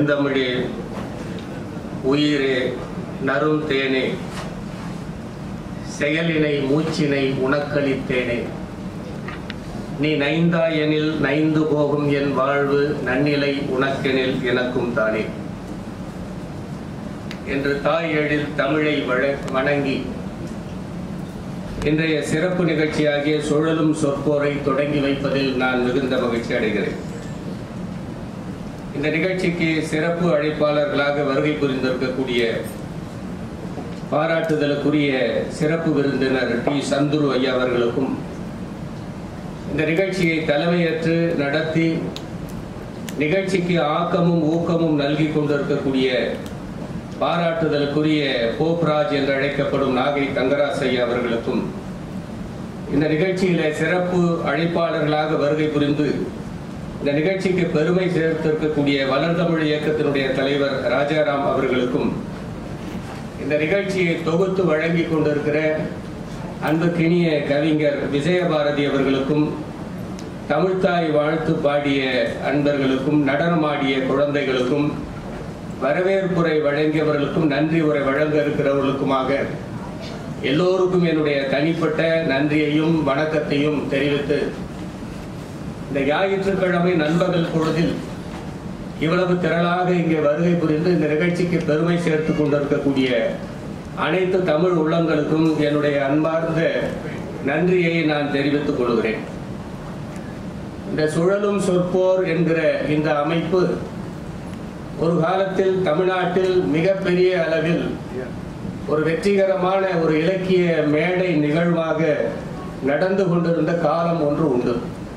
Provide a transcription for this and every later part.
செந்தமிழே உயிரே நரும் தேனே செயலினை மூச்சினை உனக்களித்தேனே நீ நைந்தாயெனில் நைந்து போகும் என் வாழ்வு நன்னிலை உனக்கெனில் எனக்கும் தானே என்று தாய் எழில் தமிழை வணங்கி இன்றைய சிறப்பு நிகழ்ச்சியாகிய சுழலும் சொற்போரை தொடங்கி வைப்பதில் நான் மிகுந்த மகிழ்ச்சி அடைகிறேன். இந்த நிகழ்ச்சிக்கு சிறப்பு அழைப்பாளர்களாக வருகை புரிந்திருக்கக்கூடிய பாராட்டுதலுக்குரிய சிறப்பு விருந்தினர் டி. சந்துரு ஐயா அவர்களுக்கும், இந்த நிகழ்ச்சியை தலைமையேற்று நடத்தி நிகழ்ச்சிக்கு ஆக்கமும் ஊக்கமும் நல்கி கொண்டிருக்கக்கூடிய பாராட்டுதலுக்குரிய போப்ராஜ் என்று அழைக்கப்படும் நாகை தங்கராஜ் ஐயா அவர்களுக்கும், இந்த நிகழ்ச்சியில சிறப்பு அழைப்பாளர்களாக வருகை புரிந்து இந்த நிகழ்ச்சிக்கு பெருமை சேர்த்திருக்கக்கூடிய வளர்ந்தமிழ் இயக்கத்தினுடைய தலைவர் ராஜாராம் அவர்களுக்கும், இந்த நிகழ்ச்சியை தொகுத்து வழங்கி கொண்டிருக்கிற அன்புக்கினிய கவிஞர் விஜயபாரதி அவர்களுக்கும், தமிழ்த்தாய் வாழ்த்து பாடிய அன்பர்களுக்கும், நடனமாடிய குழந்தைகளுக்கும், வரவேற்புரை வழங்கியவர்களுக்கும், நன்றி உரை வழங்க இருக்கிறவர்களுக்குமாக எல்லோருக்கும் என்னுடைய தனிப்பட்ட நன்றியையும் வணக்கத்தையும் தெரிவித்து, இந்த ஞாயிற்றுக்கிழமை நண்பகல் பொழுதில் இவ்வளவு திரளாக இங்கே வருகை புரிந்து இந்த நிகழ்ச்சிக்கு பெருமை சேர்த்துக் கொண்டிருக்கக்கூடிய அனைத்து தமிழ் உள்ளங்களுக்கும் என்னுடைய அன்பார்ந்த நன்றியை நான் தெரிவித்துக் கொள்கிறேன். இந்த சுழலும் சொற்போர் என்கிற இந்த அமைப்பு ஒரு காலத்தில் தமிழ்நாட்டில் மிகப்பெரிய அளவில் ஒரு வெற்றிகரமான ஒரு இலக்கிய மேடை நிகழ்வாக நடந்து கொண்டிருந்த காலம் ஒன்று உண்டு.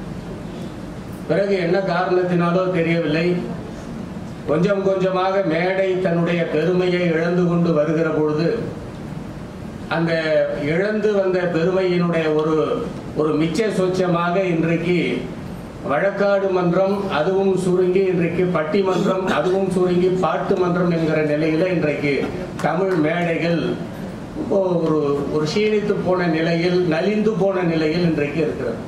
பிறகு என்ன காரணத்தினாலோ தெரியவில்லை, கொஞ்சம் கொஞ்சமாக மேடை தன்னுடைய பெருமையை இழந்து கொண்டு வருகிற பொழுது அந்த இழந்து வந்த பெருமையினுடைய ஒரு மிச்ச சொச்சமாக இன்றைக்கு வழக்காடு மன்றம் அதுவும் சுருங்கி இன்றைக்கு பட்டிமன்றம் அதுவும் சுருங்கி பாட்டு மன்றம் என்கிற நிலையில இன்றைக்கு தமிழ் மேடைகள் ஒரு சீனித்து போன நிலையில், நலிந்து போன நிலையில் இன்றைக்கு இருக்கிறது.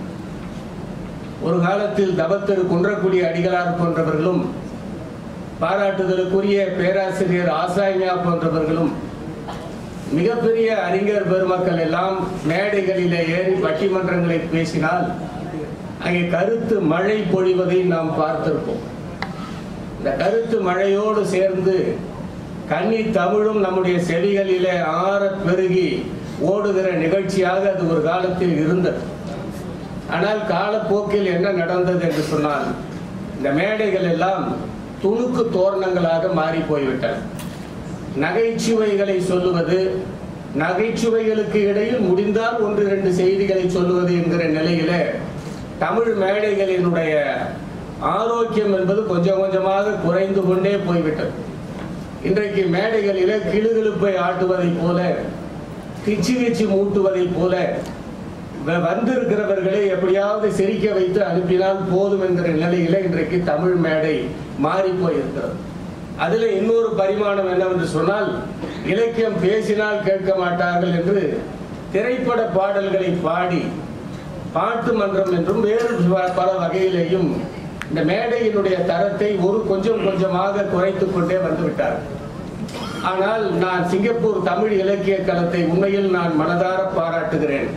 ஒரு காலத்தில் தபத்திரு குன்றக்குடி அடிகளார் போன்றவர்களும், பாராட்டுதலுக்குரிய பேராசிரியர் ஆசாய்யா போன்றவர்களும், மிகப்பெரிய அறிஞர் பெருமக்கள் எல்லாம் மேடைகளிலே ஏறி பட்டிமன்றங்களை பேசினால் அங்கே கருத்து மழை பொழிவதை நாம் பார்த்திருப்போம். இந்த கருத்து மழையோடு சேர்ந்து கன்னி தமிழும் நம்முடைய செவிகளிலே ஆற பெருகி ஓடுகிற நிகழ்ச்சியாக அது ஒரு காலத்தில் இருந்தது. ஆனால் காலப்போக்கில் என்ன நடந்தது என்று சொன்னால், இந்த மேடைகள் எல்லாம் துணுக்கு தோரணங்களாக மாறி போய்விட்டன. நகைச்சுவைகளை சொல்லுவது, நகைச்சுவைகளுக்கு இடையில் முடிந்தால் ஒன்று இரண்டு செய்திகளை சொல்லுவது என்கிற நிலையில தமிழ் மேடைகளினுடைய ஆரோக்கியம் என்பது கொஞ்சம் கொஞ்சமாக குறைந்து கொண்டே போய்விட்டது. இன்றைக்கு மேடைகளில கிளுகிழுப்பை ஆட்டுவதை போல, கிச்சு கிச்சு மூட்டுவதை போல வந்திருக்கிறவர்களை எப்படியாவது சிரிக்க வைத்து அனுப்பினால் போதும் என்கிற நிலையில இன்றைக்கு தமிழ் மேடை மாறி போயிருக்கிறது. அதுல இன்னொரு பரிமாணம் என்னவென்று சொன்னால், இலக்கியம் பேசினால் கேட்க மாட்டார்கள் என்று திரைப்பட பாடல்களை பாடி பாட்டு மன்றம் என்றும் வேறு பல வகையிலேயும் இந்த மேடையினுடைய தரத்தை கொஞ்சம் கொஞ்சமாக குறைத்துக் கொண்டே வந்துவிட்டார். ஆனால் நான் சிங்கப்பூர் தமிழ் இலக்கிய களத்தை உண்மையில் நான் மனதார பாராட்டுகிறேன்.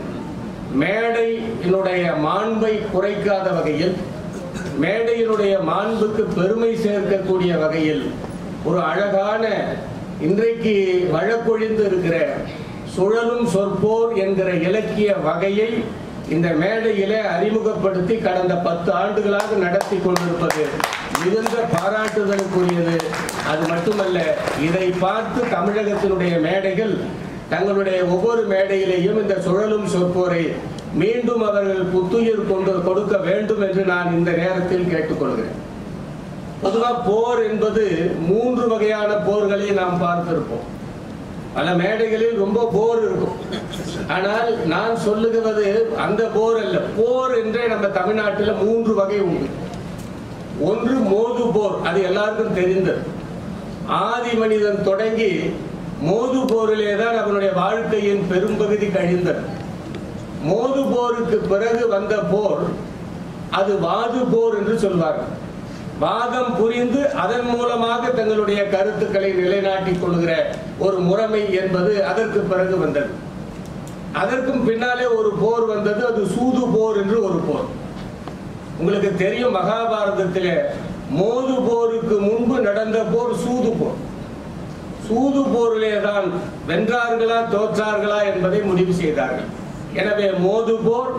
மேடையினுடைய மாண்பை குறைக்காத வகையில், மேடையினுடைய மாண்புக்கு பெருமை சேர்க்கக்கூடிய வகையில் ஒரு அழகான, இன்றைக்கு வழக்கொழிந்து இருக்கிற சுழலும் சொற்போர் என்கிற இலக்கிய வகையை இந்த மேடையிலே அறிமுகப்படுத்தி கடந்த 10 ஆண்டுகளாக நடத்தி கொண்டிருப்பது மிகுந்த பாராட்டுதலுக்குரியது. அது மட்டுமல்ல, இதை பார்த்து தமிழகத்தினுடைய மேடைகள் தங்களுடைய ஒவ்வொரு மேடையிலேயும் இந்த சுழலும் சொற்போரை மீண்டும் அவர்கள் புத்துயிர் கொண்டு கொடுக்க வேண்டும் என்று நான் இந்த நேரத்தில் கேட்டுக்கொள்கிறேன். பொதுவாக போர் என்பது 3 வகையான போர்களை நாம் பார்த்திருப்போம். பல மேடைகளில் ரொம்ப போர் இருக்கும். ஆனால் நான் சொல்லுகிறது அந்த போர் அல்ல. போர் என்றே நம்ம தமிழ்நாட்டில் 3 வகை உண்டு. ஒன்று மோது போர், அது எல்லாருக்கும் தெரிந்தது. ஆதி மனிதன் தொடங்கி மோது போரிலே தான் அவனுடைய வாழ்க்கையின் பெரும்பகுதி கழிந்தது. மோது போருக்கு பிறகு வந்த போர் அது வாது போர் என்று சொல்வார்கள். வாதம் புரிந்து அதன் மூலமாக தங்களுடைய கருத்துக்களை நிலைநாட்டிக் கொள்கிற ஒரு முறைமை என்பது அதற்கு பிறகு வந்தது. அதற்கும் பின்னாலே ஒரு போர் வந்தது. அது சூது போர் என்று ஒரு போர். உங்களுக்கு தெரியும், மகாபாரதத்திலே மோது போருக்கு முன்பு நடந்த போர் சூது போர். சூது போரிலே தான் வென்றார்களா தோற்றார்களா என்பதை முடிவு செய்தார்கள். எனவே மோது போர்,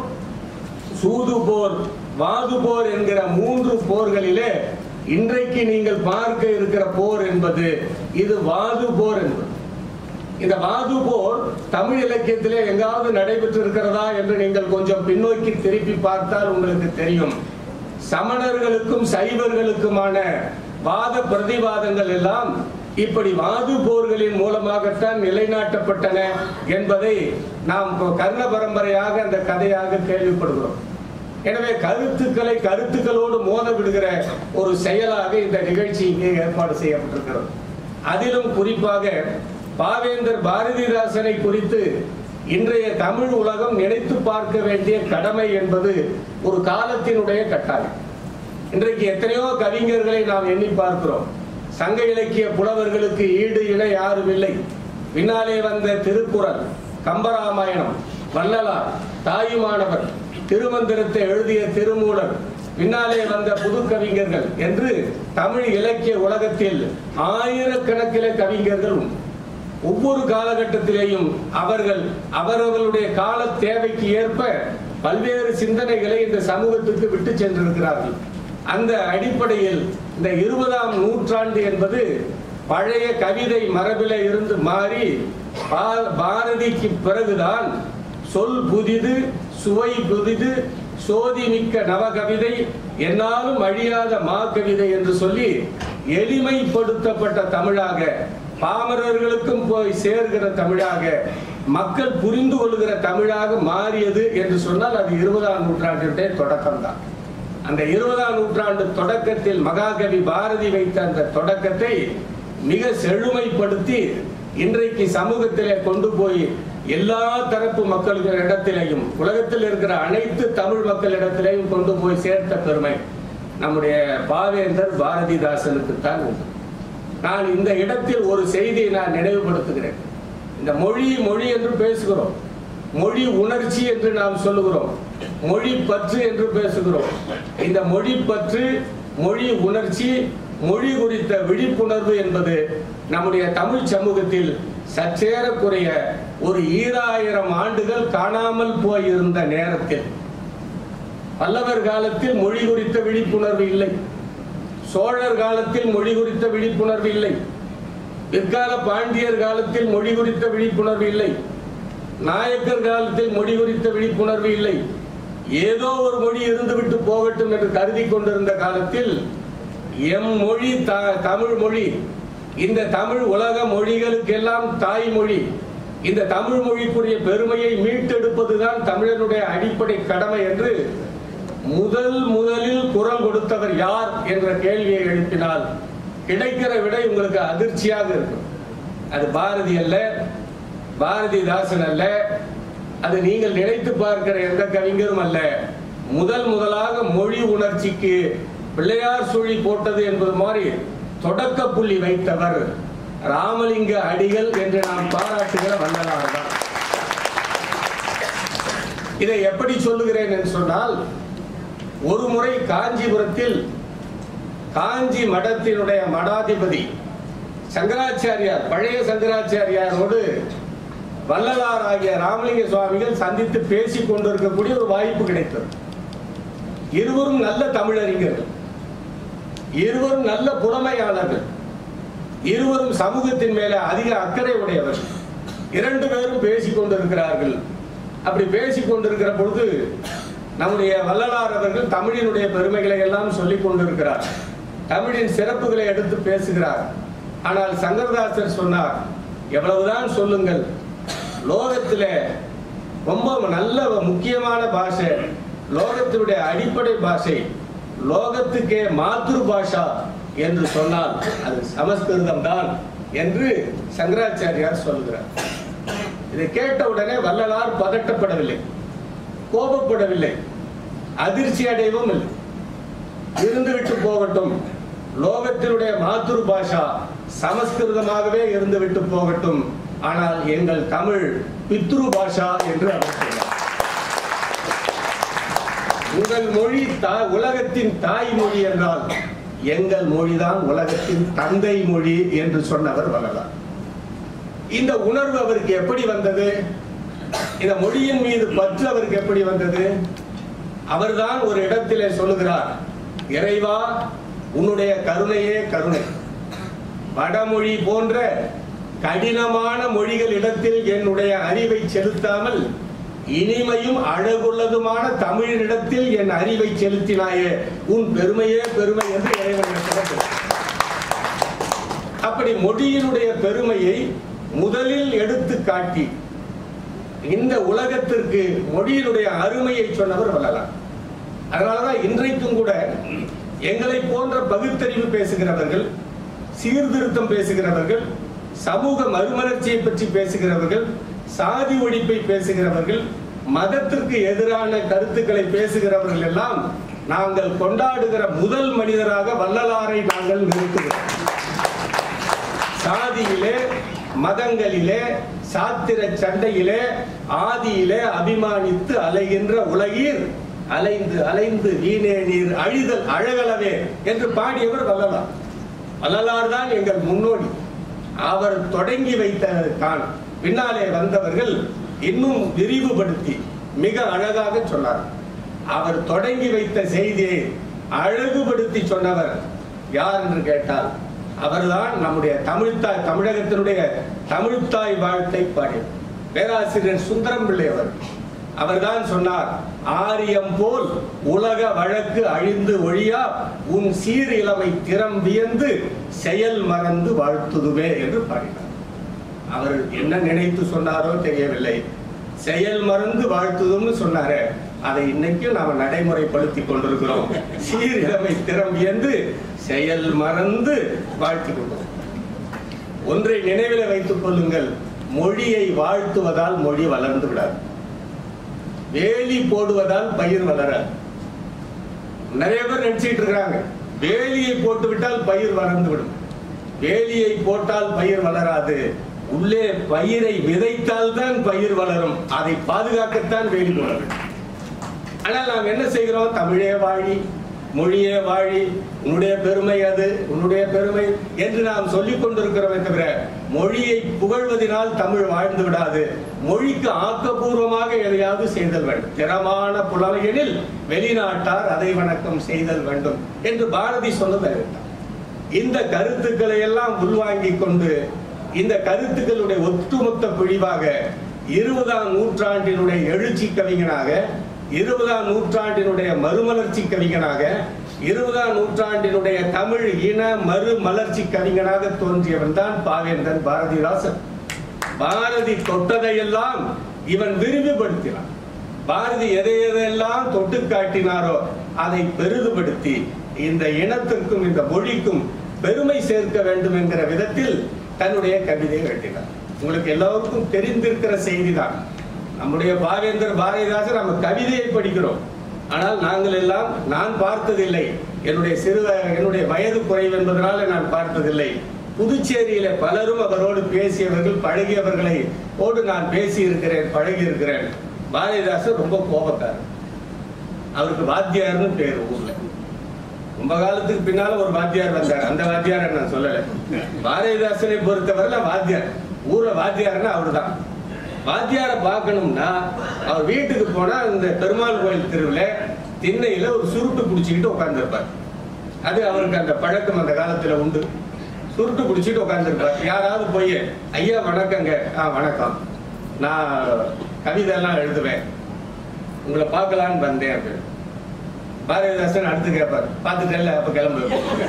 சூது போர், வாது போர் என்கிற 3 போர்களிலே இன்றைக்கு நீங்கள் பார்க்க இருக்கிற போர் என்பது இது வாது போர் என்பது. இந்த வாது போர் தமிழ் இலக்கியத்திலே எங்காவது நடைபெற்று இருக்கிறதா என்று நீங்கள் கொஞ்சம் பின்னோக்கி திருப்பி பார்த்தால் உங்களுக்கு தெரியும். சமணர்களுக்கும் சைவர்களுக்குமான வாத பிரதிவாதங்கள் எல்லாம் இப்படி வாது போர்களின் மூலமாகத்தான் நிலைநாட்டப்பட்டன என்பதை நாம் கர்ண பரம்பரையாக அந்த கதையாக கேள்விப்படுகிறோம். எனவே கருத்துக்களோடு மோத விடுகிற ஒரு செயலாக இந்த நிகழ்ச்சி இங்கே ஏற்பாடு செய்யப்பட்டிருக்கிறது. அதிலும் குறிப்பாக பாவேந்தர் பாரதிதாசனை குறித்து இன்றைய தமிழ் உலகம் நினைத்து பார்க்க வேண்டிய கடமை என்பது ஒரு காலத்தினுடைய கட்டாயம். இன்றைக்கு எத்தனையோ கவிஞர்களை நாம் எண்ணி பார்க்கிறோம். சங்க இலக்கிய புலவர்களுக்கு ஈடு இணை யாரும் இல்லை. பின்னாலே வந்த திருக்குறள், கம்பராமாயணம், வள்ளலார், தாயுமானவர், திருமந்திரத்தை எழுதிய திருமூலர், பின்னாலே வந்த புது கவிஞர்கள் என்று தமிழ் இலக்கிய உலகத்தில் ஆயிரக்கணக்கிலே கவிஞர்கள் உண்டு. ஒவ்வொரு காலகட்டத்திலேயும் அவர்களுடைய கால தேவைக்கு ஏற்ப பல்வேறு சிந்தனைகளை இந்த சமூகத்துக்கு விட்டு சென்றிருக்கிறார்கள். அந்த அடிப்படையில் இந்த 20ஆம் நூற்றாண்டு என்பது பழைய கவிதை மரபில இருந்து மாறி பாரதிக்கு பிறகுதான் சொல் புதிது, சுவை புதிது, சோதிமிக்க நவகவிதை, என்னாலும் அழியாத மா கவிதை என்று சொல்லி எளிமைப்படுத்தப்பட்ட தமிழாக, பாமரர்களுக்கும் போய் சேர்கிற தமிழாக, மக்கள் புரிந்து கொள்கிற தமிழாக மாறியது என்று சொன்னால் அது 20ஆம் நூற்றாண்டினுடைய தொடக்கம்தான். அந்த 20ஆம் நூற்றாண்டு தொடக்கத்தில் மகாகவி பாரதி வைத்த அந்த தொடக்கத்தை மிக செழுமைப்படுத்தி இன்றைக்கு சமூகத்திலே கொண்டு போய் எல்லா தரப்பு மக்களிடத்திலேயும், உலகத்தில் இருக்கிற அனைத்து தமிழ் மக்களிடத்திலேயும் கொண்டு போய் சேர்த்த பெருமை நம்முடைய பாவேந்தர் பாரதிதாசனுக்கு தான் உண்டு. நான் இந்த இடத்தில் ஒரு செய்தியை நான் நினைவுபடுத்துகிறேன். இந்த மொழி என்று பேசுகிறோம், மொழி உணர்ச்சி என்று நாம் சொல்லுகிறோம், மொழி பற்று என்று பேசுகிறோம். இந்த மொழி பற்று, மொழி உணர்ச்சி, மொழி குறித்த விழிப்புணர்வு என்பது நம்முடைய தமிழ் சமூகத்தில் சற்றேறக்குறைய ஒரு 2000 ஆண்டுகள் காணாமல் போயிருந்த நேரத்தில், பல்லவர் காலத்தில் மொழி குறித்த விழிப்புணர்வு இல்லை, சோழர் காலத்தில் மொழி குறித்த விழிப்புணர்வு இல்லை, பிற்கால பாண்டியர் காலத்தில் மொழி குறித்த விழிப்புணர்வு இல்லை, நாயக்கர் காலத்தில் மொழி குறித்த விழிப்புணர்வு இல்லை. ஏதோ ஒரு மொழி இருந்துவிட்டு போகட்டும் என்று கருதி கொண்டிருந்த காலத்தில் எம் மொழி தமிழ் மொழி, இந்த தமிழ் உலக மொழிகளுக்கெல்லாம் தாய்மொழி, இந்த தமிழ் மொழிக்குரிய பெருமையை மீட்டெடுப்பதுதான் தமிழனுடைய அடிப்படை கடமை என்று முதலில் குரல் கொடுத்தவர் யார் என்ற கேள்வியை எழுப்பினால் கிடைக்கிற விடை உங்களுக்கு அதிர்ச்சியாக இருக்கும். அது பாரதி அல்ல, பாரதிதாசன் அல்ல, அது நீங்கள் நினைத்து பார்க்கிற எந்த கவிஞரும் அல்ல. முதலாக மொழி உணர்ச்சிக்கு பிள்ளையார் சுழி போட்டது என்பது மாதிரி தொடக்க புள்ளி வைத்தவர் ராமலிங்க அடிகள் என்று நாம் பாராட்டுகிற வள்ளலார் தான். இதை எப்படி சொல்லுகிறேன் என்று சொன்னால், ஒரு முறை காஞ்சிபுரத்தில் காஞ்சி மடத்தினுடைய மடாதிபதி சங்கராச்சாரியார், பழைய சங்கராச்சாரியாரோடு வள்ளலார் ஆகிய ராமலிங்க சுவாமிகள் சந்தித்து பேசிக் கொண்டிருக்கக்கூடிய ஒரு வாய்ப்பு கிடைத்தது. இருவரும் நல்ல தமிழறிஞர்கள், இருவரும் நல்ல புலமையாளர்கள், இருவரும் சமூகத்தின் மேல அதிக அக்கறை உடையவர்கள். 2 பேரும் பேசிக் கொண்டிருக்கிறார்கள். அப்படி பேசிக் கொண்டிருக்கிற பொழுது நம்முடைய வள்ளலார் அவர்கள் தமிழினுடைய பெருமைகளை எல்லாம் சொல்லிக் கொண்டிருக்கிறார், தமிழின் சிறப்புகளை எடுத்து பேசுகிறார். ஆனால் சங்கரதாசர் சொன்னார், எவ்வளவுதான் சொல்லுங்கள், லோகத்திலே ரொம்ப நல்ல முக்கியமான பாஷை, லோகத்தினுடைய அடிப்படை பாஷை, லோகத்துக்கே மாத்ரு பாஷா என்று சொன்னால் அது சமஸ்கிருதம் தான் என்று சங்கராச்சாரியார் சொல்கிறார். இதை கேட்ட உடனே வள்ளலார் பதட்டப்படவில்லை, கோபப்படவில்லை, அதிர்ச்சி அடையவும் இல்லை. இருந்துவிட்டு போகட்டும், லோகத்தினுடைய மாத்ரு பாஷா சமஸ்கிருதமாகவே இருந்துவிட்டு போகட்டும், ஆனால் எங்கள் தமிழ் பித்ரு பாஷா என்று அவர் சொன்னார். உங்கள் மொழி உலகத்தின் தாய்மொழி என்றால் எங்கள் மொழிதான் உலகத்தின் தந்தை மொழி என்று சொன்னவர் வள்ளலார். இந்த உணர்வு அவருக்கு எப்படி வந்தது? இந்த மொழியின் மீது பற்று அவருக்கு எப்படி வந்தது? அவர்தான் ஒரு இடத்திலே சொல்லுகிறார், இறைவா உன்னுடைய கருணையே கருணை. வடமொழி போன்ற கடினமான மொழிகள் இடத்தில் என்னுடைய அறிவை செலுத்தாமல் இனிமையும் அழகுள்ளதுமான தமிழிடத்தில் என் அறிவை செலுத்தினாயே, உன் பெருமையே பெருமை என்று இறைவன். அப்படி மொழியினுடைய பெருமையை முதலில் எடுத்து காட்டி இந்த உலகத்திற்கு மொழியினுடைய அருமையை சொன்னவர் வள்ளலார். அதனாலதான் இன்றைக்கும் கூட எங்களை போன்ற பகுத்தறிவு பேசுகிறவர்கள், சீர்திருத்தம் பேசுகிறவர்கள், சமூக மறுமலர்ச்சியை பற்றி பேசுகிறவர்கள், சாதி ஒழிப்பை பேசுகிறவர்கள், மதத்திற்கு எதிரான கருத்துக்களை பேசுகிறவர்கள் எல்லாம் நாங்கள் கொண்டாடுகிற முதல் மனிதராக வள்ளலாரை நாங்கள் நிறுத்துகிறோம். சாதியிலே, மதங்களிலே, சாத்திர சண்டையிலே, ஆதியிலே அபிமானித்து அலைகின்ற உலகீர் அலைந்து அலைந்து வீணே நீர் அழிதல் அழகலவே என்று பாடியவர் வள்ளலார். வள்ளலார் தான் எங்கள் முன்னோடி. அவர் தொடங்கி வைத்ததற்கான பின்னாலே வந்தவர்கள் இன்னும் விரிவுபடுத்தி மிக அழகாக சொன்னார். அவர் தொடங்கி வைத்த செய்தியை அழகுபடுத்தி சொன்னவர் யார் என்று கேட்டால் அவர்தான் நம்முடைய தமிழ்த்தாய், தமிழகத்தினுடைய தமிழ்த்தாய் வாழ்த்தை பாடியவர் பேராசிரியர் சுந்தரம் பிள்ளை அவர். அவர்தான் சொன்னார், ஆரியம் போல் உலக வழக்கு அழிந்து ஒழியா உன் சீர் இளமை திறம் வியந்து செயல் மறந்து வாழ்த்துதுவே என்று பாடினார். அவர் என்ன நினைத்து சொன்னாரோ தெரியவில்லை, செயல் மறந்து வாழ்த்துதும்னு சொன்னாரு. அதை இன்னைக்கும் நாம நடைமுறைப்படுத்திக் கொண்டிருக்கிறோம். சீர் இளமை திறம் வியந்து செயல் மறந்து வாழ்த்தி கொண்டோம். ஒன்றை நினைவில் வைத்துக் கொள்ளுங்கள், மொழியை வாழ்த்துவதால் மொழி வளர்ந்து விடாது, வேலி போடுவதால் பயிர் வளராது. நிறைய பேர் நினைச்சிட்டு இருக்காங்க வேலியை போட்டு விட்டால் பயிர் வளர்ந்து விடும். வேலியை போட்டால் பயிர் வளராது, உள்ளே பயிரை விதைத்தால் தான் பயிர் வளரும். அதை பாதுகாக்கத்தான் வேலி போட வேண்டும். ஆனால் நாம் என்ன செய்கிறோம்? தமிழே வாழி, மொழியே வாழி, உன்னுடைய பெருமை அது, உன்னுடைய பெருமை என்று நாம் சொல்லிக் கொண்டிருக்கிறோமே தவிர மொழியை புகழ்வதனால் தமிழ் வாழ்ந்து விடாது. மொழிக்கு ஆக்கப்பூர்வமாக எதையாவது செய்தல் வேண்டும். திறமான புலமையெனில் வெளிநாட்டார் அதை வணக்கம் செய்தல் வேண்டும் என்று பாரதி சொன்னது. இந்த கருத்துக்களை எல்லாம் உள்வாங்கிக் கொண்டு இந்த கருத்துக்களுடைய ஒட்டுமொத்த பிழிவாக 20ஆம் நூற்றாண்டினுடைய எழுச்சி கவிஞனாக, 20ஆம் நூற்றாண்டினுடைய மறுமலர்ச்சி கவிஞனாக, 20ஆம் நூற்றாண்டினுடைய தமிழ் இன மறுமலர்ச்சி கவிஞனாக தோன்றியவன் தான் பாவேந்தன் பாரதிதாசன். பாரதி தொட்டதையெல்லாம் இவன் விரிவுபடுத்தினான். பாரதி எதை எதையெல்லாம் தொட்டு காட்டினாரோ அதை பெரிதுபடுத்தி இந்த இனத்திற்கும் இந்த மொழிக்கும் பெருமை சேர்க்க வேண்டும் என்கிற விதத்தில் தன்னுடைய கவிதையை எழுதினார். உங்களுக்கு எல்லோருக்கும் தெரிந்திருக்கிற செய்திதான். நம்முடைய பாவேந்தர் பாரதிதாசன் நம்ம கவிதையை படிக்கிறோம், ஆனால் நாங்கள் எல்லாம், நான் பார்த்ததில்லை, என்னுடைய வயது குறைவு என்பதனால நான் பார்த்ததில்லை. புதுச்சேரியில பலரும் அவரோடு பேசியவர்கள், பழகியவர்களை ஓடு நான் பேசி இருக்கிறேன், பழகி இருக்கிறேன். பாரதிதாசன் ரொம்ப கோபக்காரர். அவருக்கு வாத்தியார்னு பேர் ஊர்ல. ரொம்ப காலத்துக்கு பின்னால ஒரு வாத்தியார் வந்தார். அந்த வாத்தியாரை நான் சொல்லல. பாரதிதாசனை பொறுத்தவரை வாத்தியார், ஊர்ல வாத்தியார்னா அவரு தான். வாத்தியாரை பார்க்கணும்னா அவர் வீட்டுக்கு போனா இந்த பெருமாள் கோயில் தெருவில் திண்ணையில ஒரு சுருட்டு குடிச்சுக்கிட்டு உட்கார்ந்துருப்பார். அது அவருக்கு அந்த பழக்கம் அந்த காலத்துல உண்டு. சுருட்டு குடிச்சுட்டு உட்கார்ந்துருப்பார். யாராவது போய் ஐயா வணக்கங்க, வணக்கம், நான் கவிதை எல்லாம் எழுதுவேன், உங்களை பார்க்கலான்னு வந்தேன் அப்படின்னு. பாரதிதாசன் அடுத்து கேட்பார், பார்த்துட்டேன்ல, அப்ப கிளம்பு.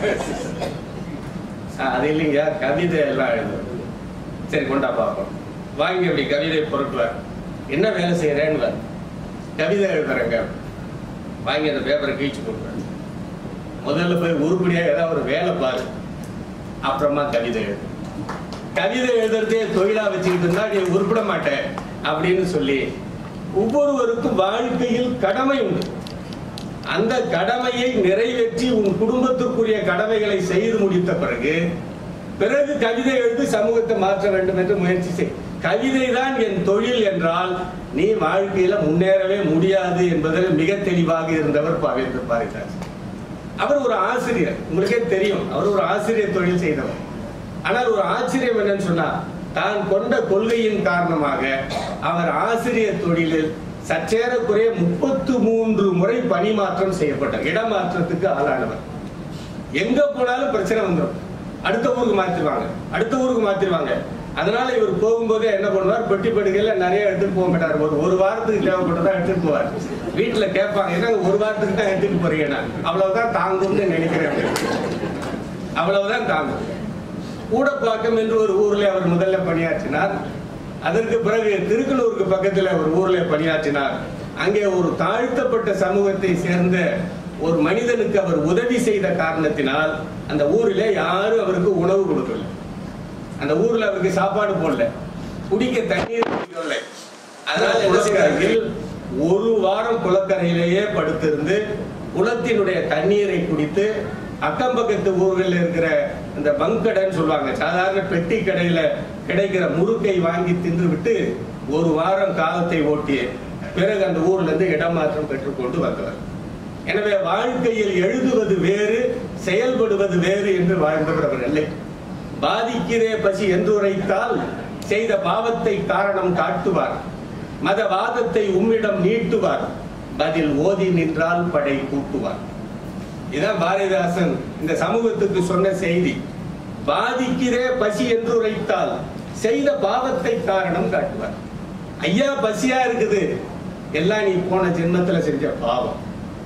அது இல்லைங்க, கவிதை எல்லாம் எழுதுவேன். சரி கொண்டா பார்ப்போம். வாங்கி அப்படி கவிதை பொருட்கள் என்ன வேலை செய்யறேன்னு, கவிதை எழுதுறேங்க. வாங்கி அந்த பேப்பரை கீழ்ச்சி கொடுக்குறேன். முதல்ல போய் உருப்படியா ஏதாவது ஒரு வேலை பாரு, அப்புறமா கவிதை எழுது. கவிதை எழுதுறதே தொழிலா வச்சுக்கிட்டு இருந்தா நீ உருப்பிட மாட்டேன் அப்படின்னு சொல்லி ஒவ்வொருவருக்கும் வாழ்க்கையில் கடமை உண்டு. அந்த கடமையை நிறைவேற்றி உன் குடும்பத்திற்குரிய கடமைகளை செய்து முடித்த பிறகு கவிதை எழுதி சமூகத்தை மாற்ற வேண்டும் என்று முயற்சி செய். கவிதை தான் என் தொழில் என்றால் நீ வாழ்க்கையில முன்னேறவே முடியாது என்பதில் மிக தெளிவாக இருந்தவர் பாவேந்தர் பாரதிதாசன். அவர் ஒரு ஆசிரியர், உங்களுக்கே தெரியும், அவர் ஒரு ஆசிரியர் தொழில் செய்தவர். ஆனால் ஒரு ஆச்சரியம் என்னன்னு சொன்னா, தான் கொண்ட கொள்கையின் காரணமாக அவர் ஆசிரியர் தொழிலில் சற்றேறக்குறைய 33 முறை பணிமாற்றம் செய்யப்பட்டார். இடமாற்றத்துக்கு ஆளானவர். எங்க போனாலும் பிரச்சனை வந்துடும். அடுத்த ஊருக்கு மாத்திருவாங்க, அடுத்த ஊருக்கு மாத்திருவாங்க. அதனால இவர் போகும்போதே என்ன பண்ணுவார், பெட்டி படுக்கையில நிறைய எடுத்துட்டு போக மாட்டார். ஒரு வாரத்துக்கு தேவைப்பட்டதான் எடுத்துட்டு போவார். வீட்டுல கேட்பாங்க, என்ன ஒரு வாரத்துக்கு தான் எடுத்துட்டு போறீங்க, நான் அவ்வளவுதான் தாங்கும்னு நினைக்கிறேன். அவ்வளவுதான் தாங்கும். கூடப்பாக்கம் என்று ஒரு ஊர்ல அவர் முதல்ல பணியாற்றினார். அதற்கு பிறகு திருக்கனூருக்கு பக்கத்துல ஒரு ஊர்ல பணியாற்றினார். அங்கே ஒரு தாழ்த்தப்பட்ட சமூகத்தை சேர்ந்த ஒரு மனிதனுக்கு அவர் உதவி செய்த காரணத்தினால் அந்த ஊரிலே யாரும் அவருக்கு உணவு கொடுக்கல. அந்த ஊர்ல அவருக்கு சாப்பாடு போடல, குடிக்க தண்ணீர் குடிக்கவில்லை. அதனால என்ன செய்தார்கள், ஒரு வாரம் குளக்கரையிலேயே படுத்திருந்து குளத்தினுடைய தண்ணீரை குடித்து அக்கம் பக்கத்து ஊர்களில் இருக்கிற இந்த பங்கடைன்னு சொல்லுவாங்க, சாதாரண பெட்டி கடையில கிடைக்கிற முறுக்கை வாங்கி தின்று விட்டு ஒரு வாரம் காலத்தை ஓட்டிய பிறகு அந்த ஊர்ல இருந்து இடமாற்றம் பெற்றுக்கொண்டு வந்தவர். எனவே வாழ்க்கையில் எழுதுவது வேறு, செயல்படுவது வேறு என்று வாழ்ந்தவர் அவர் இல்லை. பாதிக்கிறே பசி என்று உரைத்தால் செய்த பாவத்தை காரணம் காட்டுவார், மதவாதத்தை உம்மிடம் நீட்டுவார், பதில் ஓதி நின்றால் படை கூட்டுவார். இதான் பாரதிதாசன் இந்த சமூகத்துக்கு சொன்ன செய்தி. பாதிக்கிறே பசி என்று உரைத்தால் செய்த பாவத்தை காரணம் காட்டுவார். ஐயா பசியா இருக்குது, எல்லாம் நீ போன ஜென்மத்துல செஞ்ச பாவம்.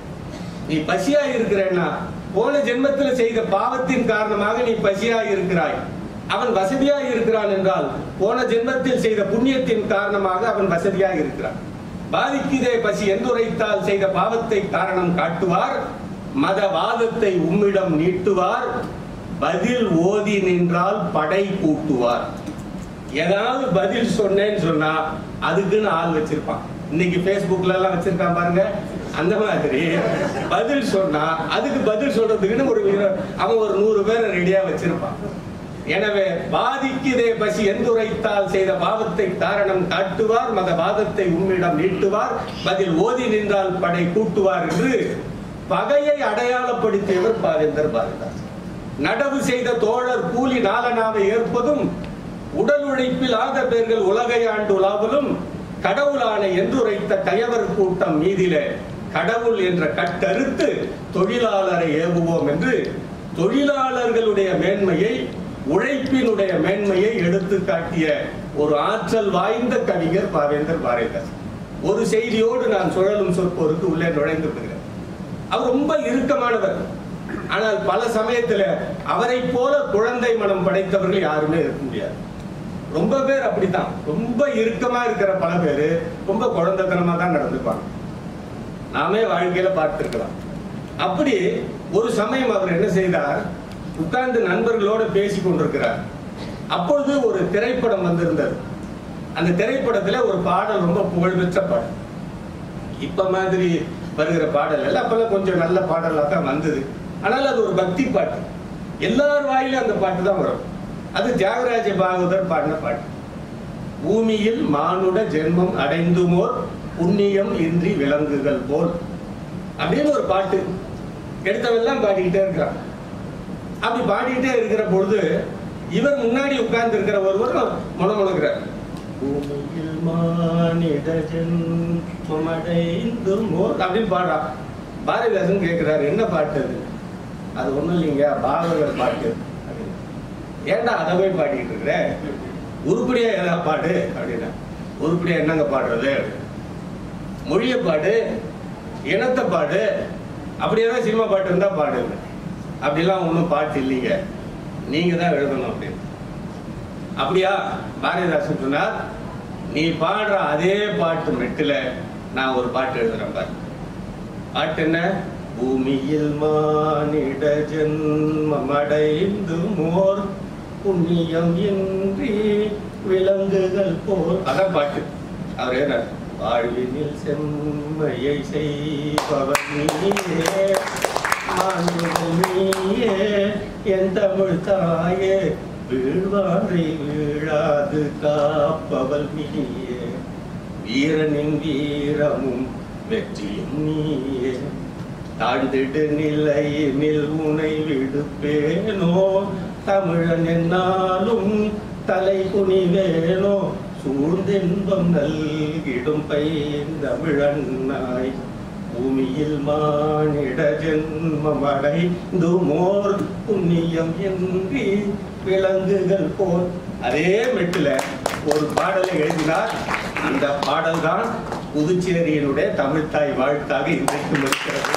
நீ பசியா இருக்கிறன்னா போன ஜென்மத்துல செய்த பாவத்தின் காரணமாக நீ பசியா இருக்கிறாய். அவன் வசதியா இருக்கிறான் என்றால் போன ஜென்மத்தில் செய்த புண்ணியத்தின் காரணமாக அவன் வசதியா இருக்கிறான். பாதிக்கிறே பசி என்று உரைத்தால் செய்த பாவத்தை காரணம் காட்டுவார், மதவாதத்தை உம்மிடம் நீட்டுவார், பதில் ஓதி நின்றால் படை கூட்டுவார். ஏதாவது பதில் சொன்னேன்னு சொன்னா அதுக்குன்னு ஆள் வச்சிருப்பான். இன்னைக்கு Facebookல எல்லாம் வச்சிருக்கான் பாருங்க, அந்த மாதிரி பதில் சொன்னா அதுக்கு பதில் சொல்றதுக்குன்னு அவன் ஒரு 100 பேரை ரெடியா வச்சிருப்பான். எனவே பாதிக்கிறே பசி என்றுரைத்தால் செய்த பாவத்தை காரணம் காட்டுவார், மதவாதத்தை உம்மிடம் நீட்டுவார், பதில் ஓதி நின்றால் படை கூட்டுவார் என்று பகையை அடையாளப்படுத்தியவர் பாவேந்தர் பாரதிதாசன். நடவு செய்த தோழர் கூலி நாலனாவை ஏற்பதும், உடல் உழைப்பில் ஆக பேர்கள் உலகை ஆண்டு உலாவலும், கடவுளான என்றுரைத்த கயவர் கூட்டம் மீதிலே கடவுள் என்ற கட்டறுத்து தொழிலாளரை ஏவுவோம் என்று தொழிலாளர்களுடைய மேன்மையை, உழைப்பினுடைய மேன்மையை எடுத்து காட்டிய ஒரு ஆற்றல் வாய்ந்த கவிஞர் பாவேந்தர் பாரதிதாசன். ஒரு செய்தியோடு நான் சுழலும் சொற்போருக்கு உள்ளே நுழைந்து விடுகிறேன். அவர் ரொம்ப இறுக்கமானவர். ஆனால் பல சமயத்துல அவரை போல குழந்தை மனம் படைத்தவர்கள் யாருமே இருக்க முடியாது. ரொம்ப பேர் அப்படித்தான், ரொம்ப இறுக்கமா இருக்கிற பல பேரு ரொம்ப குழந்தைத்தனமா தான் நடந்துப்பாங்க. நாமே வாழ்க்கையில பார்த்திருக்கலாம். அப்படி ஒரு சமயம் அவர் என்ன செய்தார், உட்கார்ந்து நண்பர்களோடு பேசி கொண்டிருக்கிறார். அப்பொழுது ஒரு திரைப்படம் வந்திருந்தது. அந்த திரைப்படத்துல ஒரு பாடல் ரொம்ப புகழ்பெற்ற பாடல். இப்ப மாதிரி வருகிற பாடல் எல்லாம் அப்பெல்லாம் கொஞ்சம் நல்ல பாடலா தான் வந்தது. ஆனால் அது ஒரு பக்தி பாட்டு. எல்லார் வாயிலும் அந்த பாட்டு தான் வரும். அது தியாகராஜ பாகவதர் பாடின பாட்டு. பூமியில் மானுட ஜென்மம் அடைந்துமோர் புண்ணியம் இன்றி விலங்குகள் போல் அப்படின்னு ஒரு பாட்டு எடுத்தவெல்லாம் பாடிக்கிட்டே இருக்கிறான். அப்படி பாடிக்கிட்டே இருக்கிற பொழுது இவர் முன்னாடி உட்கார்ந்து இருக்கிற ஒருவர் முணமுணுகிறார். பூமியில் மானிட ஜென்மம் அடைந்துமோர் அப்படின்னு பாடுறான். பாரதிதாசன் கேட்கிறார், என்ன பாட்டு அது? அது ஒண்ணும் இல்லைங்க, பாகவதர் பாட்டு. ஏன்டா அதை போய் பாடிக்கிட்டு இருக்கிற, உருப்படியா ஏதாவது பாடு அப்படின்னா. உருப்படியா என்னங்க பாடுறது? மொழிய பாடு, இனத்தை பாடு, அப்படி ஏதாவது சினிமா பாட்டு இருந்தா பாடு. அப்படிலாம் ஒன்றும் பாட்டு இல்லைங்க, நீங்க தான் எழுதணும் அப்படின்னு. அப்படியா? பாரதிதாசன் சொன்னார், நீ பாடுற அதே பாட்டு மெட்டுல நான் ஒரு பாட்டு எழுதுறேன் பாரு. பாட்டு என்ன? பூமியில் மானிட ஜென்மம் அடைந்து மோர் புண்ணியம் இன்றி விலங்குகள் போல். அதான் பாட்டு. அவர் என்ன வாழ்வினில் செம்மையை செய்பவர் நீயே, மாண்புகள் நீயே, என் தமிழ் தாயே, வீழ்வாரை வீழாது காப்பவள் நீயே, வீரனின் வீரமும் வெற்றியும் நீயே, தாழ்ந்திடு நிலையினில் உனை விடுப்பேனோ, தமிழன் என்னாலும் தலை குனிவேனோ, சூழ்ந்தின்பம் நல்கிடும் பைந்தமிழன்னாய், பூமியில் மானிட ஜென்மம் அடைந்துமோர் புண்ணியம் என்று விலங்குகள் போல். அதே மெட்டில் ஒரு பாடலை எழுதினார். அந்த பாடல் தான் புதுச்சேரியினுடைய தமிழ்த்தாய் வாழ்த்தாக இன்றைக்கும் இருக்கிறது.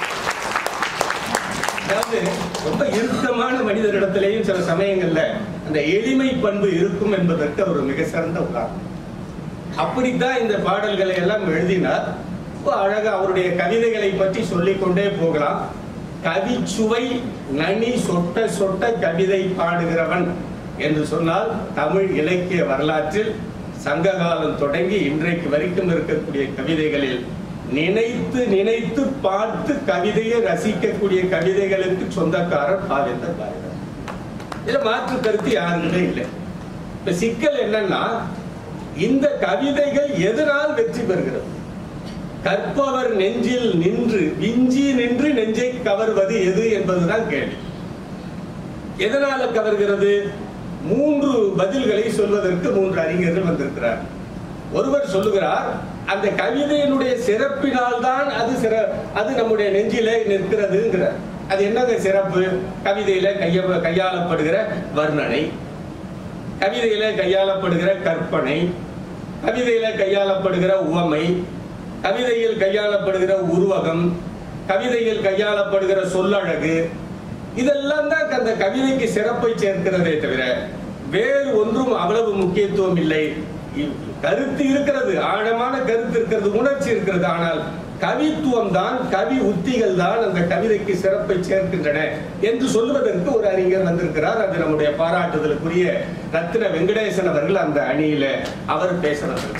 அதாவது ரொம்ப இறுக்கமான மனிதரிடத்திலேயும் சில சமயங்கள்ல அந்த எளிமை பண்பு இருக்கும் என்பதற்கு ஒரு மிக சிறந்த உதாரணம். அப்படித்தான் இந்த பாடல்களை எல்லாம் எழுதினார். அழகா அவருடைய கவிதைகளை பற்றி சொல்லிக்கொண்டே போகலாம். கவிச்சுவை நனி சொட்ட சொட்ட கவிதை பாடுகிறவன் என்று சொன்னால் தமிழ் இலக்கிய வரலாற்றில் சங்ககாலம் தொடங்கி இன்றைக்கு வரைக்கும் இருக்கக்கூடிய கவிதைகளில் நினைத்து நினைத்து பார்த்து கவிதையை ரசிக்கக்கூடிய கவிதைகளுக்கு சொந்தக்காரர் பாவேந்தர் பாரதியார். இதுல மாற்று கருத்து யாருமே இல்லை. இப்ப சிக்கல் என்னன்னா, இந்த கவிதைகள் எதனால் வெற்றி பெறுகிறது? கற்பவர் நெஞ்சில் நின்று விஞ்சி நின்று நெஞ்சை கவர்வது எது என்பதுதான் கேள்வி. எதனால கவர்கிறது? 3 பதில்களை சொல்வதற்கு 3 அறிஞர்கள் வந்திருக்கிறார். ஒருவர் சொல்லுகிறார், அந்த கவிதையினுடைய சிறப்பினால் தான் அது நம்முடைய நெஞ்சிலே நிற்கிறதுங்கிறார். அது என்னங்க சிறப்பு? கவிதையில கையாளப்படுகிற வர்ணனை, கவிதையில கையாளப்படுகிற கற்பனை, கவிதையில கையாளப்படுகிற உவமை, கவிதையில் கையாளப்படுகிற உருவகம், கவிதையில் கையாளப்படுகிற சொல்லழகு, இதெல்லாம் தான் அந்த கவிதைக்கு சிறப்பை சேர்க்கிறதே தவிர வேறு ஒன்றும் அவ்வளவு முக்கியத்துவம் இல்லை. கருத்து இருக்கிறது, ஆழமான கருத்து இருக்கிறது, உணர்ச்சி இருக்கிறது. ஆனால் கவித்துவம் தான், கவி உத்திகள் தான் அந்த கவிதைக்கு சிறப்பை சேர்க்கின்றன என்று சொல்வதற்கு ஒரு அறிஞர் வந்திருக்கிறார். அது நம்முடைய பாராட்டுதலுக்குரிய ரத்தின வெங்கடேசன் அவர்கள் அந்த அணியில அவர் பேசுறார்.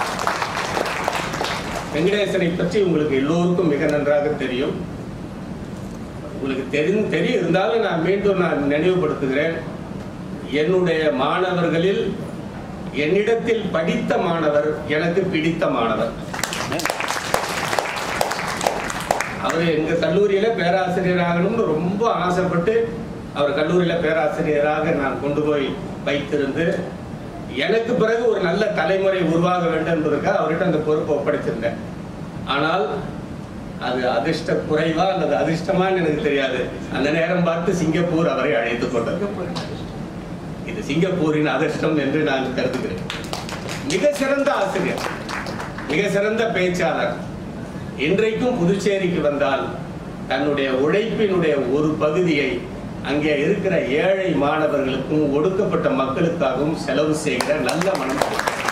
வெங்கடேசனை பற்றி உங்களுக்கு எல்லோருக்கும் மிக நன்றாக தெரியும். உங்களுக்கு தெரியும் இருந்தாலும் நான் மீண்டும் நினைவுபடுத்துகிறேன். என்னுடைய மாணவர்களில் என்னிடத்தில் படித்த மாணவர் எனக்கு பிடித்த மாணவர். அவர் எங்க கல்லூரியில பேராசிரியராகணும்னு ரொம்ப ஆசைப்பட்டு அவர் கல்லூரியில பேராசிரியராக நான் கொண்டு போய் வைத்திருந்து, எனக்கு பிறகு ஒரு நல்ல தலைமுறை உருவாக வேண்டும் என்பதற்காக அவர்கிட்ட அந்த பொறுப்பை ஒப்படைச்சிருந்தேன். ஆனால் அது அதிர்ஷ்ட குறைவா அல்லது அதிர்ஷ்டமான்னு எனக்கு தெரியாது. அந்த நேரம் பார்த்து சிங்கப்பூர் அவரை அழைத்துக் கொண்டது. இது சிங்கப்பூரின் அதிர்ஷ்டம் என்று நான் கருதுகிறேன். மிக சிறந்த ஆசிரியர், மிக சிறந்த பேச்சாளர். இன்றைக்கும் புதுச்சேரிக்கு வந்தால் தன்னுடைய உழைப்பினுடைய ஒரு பகுதியை அங்கே இருக்கிற ஏழை மாணவர்களுக்கும் ஒடுக்கப்பட்ட மக்களுக்காகவும் செலவு செய்கிற நல்ல மனம்.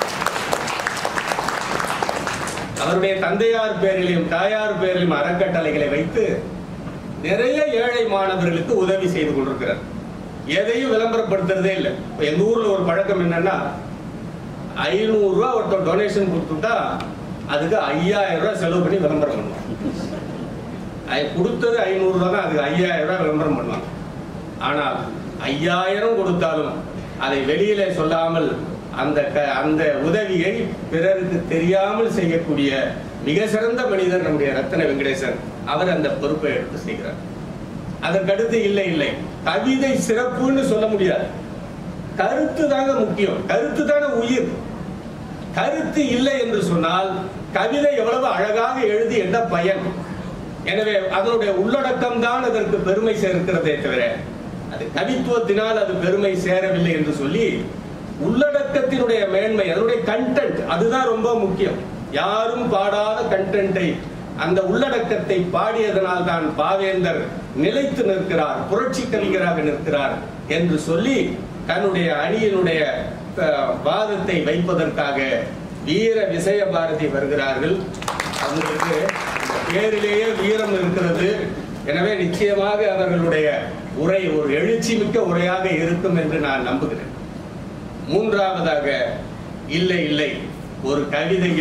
அவருடைய தந்தையார் பேரிலும் தாயார் பேரிலும் அறக்கட்டளைகளை வைத்து நிறைய ஏழை மாணவர்களுக்கு உதவி செய்து கொண்டிருக்கிறார். எதையும் விளம்பரப்படுத்துறதே இல்லை. எங்க ஊர்ல ஒரு பழக்கம் என்னன்னா, 500 ரூபா ஒருத்தர் டொனேஷன் கொடுத்துட்டா அதுக்கு 5000 ரூபாய் செலவு பண்ணி விளம்பரம் பண்ணுவாங்க. கொடுத்தது 500 ரூபா தான், அதுக்கு 5000 ரூபாய் விளம்பரம் பண்ணுவாங்க. ஆனால் 5000 கொடுத்தாலும் அதை வெளியில சொல்லாமல் அந்த உதவியை பிறருக்கு தெரியாமல் செய்யக்கூடிய மிக சிறந்த மனிதர் நம்முடைய ரத்தின வெங்கடேசன். அவர் அந்த பொறுப்பை எடுத்து செய்கிறார். அதற்கடுத்து இல்லை கவிதை சிறப்புன்னு சொல்ல முடியாது. கருத்து தாங்க முக்கியம், கருத்து தானே உயிர். கருத்து இல்லை என்று சொன்னால் கவிதை எவ்வளவு அழகாக எழுதி என்ன பயன்? எனவே அதனுடைய உள்ளடக்கம் தான் அதற்கு பெருமை சேர்க்கிறதே தவிர அது கவித்துவத்தினால் அது பெருமை சேரவில்லை என்று சொல்லி, உள்ளடக்கத்தினுடைய மேன்மை, அதனுடைய கண்டென்ட், அதுதான் ரொம்ப முக்கியம். யாரும் பாடாத கண்டென்ட்டை, அந்த உள்ளடக்கத்தை பாடியதனால் தான் பாவேந்தர் நிலைத்து நிற்கிறார், புரட்சி கவிஞராக நிற்கிறார் என்று சொல்லி தன்னுடைய அணியினுடைய வாதத்தை வைப்பதற்காக வீர விசய பாரதி வருகிறார்கள். அவங்களுக்கு பேரிலேயே வீரம் இருக்கிறது. எனவே நிச்சயமாக அவர்களுடைய உரை ஒரு எழுச்சி மிக்க உரையாக இருக்கும் என்று நான் நம்புகிறேன். மூன்றாவதாக, இல்லை ஒரு கவிதையில்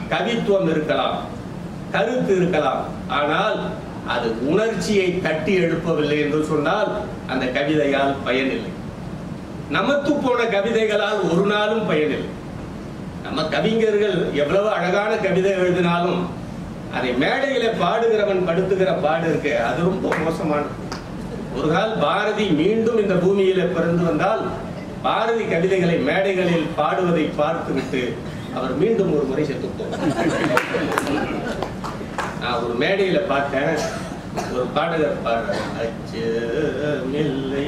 கவித்துவம் இருக்கலாம், கருத்து இருக்கலாம், ஆனால் அது உணர்ச்சியை தட்டி எழுப்பவில்லை என்று சொன்னால் அந்த கவிதையால் பயனில்லை. நமத்து போன கவிதைகளால் ஒரு நாளும் பயனில்லை. நம்ம கவிஞர்கள் எவ்வளவு அழகான கவிதை எழுதினாலும் அதை மேடையில பாடுகிறவன் படுத்துகிற பாடு இருக்கு, அது ரொம்ப மோசமானது. ஒரு கால் பாரதி மீண்டும் இந்த பூமியில பிறந்து வந்தால் பாரதி கவிதைகளை மேடைகளில் பாடுவதை பார்த்துவிட்டு அவர் மீண்டும் ஒரு முறை செத்து போவார். நான் ஒரு மேடையில பார்த்தேன், ஒரு பாடகர் பாடுறார், அச்சமில்லை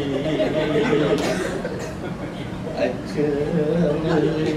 அச்சமில்லை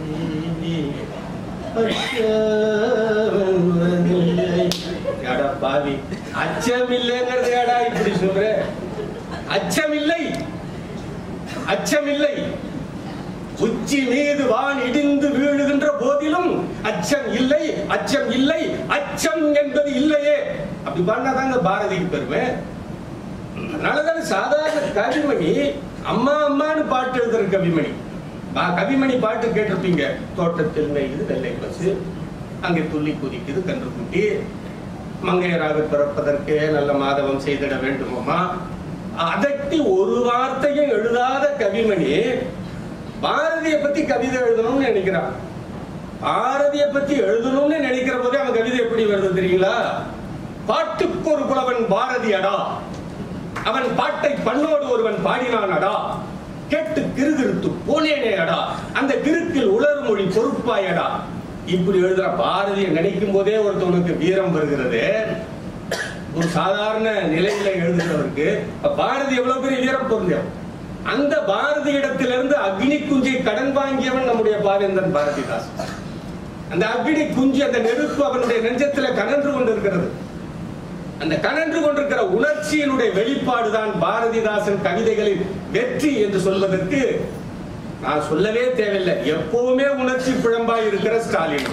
யாடா பாவி, அச்சமில்லைங்கிறது யாடா இப்படி சொல்ற? அச்சமில்லை, அச்சமில்லை. உச்சி மீது வான் இடிந்து வீழுகின்ற போதிலும் அச்சம் இல்லை, அச்சம் இல்லை, அச்சம் என்பது இல்லையே. அப்படி பண்ணாதாங்க பாரதிக்கு பெருமை. அதனாலதான் சாதாரண கவிமணி அம்மா அம்மான்னு பாட்டு எழுதுற கவிமணி. கவிமணி பாட்டு கேட்டிருப்பீங்க. தோட்டத்தில் நெய்து வெள்ளை பசு, அங்கே துள்ளி குதிக்குது கன்று குட்டி, மங்கையராக பிறப்பதற்கே நல்ல மாதவம் செய்திட வேண்டுமோமா, அதட்டி ஒரு வார்த்தையும் எழுதாத கவிமணி பாரதியை பத்தி கவிதை எழுதணும்னு நினைக்கிறான். பாரதியை பத்தி எழுதணும்னு நினைக்கிற போதே அவன் கவிதை எப்படி வருது தெரியுங்களா? பாட்டுக்கு ஒரு புலவன் பாரதியடா, அவன் பாட்டை பண்ணோடு ஒருவன் பாடினானடா, கேட்டு கிறுகிறுத்து போனேனே அடா, அந்த கிறுக்கில் உலர் மொழி பொறுப்பாயடா. இப்படி எழுதுற பாரதியை நினைக்கும் போதே ஒருத்தவனுக்கு வீரம் வருகிறது. ஒரு சாதாரண நிலையில எழுதுகிறவருக்கு பாரதி எவ்வளவு பெரிய வீரம் பொருந்தவன். அந்த பாரதி இடத்திலிருந்து அக்னி குஞ்சை கடன் வாங்கியவன் நம்முடைய பாவேந்தன் பாரதிதாசன். அந்த அக்னி குஞ்சு, அந்த நெருப்பு அவனுடைய நெஞ்சத்துல கனன்று கொண்டிருக்கிறது. அந்த கனன்று கொண்டிருக்கிற உணர்ச்சியினுடைய வெளிப்பாடுதான் பாரதிதாசன் கவிதைகளின் வெற்றி என்று சொல்வதற்கு நான் சொல்லவே தேவையில்லை. எப்பவுமே உணர்ச்சி பிழம்பாய் இருக்கிற ஸ்டாலின்.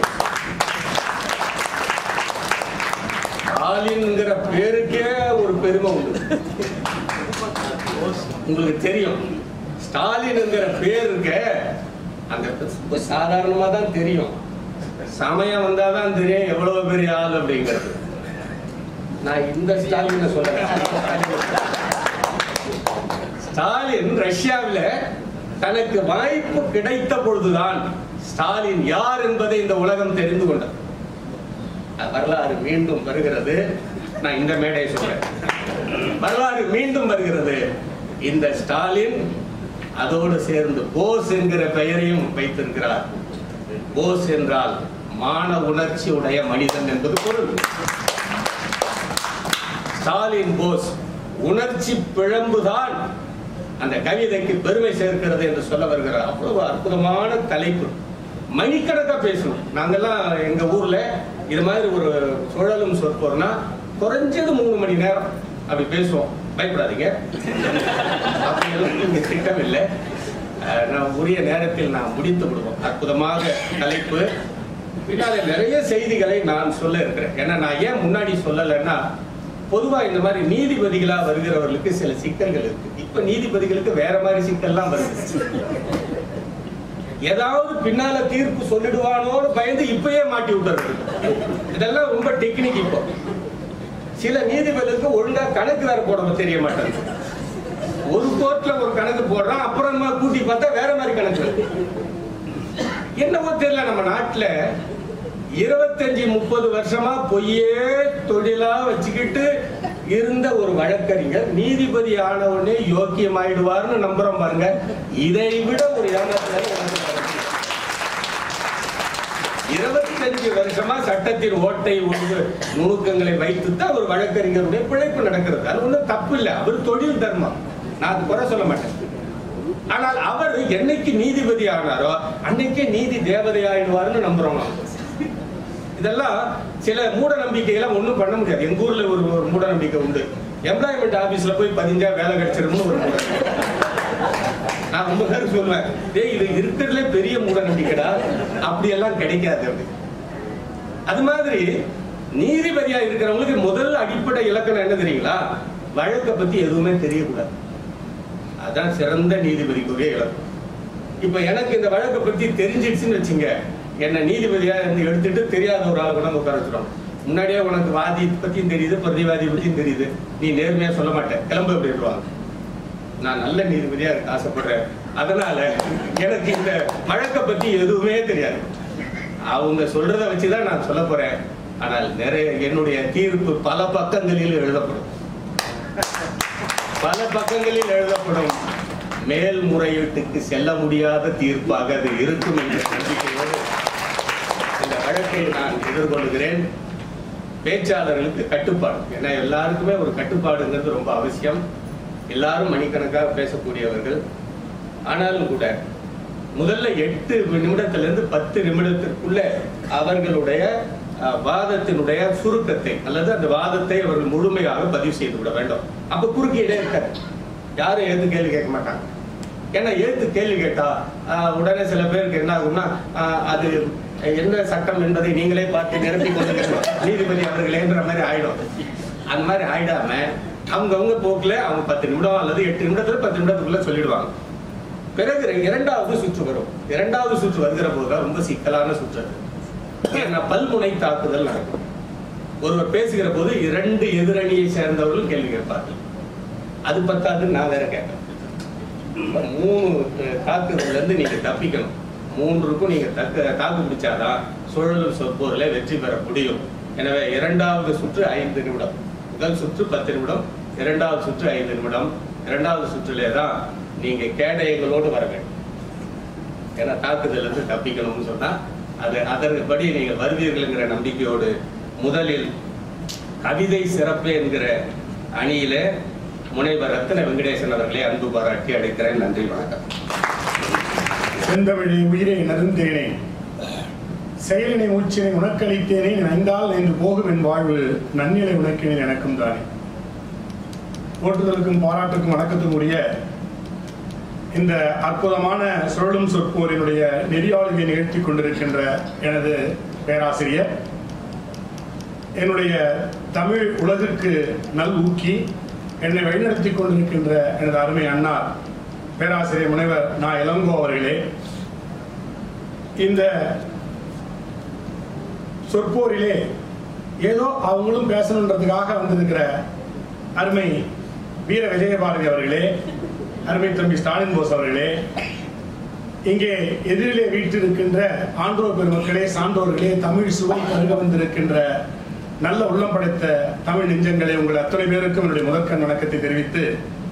ஸ்டாலின்ங்கிற பேருக்கே ஒரு பெருமை உண்டு. உங்களுக்கு தெரியும், ஸ்டாலின்ங்கிற பேர் இருக்க அந்த சாதாரணமா தான் தெரியும், சமயம் வந்தாதான் தெரியும் எவ்வளவு பெரிய ஆள் அப்படிங்கிறது. நான் இந்த ஸ்டாலின் சொல்றேன். ஸ்டாலின் ரஷ்யாவில் தனக்கு வாய்ப்பு கிடைத்த பொழுதுதான் ஸ்டாலின் யார் என்பதை இந்த உலகம் தெரிந்து கொண்டது. வரலாறு மீண்டும் வருகிறது. நான் இந்த மேடையை சொல்றேன், வரலாறு மீண்டும் வருகிறது. இந்த ஸ்டாலின் அதோடு சேர்ந்து போஸ் என்கிற பெயரையும் வைத்திருக்கிறார். போஸ் என்றால் மான உணர்ச்சி உடைய மனிதன் என்பது பொருள். ஸ்டாலின் போஸ் உணர்ச்சி பிழம்புதான் அந்த கவிதைக்கு பெருமை சேர்க்கிறது என்று சொல்ல வருகிறார். அவ்வளவு அற்புதமான தலைப்பு, மணிக்கணக்கா பேசணும். நாங்கெல்லாம் எங்க ஊர்ல இது மாதிரி ஒரு சுழலும் சொற்போர்னா குறைஞ்சது 3 மணி நேரம் அப்படி பேசுவோம். பயப்படாதீங்க, இங்க திட்டம் இல்லை. நான் உரிய நேரத்தில் நான் முடித்து விடுவோம். அற்புதமாக தலைப்பு, பின்னாலே நிறைய செய்திகளை நான் சொல்ல இருக்கிறேன். ஏன்னா நான் ஏன் முன்னாடி சொல்லலைன்னா, பொதுவா இந்த மாதிரி நீதிபதிகளா வருகிறவர்களுக்கு சில சிக்கல்கள் இருக்கு. இப்ப நீதிபதிகளுக்கு வேற மாதிரி சிக்கல்லாம் வருது. ஏதாவது பின்னால தீர்ப்பு சொல்லிடுவானோன்னு பயந்து இப்பயே மாட்டி விட்டுறது. இதெல்லாம் ரொம்ப டெக்னிக். இப்போ சில நீதிபதிகளுக்கு ஒழுங்கா கணக்கு வேற போட தெரிய மாட்டேங்குது. ஒரு கோர்ட்ல ஒரு கணக்கு போடுறான், அப்புறமா கூட்டி பார்த்தா வேற மாதிரி கணக்கு. என்னவோ தெரியல, நம்ம நாட்டுல 25-30 வருஷமா பொய்யே தொழிலா வச்சுக்கிட்டு இருந்த ஒரு வழக்கறிஞர் நீதிபதி ஆன உடனே யோக்கியமாயிடுவார்னு நம்புறோம் பாருங்க. இதை விட ஒரு ஏமாற்றம். 25 வருஷமா சட்டத்தின் ஓட்டை நுணுக்கங்களை வைத்துத்தான் ஒரு வழக்கறிஞருடைய பிழைப்பு நடக்கிறது. அது ஒன்றும் தப்பு இல்லை, அவர் தொழில் தர்மம், நான் அது குறை சொல்ல மாட்டேன். ஆனால் அவர் என்னைக்கு நீதிபதி ஆனாரோ அன்னைக்கே நீதி தேவதை ஆயிடுவார்னு நம்புறோம். இதெல்லாம் சில மூட நம்பிக்கைகளை ஒண்ணும் பண்ண முடியாது. எங்க ஊர்ல ஒரு மூட நம்பிக்கை உண்டு. எம்ப்ளாய்மெண்ட் ஆபீஸ்ல போய் 15 வேலை கிடைச்சிரும்னு ஒரு மூட. நான் ரொம்ப பேர் சொல்லுவேன், இது இருக்கிறதுல பெரிய மூட நம்பிக்கைடா, அப்படி எல்லாம் கிடைக்காது அப்படி. அது மாதிரி நீதிபதியா இருக்கிறவங்களுக்கு முதல் அடிப்படை இலக்கணம் என்ன தெரியுங்களா? வழக்கை பத்தி எதுவுமே தெரியக்கூடாது. அதான் சிறந்த நீதிபதிக்குரிய இலக்கம். இப்ப எனக்கு இந்த வழக்கை பத்தி தெரிஞ்சிடுச்சுன்னு வச்சுங்க, என்ன நீதிபதியா இருந்து எடுத்துட்டு தெரியாத ஒரு ஆள் கூட உட்கார வச்சிருவாங்க. முன்னாடியே உனக்கு வாதி பத்தியும் தெரியுது, பிரதிவாதி பத்தியும் தெரியுது, நீ நேர்மையா சொல்ல மாட்டேன், கிளம்பு அப்படின்வாங்க. நான் நல்ல நீதிபதியா இருக்க ஆசைப்படுறேன். அதனால எனக்கு இந்த வழக்கை பத்தி எதுவுமே தெரியாது. அவங்க சொல்றதை வச்சுதான் நான் சொல்ல போறேன். ஆனால் நிறைய என்னுடைய தீர்ப்பு பல பக்கங்களில் எழுதப்படும், பல பக்கங்களில் எழுதப்படும். மேல்முறையீட்டுக்கு செல்ல முடியாத தீர்ப்பாக அது இருக்கும் என்ற நம்பிக்கையோடு இந்த வழக்கை நான் எதிர்கொள்கிறேன். பேச்சாளர்களுக்கு கட்டுப்பாடு, ஏன்னா எல்லாருக்குமே ஒரு கட்டுப்பாடுங்கிறது ரொம்ப அவசியம். எல்லாரும் மணிக்கணக்காக பேசக்கூடியவர்கள். ஆனாலும் கூட முதல்ல 8 நிமிடத்திலிருந்து 10 நிமிடத்திற்குள்ள அவர்களுடைய வாதத்தினுடைய சுருக்கத்தை அல்லது அந்த வாதத்தை அவர்கள் முழுமையாக பதிவு செய்து விட வேண்டும். அப்ப குறுக்கீடே இருக்காது, யாரும் எழுத்து கேள்வி கேட்க மாட்டாங்க. ஏன்னா எழுத்து கேள்வி கேட்டா உடனே சில பேருக்கு என்ன ஆகும்னா, அது என்ன சட்டம் என்பதை நீங்களே பார்த்து நிரப்பி கொண்டு நீதிபதி அவர்களேன்ற மாதிரி ஆயிடும். அந்த மாதிரி ஆயிடாம அவங்கவுங்க போக்குல அவங்க 10 நிமிடம் அல்லது 8 நிமிடத்துல 10 நிமிடத்துக்குள்ள சொல்லிடுவாங்க. பிறகு 2வது சுற்று வரும். 2வது சுற்று வருகிற போதுதான் ரொம்ப சிக்கலான சுற்று. ஏன்னா பல்முனை தாக்குதல் நடக்கும். ஒருவர் பேசுகிற போது 2 எதிரணியை சேர்ந்தவர்களும் கேள்வி கேட்பார்கள். அது பத்தாது, நான் வேற கேட்பேன். 3 தாக்குதல்ல இருந்து நீங்க தப்பிக்கணும். 3க்கும் நீங்க தாக்கு பிடிச்சாதான் சுழலும் சொற்பொருளை வெற்றி பெற முடியும். எனவே 2வது சுற்று 5 நிமிடம், முதல் சுற்று 10 நிமிடம், 2வது சுற்று 5 நிமிடம். 2வது சுற்றிலே தான் நீங்க கேடயங்களோடு வர வேண்டும். ஏன்னா தாக்குதல் இருந்து தப்பிக்கணும்னு சொன்னா அது அதன்படி நீங்க வருவீர்கள்ங்கிற நம்பிக்கையோடு முதலில் கவிதை சிறப்பு என்கிற அணியில முனைவர் ரத்ன வெங்கடேசன் அவர்களை அன்பு பாராட்டி அழைக்கிறேன். நன்றி, வணக்கம். செந்தமிழை உயிரை நருந்தேனே, செயலினை மூச்சினை உனக்களித்தேனே, நைந்தால் என்று போகும் என் வாழ்வு நன்னிலை உனக்கினே எனக்கும் தானே. போற்றுதலுக்கும் பாராட்டுக்கும் வணக்கத்துக்கும் உரிய இந்த அற்புதமான சுழலும் சொற்போரினுடைய நெறியாளுகை நிகழ்த்தி கொண்டிருக்கின்ற எனது பேராசிரியர், என்னுடைய தமிழ் உலகிற்கு நல் ஊக்கி என்னை வழிநடத்தி கொண்டிருக்கின்ற எனது அருமை அண்ணா பேராசிரியர் முனைவர் நா. இளங்கோ அவர்களே, இந்த சொற்போரிலே ஏதோ அவங்களும் பேசணுன்றதுக்காக வந்திருக்கிற அருமை வீர விஜயபாரதி அவர்களே, அருமை தம்பி ஸ்டாலின் போஸ் அவர்களே, இங்கே எதிரிலே வீட்டிருக்கின்ற ஆன்றோர் பெருமக்களே, சான்றோர்களே, தமிழ் சுவை அருக வந்திருக்கின்ற நல்ல உள்ளம் படைத்த தமிழ் நெஞ்சங்களே, உங்கள் அத்தனை பேருக்கும் என்னுடைய முதற்கண் வணக்கத்தை தெரிவித்து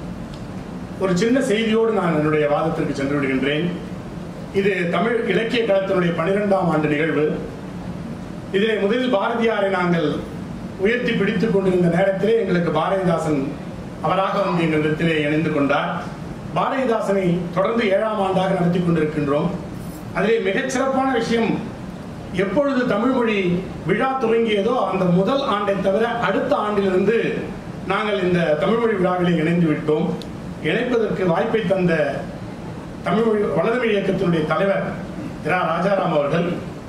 ஒரு சின்ன செய்தியோடு நான் என்னுடைய வாதத்திற்கு சென்று விடுகின்றேன். இது தமிழ் இலக்கிய களத்தினுடைய 12ஆம் ஆண்டு நிகழ்வு. இதிலே முதலில் பாரதியாரை நாங்கள் உயர்த்தி பிடித்துக் கொண்டிருந்த நேரத்திலே எங்களுக்கு பாரதிதாசன் அவராக வந்து எங்களிடத்திலே இணைந்து கொண்டார். பாரதிதாசனை தொடர்ந்து 7ஆம் ஆண்டாக நடத்தி கொண்டிருக்கின்றோம். அதிலே மிகச் சிறப்பான விஷயம், எப்பொழுது தமிழ் மொழி விழா துவங்கியதோ அந்த முதல் ஆண்டை தவிர அடுத்த ஆண்டிலிருந்து நாங்கள் இந்த தமிழ் மொழி விழாவிலே இணைந்து விட்டோம். இணைப்பதற்கு வாய்ப்பை தந்த தமிழ் மொழி வளர்மொழி இயக்கத்தினுடைய தலைவர் இரா. ராஜாராம் அவர்கள்,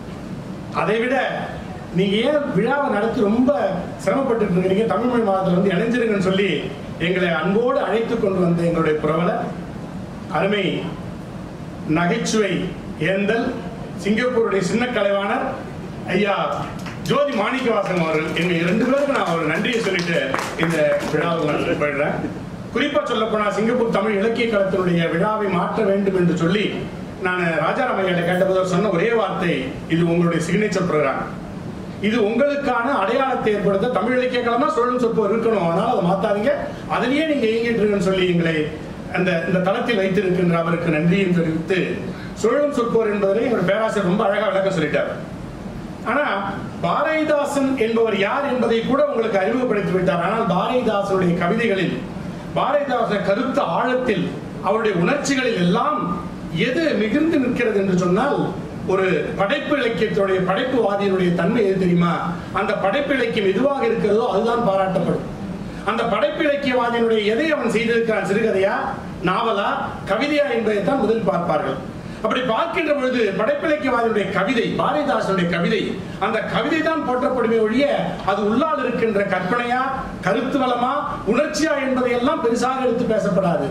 அதைவிட நீங்க ஏன் விழாவை நடத்தி ரொம்ப சிரமப்பட்டு இருக்கிறீங்க, தமிழ் மொழி மாதத்தில் வந்து இணைஞ்சிருங்கன்னு சொல்லி எங்களை அன்போடு அழைத்து கொண்டு வந்த எங்களுடைய புரவலர், அருமை நகைச்சுவை ஏந்தல் சிங்கப்பூருடைய சின்ன கலைவாணர் ஐயா ஜோதி மாணிக்கவாசகம் அவர்கள், எங்க 2 பேருக்கு நான் ஒரு நன்றியை சொல்லிட்டு இந்த விழாவை போயிடுறேன். குறிப்பா சொல்ல போனா சிங்கப்பூர் தமிழ் இலக்கிய களத்தினுடைய விழாவை மாற்ற வேண்டும் என்று சொல்லி நான் ராஜாராம் ஐயா கேட்டபோது சொன்ன ஒரே வார்த்தை, இது உங்களுடைய சிக்னேச்சர் ப்ரோக்ராம், இது உங்களுக்கான அடையாளத்தை ஏற்படுத்த தமிழ் இலக்கிய களமா சுழலும் சொற்போர் இருக்கணும், அதனால அதை மாத்தாதீங்க, அதிலேயே நீங்க இயங்கிட்டு இருக்குன்னு சொல்லி எங்களை இந்த தளத்தில் வைத்திருக்கின்ற அவருக்கு நன்றியும் தெரிவித்து, சுழலும் சொற்போர் என்பதை எங்களுடைய பேராசிரியர் ரொம்ப அழகா விளக்க சொல்லிட்டார். ஆனா பாரதிதாசன் என்பவர் யார் என்பதை கூட உங்களுக்கு அறிமுகப்படுத்தி விட்டார். ஆனால் பாரதிதாசனுடைய கவிதைகளில், பாரதிதாசன் கருத்து ஆழத்தில், அவருடைய உணர்ச்சிகளில் எல்லாம் எது மிகுந்து நிற்கிறது என்று சொன்னால், ஒரு படைப்பு இலக்கியத்தினுடைய படைப்புவாதியினுடைய தன்மை எது தெரியுமா? அந்த படைப்பு இலக்கியம் எதுவாக இருக்கிறதோ அதுதான் பாராட்டப்படும். அந்த படைப்பு இலக்கியவாதியினுடைய எதை அவன் செய்திருக்கிறான், சிறுகதையா, நாவலா, கவிதையா என்பதைத்தான் முதல் பார்ப்பார்கள். அப்படி பார்க்கின்ற பொழுது படைப்பிலக்கியவாதியுடைய கவிதை, பாரதிதாசனுடைய கவிதை, அந்த கவிதை தான் போற்றப்படுமே ஒழிய அது உள்ளால் இருக்கின்ற கற்பனையா, கருத்து வளமா, உணர்ச்சியா என்பதையெல்லாம் பெருசாக எடுத்து பேசப்படாது.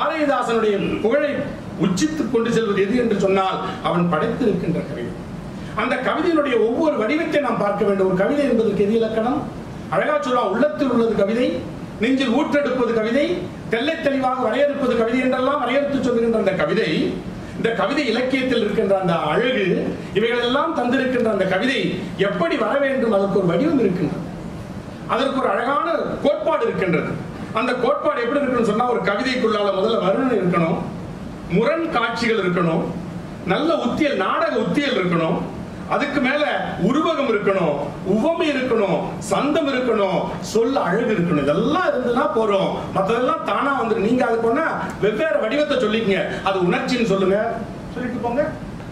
பாரதிதாசனுடைய புகழை உச்சித்துக் கொண்டு செல்வது எது என்று சொன்னால் அவன் படைத்திருக்கின்ற கவிதை. அந்த கவிதையினுடைய ஒவ்வொரு வடிவத்தை நாம் பார்க்க வேண்டும். ஒரு கவிதை என்பதற்கு எது இலக்கணம்? அழகா சொல்லலாம், உள்ளத்தில் உள்ளது கவிதை, நெஞ்சில் ஊற்றெடுப்பது கவிதை, தெல்லை தெளிவாக வரையறுப்பது கவிதை என்றெல்லாம் வரையறுத்து சொல்லுகின்ற அந்த கவிதை, இந்த கவிதை இலக்கியத்தில் இருக்கின்ற அந்த அழகு, இவைகளெல்லாம் தந்திருக்கின்ற அந்த கவிதை எப்படி வர வேண்டும், அதற்கு ஒரு வடிவம் இருக்கின்றது, அதற்கு ஒரு அழகான கோட்பாடு இருக்கின்றது. அந்த கோட்பாடு எப்படி இருக்குன்னு சொன்னா, ஒரு கவிதைக்குள்ளால முதல்ல வர்ணனை இருக்கணும், முரண் காட்சிகள் இருக்கணும், நல்ல உத்தியல், நாடக உத்தியல் இருக்கணும், அதுக்கு மேல உருவகம் இருக்கணும், உவமை இருக்கணும், சந்தம் இருக்கணும், சொல்ல அழகு இருக்கணும். இதெல்லாம் இருந்ததுன்னா போறோம், மற்றதெல்லாம் தானா வந்துடும். நீங்க அது போனா வெவ்வேறு வடிவத்தை சொல்லிக்கங்க, அது உணர்ச்சின்னு சொல்லுங்க, சொல்லிட்டு போங்க.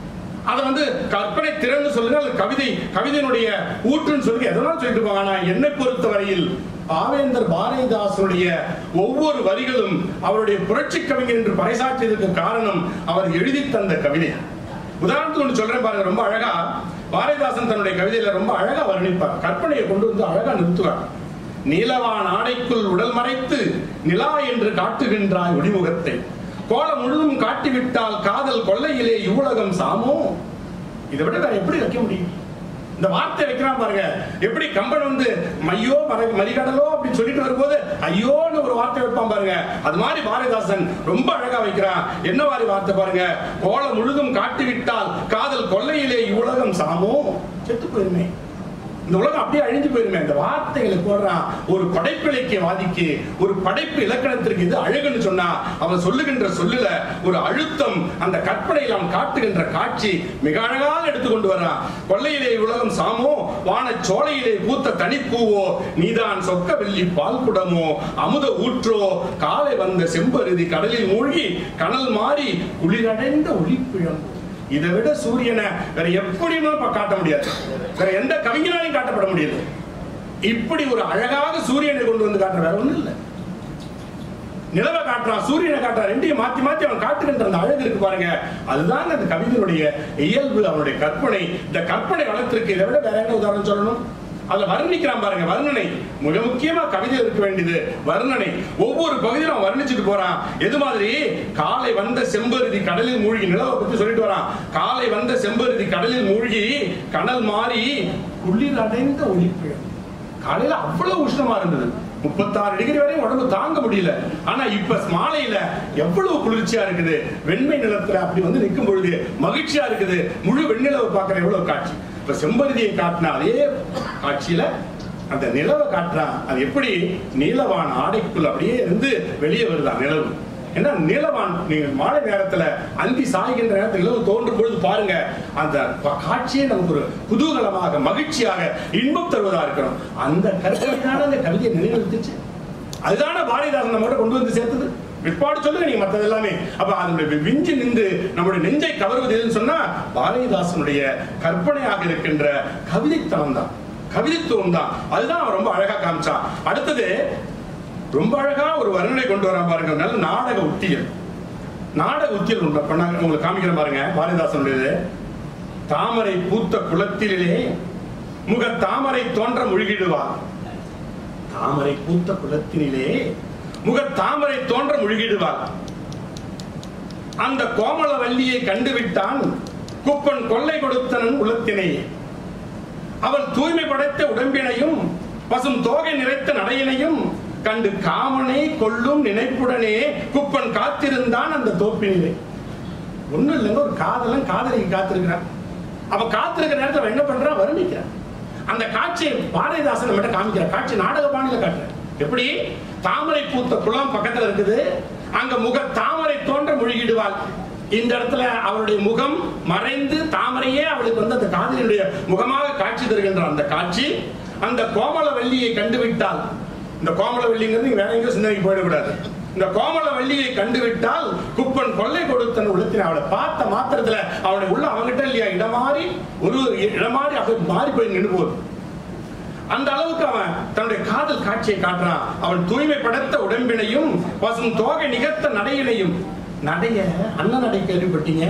அதை வந்து கற்பனை திறன்னு சொல்லுங்க, அது கவிதையினுடைய ஊற்றுன்னு சொல்லுங்க, எதனாலும் சொல்லிட்டு போங்க. ஆனா என்னை பொறுத்த வரையில் பாவேந்தர் பாரதிதாசனுடைய ஒவ்வொரு வரிகளும் அவருடைய புரட்சி கவிஞர் என்று பறைசாற்றியதற்கு காரணம் அவர் எழுதி தந்த கவிதை. உதாரணத்துக்கு ஒன்று சொல்றேன் பாருங்க, ரொம்ப அழகா பாரதிதாசன் தன்னுடைய கவிதையில ரொம்ப அழகா வர்ணிப்பார், கற்பனையை கொண்டு வந்து அழகா நிறுத்துவார். நீலவான் ஆடைக்குள் உடல் மறைத்து நிலா என்று காட்டுகின்றாய் ஒளிமுகத்தை, கோலம் முழுதும் காட்டிவிட்டால் காதல் கொள்ளையிலே இவ்வுலகம் சாமோ. இதை விட வேற எப்படி வைக்க முடியும்? இந்த வார்த்தை வைக்கிறான் பாருங்க, எப்படி கம்பன் வந்து மையோ மறிகடலோ அப்படின்னு சொல்லிட்டு வரும்போது ஐயோன்னு ஒரு வார்த்தை வைப்பான் பாருங்க, அது மாதிரி பாரதிதாசன் ரொம்ப அழகா வைக்கிறான். என்ன மாதிரி வார்த்தை பாருங்க, கோலம் முழுதும் காட்டிவிட்டால் காதல் கொள்ளையிலே இவ்வுலகம் சாமோ, செத்து போயிருமே, இந்த உலகம் அப்படியே அழிஞ்சு போயிருமே. இந்த வார்த்தைகளை போடுறான். ஒரு படைப்பிலக்கியவாதிக்கு, ஒரு படைப்பு இலக்கணத்திற்கு இது அழகுன்னு சொன்னா அவன் சொல்லுகின்ற சொல்லுல ஒரு அழுத்தம், அந்த கற்பனையில் அவன் காட்டுகின்ற காட்சி மிக அழகாக எடுத்துக்கொண்டு வர்றான். கொள்ளையிலே உலகம் சாமோ, வான சோலையிலே பூத்த தனிப்பூவோ, நீதான் சொக்க வெள்ளி பால் குடமோ, அமுத ஊற்றோ, காலை வந்த செம்பருதி கடலில் மூழ்கி கனல் மாறி குளிரடைந்த ஒளிப்பிழம். இதை விட சூரியனை வேற எப்படியுமே காட்ட முடியாது, வேற எந்த கவிஞனாலையும் காட்டப்பட முடியாது. இப்படி ஒரு அழகாக சூரியனை கொண்டு வந்து காட்டுற, வேற ஒண்ணும் இல்லை. நிலவை காட்டுறான், சூரியனை காட்டுறான், ரெண்டையும் மாத்தி மாத்தி அவன் காட்டுகின்ற அந்த அழகு இருக்கு பாருங்க, அதுதான் அந்த கவிஞனுடைய இயல்பு, அவனுடைய கற்பனை. இந்த கற்பனை வளர்த்திருக்கு. இதை விட வேற என்ன உதாரணம் சொல்லணும்? அதுல வர்ணிக்கிறான் பாருங்க, வர்ணனை மிக முக்கியமா கவிதை இருக்க வேண்டியது வர்ணனை. ஒவ்வொரு பகுதியிலும் அவன் வர்ணிச்சுட்டு போறான். எது மாதிரி, காலை வந்த செம்பருதி கடலில் மூழ்கி, நிலவை பத்தி சொல்லிட்டு வரான். காலை வந்த செம்பருதி கடலில் மூழ்கி கனல் மாறி குளிர் அடைந்த ஒளிப்பிழம். காலையில அவ்வளவு உஷ்ணமா இருந்தது, 36 டிகிரி வரையும் உடம்பு தாங்க முடியல. ஆனா இப்ப மாலையில எவ்வளவு குளிர்ச்சியா இருக்குது, வெண்மை நிலத்துல அப்படி வந்து நிற்கும் பொழுது மகிழ்ச்சியா இருக்குது. முழு வெண்ணிலவை பார்க்கிற எவ்வளவு காட்சி. இப்ப செம்பருதியை காட்டின அதே காட்சியில அந்த நிலவை காட்டுறான். அது எப்படி நீலவான் ஆடைக்குள் அப்படியே இருந்து வெளியே வருதான் நிலவு. ஏன்னா நீலவான், நீங்க மாலை நேரத்துல அந்தி சாய்கின்ற நேரத்தில் நிலவு தோன்றும் பொழுது பாருங்க, அந்த காட்சியே நமக்கு ஒரு குதூகலமாக, மகிழ்ச்சியாக, இன்பம் தருவதா இருக்கணும். அந்த கற்பனையான அந்த கவிதையை நினைவுறுத்துச்சு. அதுதான பாரதிதாசன் நம்ம கொண்டு வந்து சேர்த்தது. பிற்பாடு சொல்லுங்க நீங்க மற்றது எல்லாமே. அப்ப அதனுடைய விஞ்சி நின்று நம்முடைய நெஞ்சை கவர்வது எதுன்னு சொன்னா பாரதிதாசனுடைய கற்பனையாக இருக்கின்ற கவிதைத்தனம் தான், கவிதைத்துவம் தான். அதுதான் அவன் ரொம்ப அழகா காமிச்சான். அடுத்தது ரொம்ப அழகா ஒரு வர்ணனை கொண்டு வரான் பாருங்க, நல்ல நாடக உத்தியல். நாடக உத்தியல் உங்களுக்கு காமிக்கிறேன் பாருங்க. பாரதிதாசனுடையது, தாமரை பூத்த குளத்திலே முக தாமரை தோன்ற முழுகிடுவார். தாமரை பூத்த குளத்தினிலே முக தாமரை தோன்ற முழுகிடுவார். அந்த கோமள வள்ளியை கண்டுவிட்டான் குப்பன் கொள்ளை கொடுத்தனன் உலத்தினை. அவள் தூய்மை படைத்த உடம்பினையும் பசும் தோகை நிறைத்த நடையினையும் கண்டு காமனை கொள்ளும் நினைப்புடனே குப்பன் காத்திருந்தான் அந்த தோப்பினிலே. ஒண்ணும் இல்லைங்க, ஒரு காதலன் காதலிக்கு காத்திருக்கிறான். அவன் காத்திருக்கிற நேரத்தில் அவன் என்ன பண்றான், வர்ணிக்கிறான். அந்த காட்சியை பாரதிதாசன் மட்டும் காமிக்கிற காட்சி நாடக பாணியில காட்டுற. எப்படி, தாமரை பூத்த குளம் பக்கத்துல இருக்குது, அங்க முக தாமரை தோன்ற முழுகிடுவாள். இந்த இடத்துல அவளுடைய முகம் மறைந்து தாமரையே அவளுக்கு வந்து அந்த காதலியுடைய முகமாக காட்சி தருகின்ற அந்த காட்சி. அந்த கோமள வள்ளியை கண்டுவிட்டால், இந்த கோமள வள்ளிங்கிறது வேற எங்கேயும் சிந்தனைக்கு போயிடக்கூடாது. இந்த கோமள வள்ளியை கண்டுவிட்டால் குப்பன் கொள்ளை கொடுத்தன் உள்ளத்தின. அவளை பார்த்த மாத்திரத்துல அவனுடைய உள்ள அவங்கிட்ட இல்லையா இடமாறி, ஒரு இடமாறி அப்படி மாறி போய் நின்று போகுது. அந்த அளவுக்கு அவன் தன்னுடைய காதல் காட்சியை காட்டுறான். அவன் தூய்மை படைத்த உடம்பினையும் பசும் தோகை நிகழ்த்த நடையினையும். நடைய அண்ணன் நடை கேள்விப்பட்டீங்க,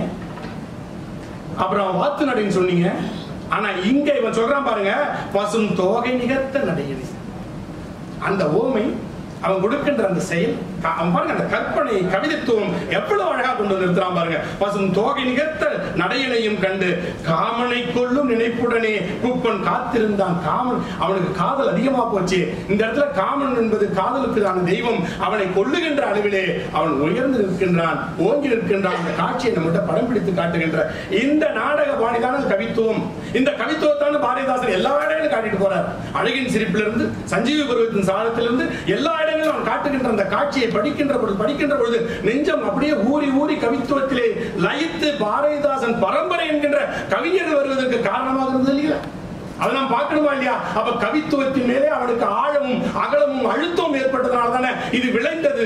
அப்புறம் வாத்து நடைன்னு சொன்னீங்க. ஆனா இங்க இவன் சொல்றான் பாருங்க, பசும் தோகை நிகழ்த்த நடையினை. அந்த ஓமை அவன் கொடுக்கின்ற அந்த செயல், அவன் பாருங்க அந்த கற்பனை கவிதைத்துவம் எவ்வளவு அழகா கொண்டு நிறுத்துறான் பாருங்க. பசும் தோகை நிகர்த்த நடையினையும் கண்டு காமனை கொள்ளும் நினைப்புடனே கூப்பன் காத்திருந்தான். காமன், அவனுக்கு காதல் அதிகமா போச்சு. இந்த இடத்துல காமன் என்பது காதலுக்குதான தெய்வம். அவனை கொள்ளுகின்ற அளவிலே அவன் உயர்ந்து நிற்கின்றான், ஓங்கி நிற்கின்றான். அந்த காட்சியை நம்மகிட்ட படம் பிடித்து காட்டுகின்ற இந்த நாடக பாணிதான கவித்துவம். இந்த கவித்துவத்தான பாரதிதாசன் எல்லா இடங்களும் காட்டிட்டு போறார். அழகின் சிரிப்பிலிருந்து, சஞ்சீவி பருவத்தின் சாரத்திலிருந்து எல்லா இடங்களும் அவன் காட்டுகின்ற அந்த காட்சியை படிக்கின்ற பொழுது நெஞ்சம் அப்படியே ஊறி ஊறி கவித்துவத்திலே லயித்து பாரதிதாசன் பரம்பரை என்கின்ற கவிஞர்கள் வருவதற்கு காரணமாக இருந்தது இல்லையா? அதை நாம் பார்க்கணுமா இல்லையா? அப்ப கவித்துவத்தின் மேலே அவனுக்கு ஆழமும் அகலமும் அழுத்தமும் ஏற்பட்டதுனால தானே இது விளைந்தது.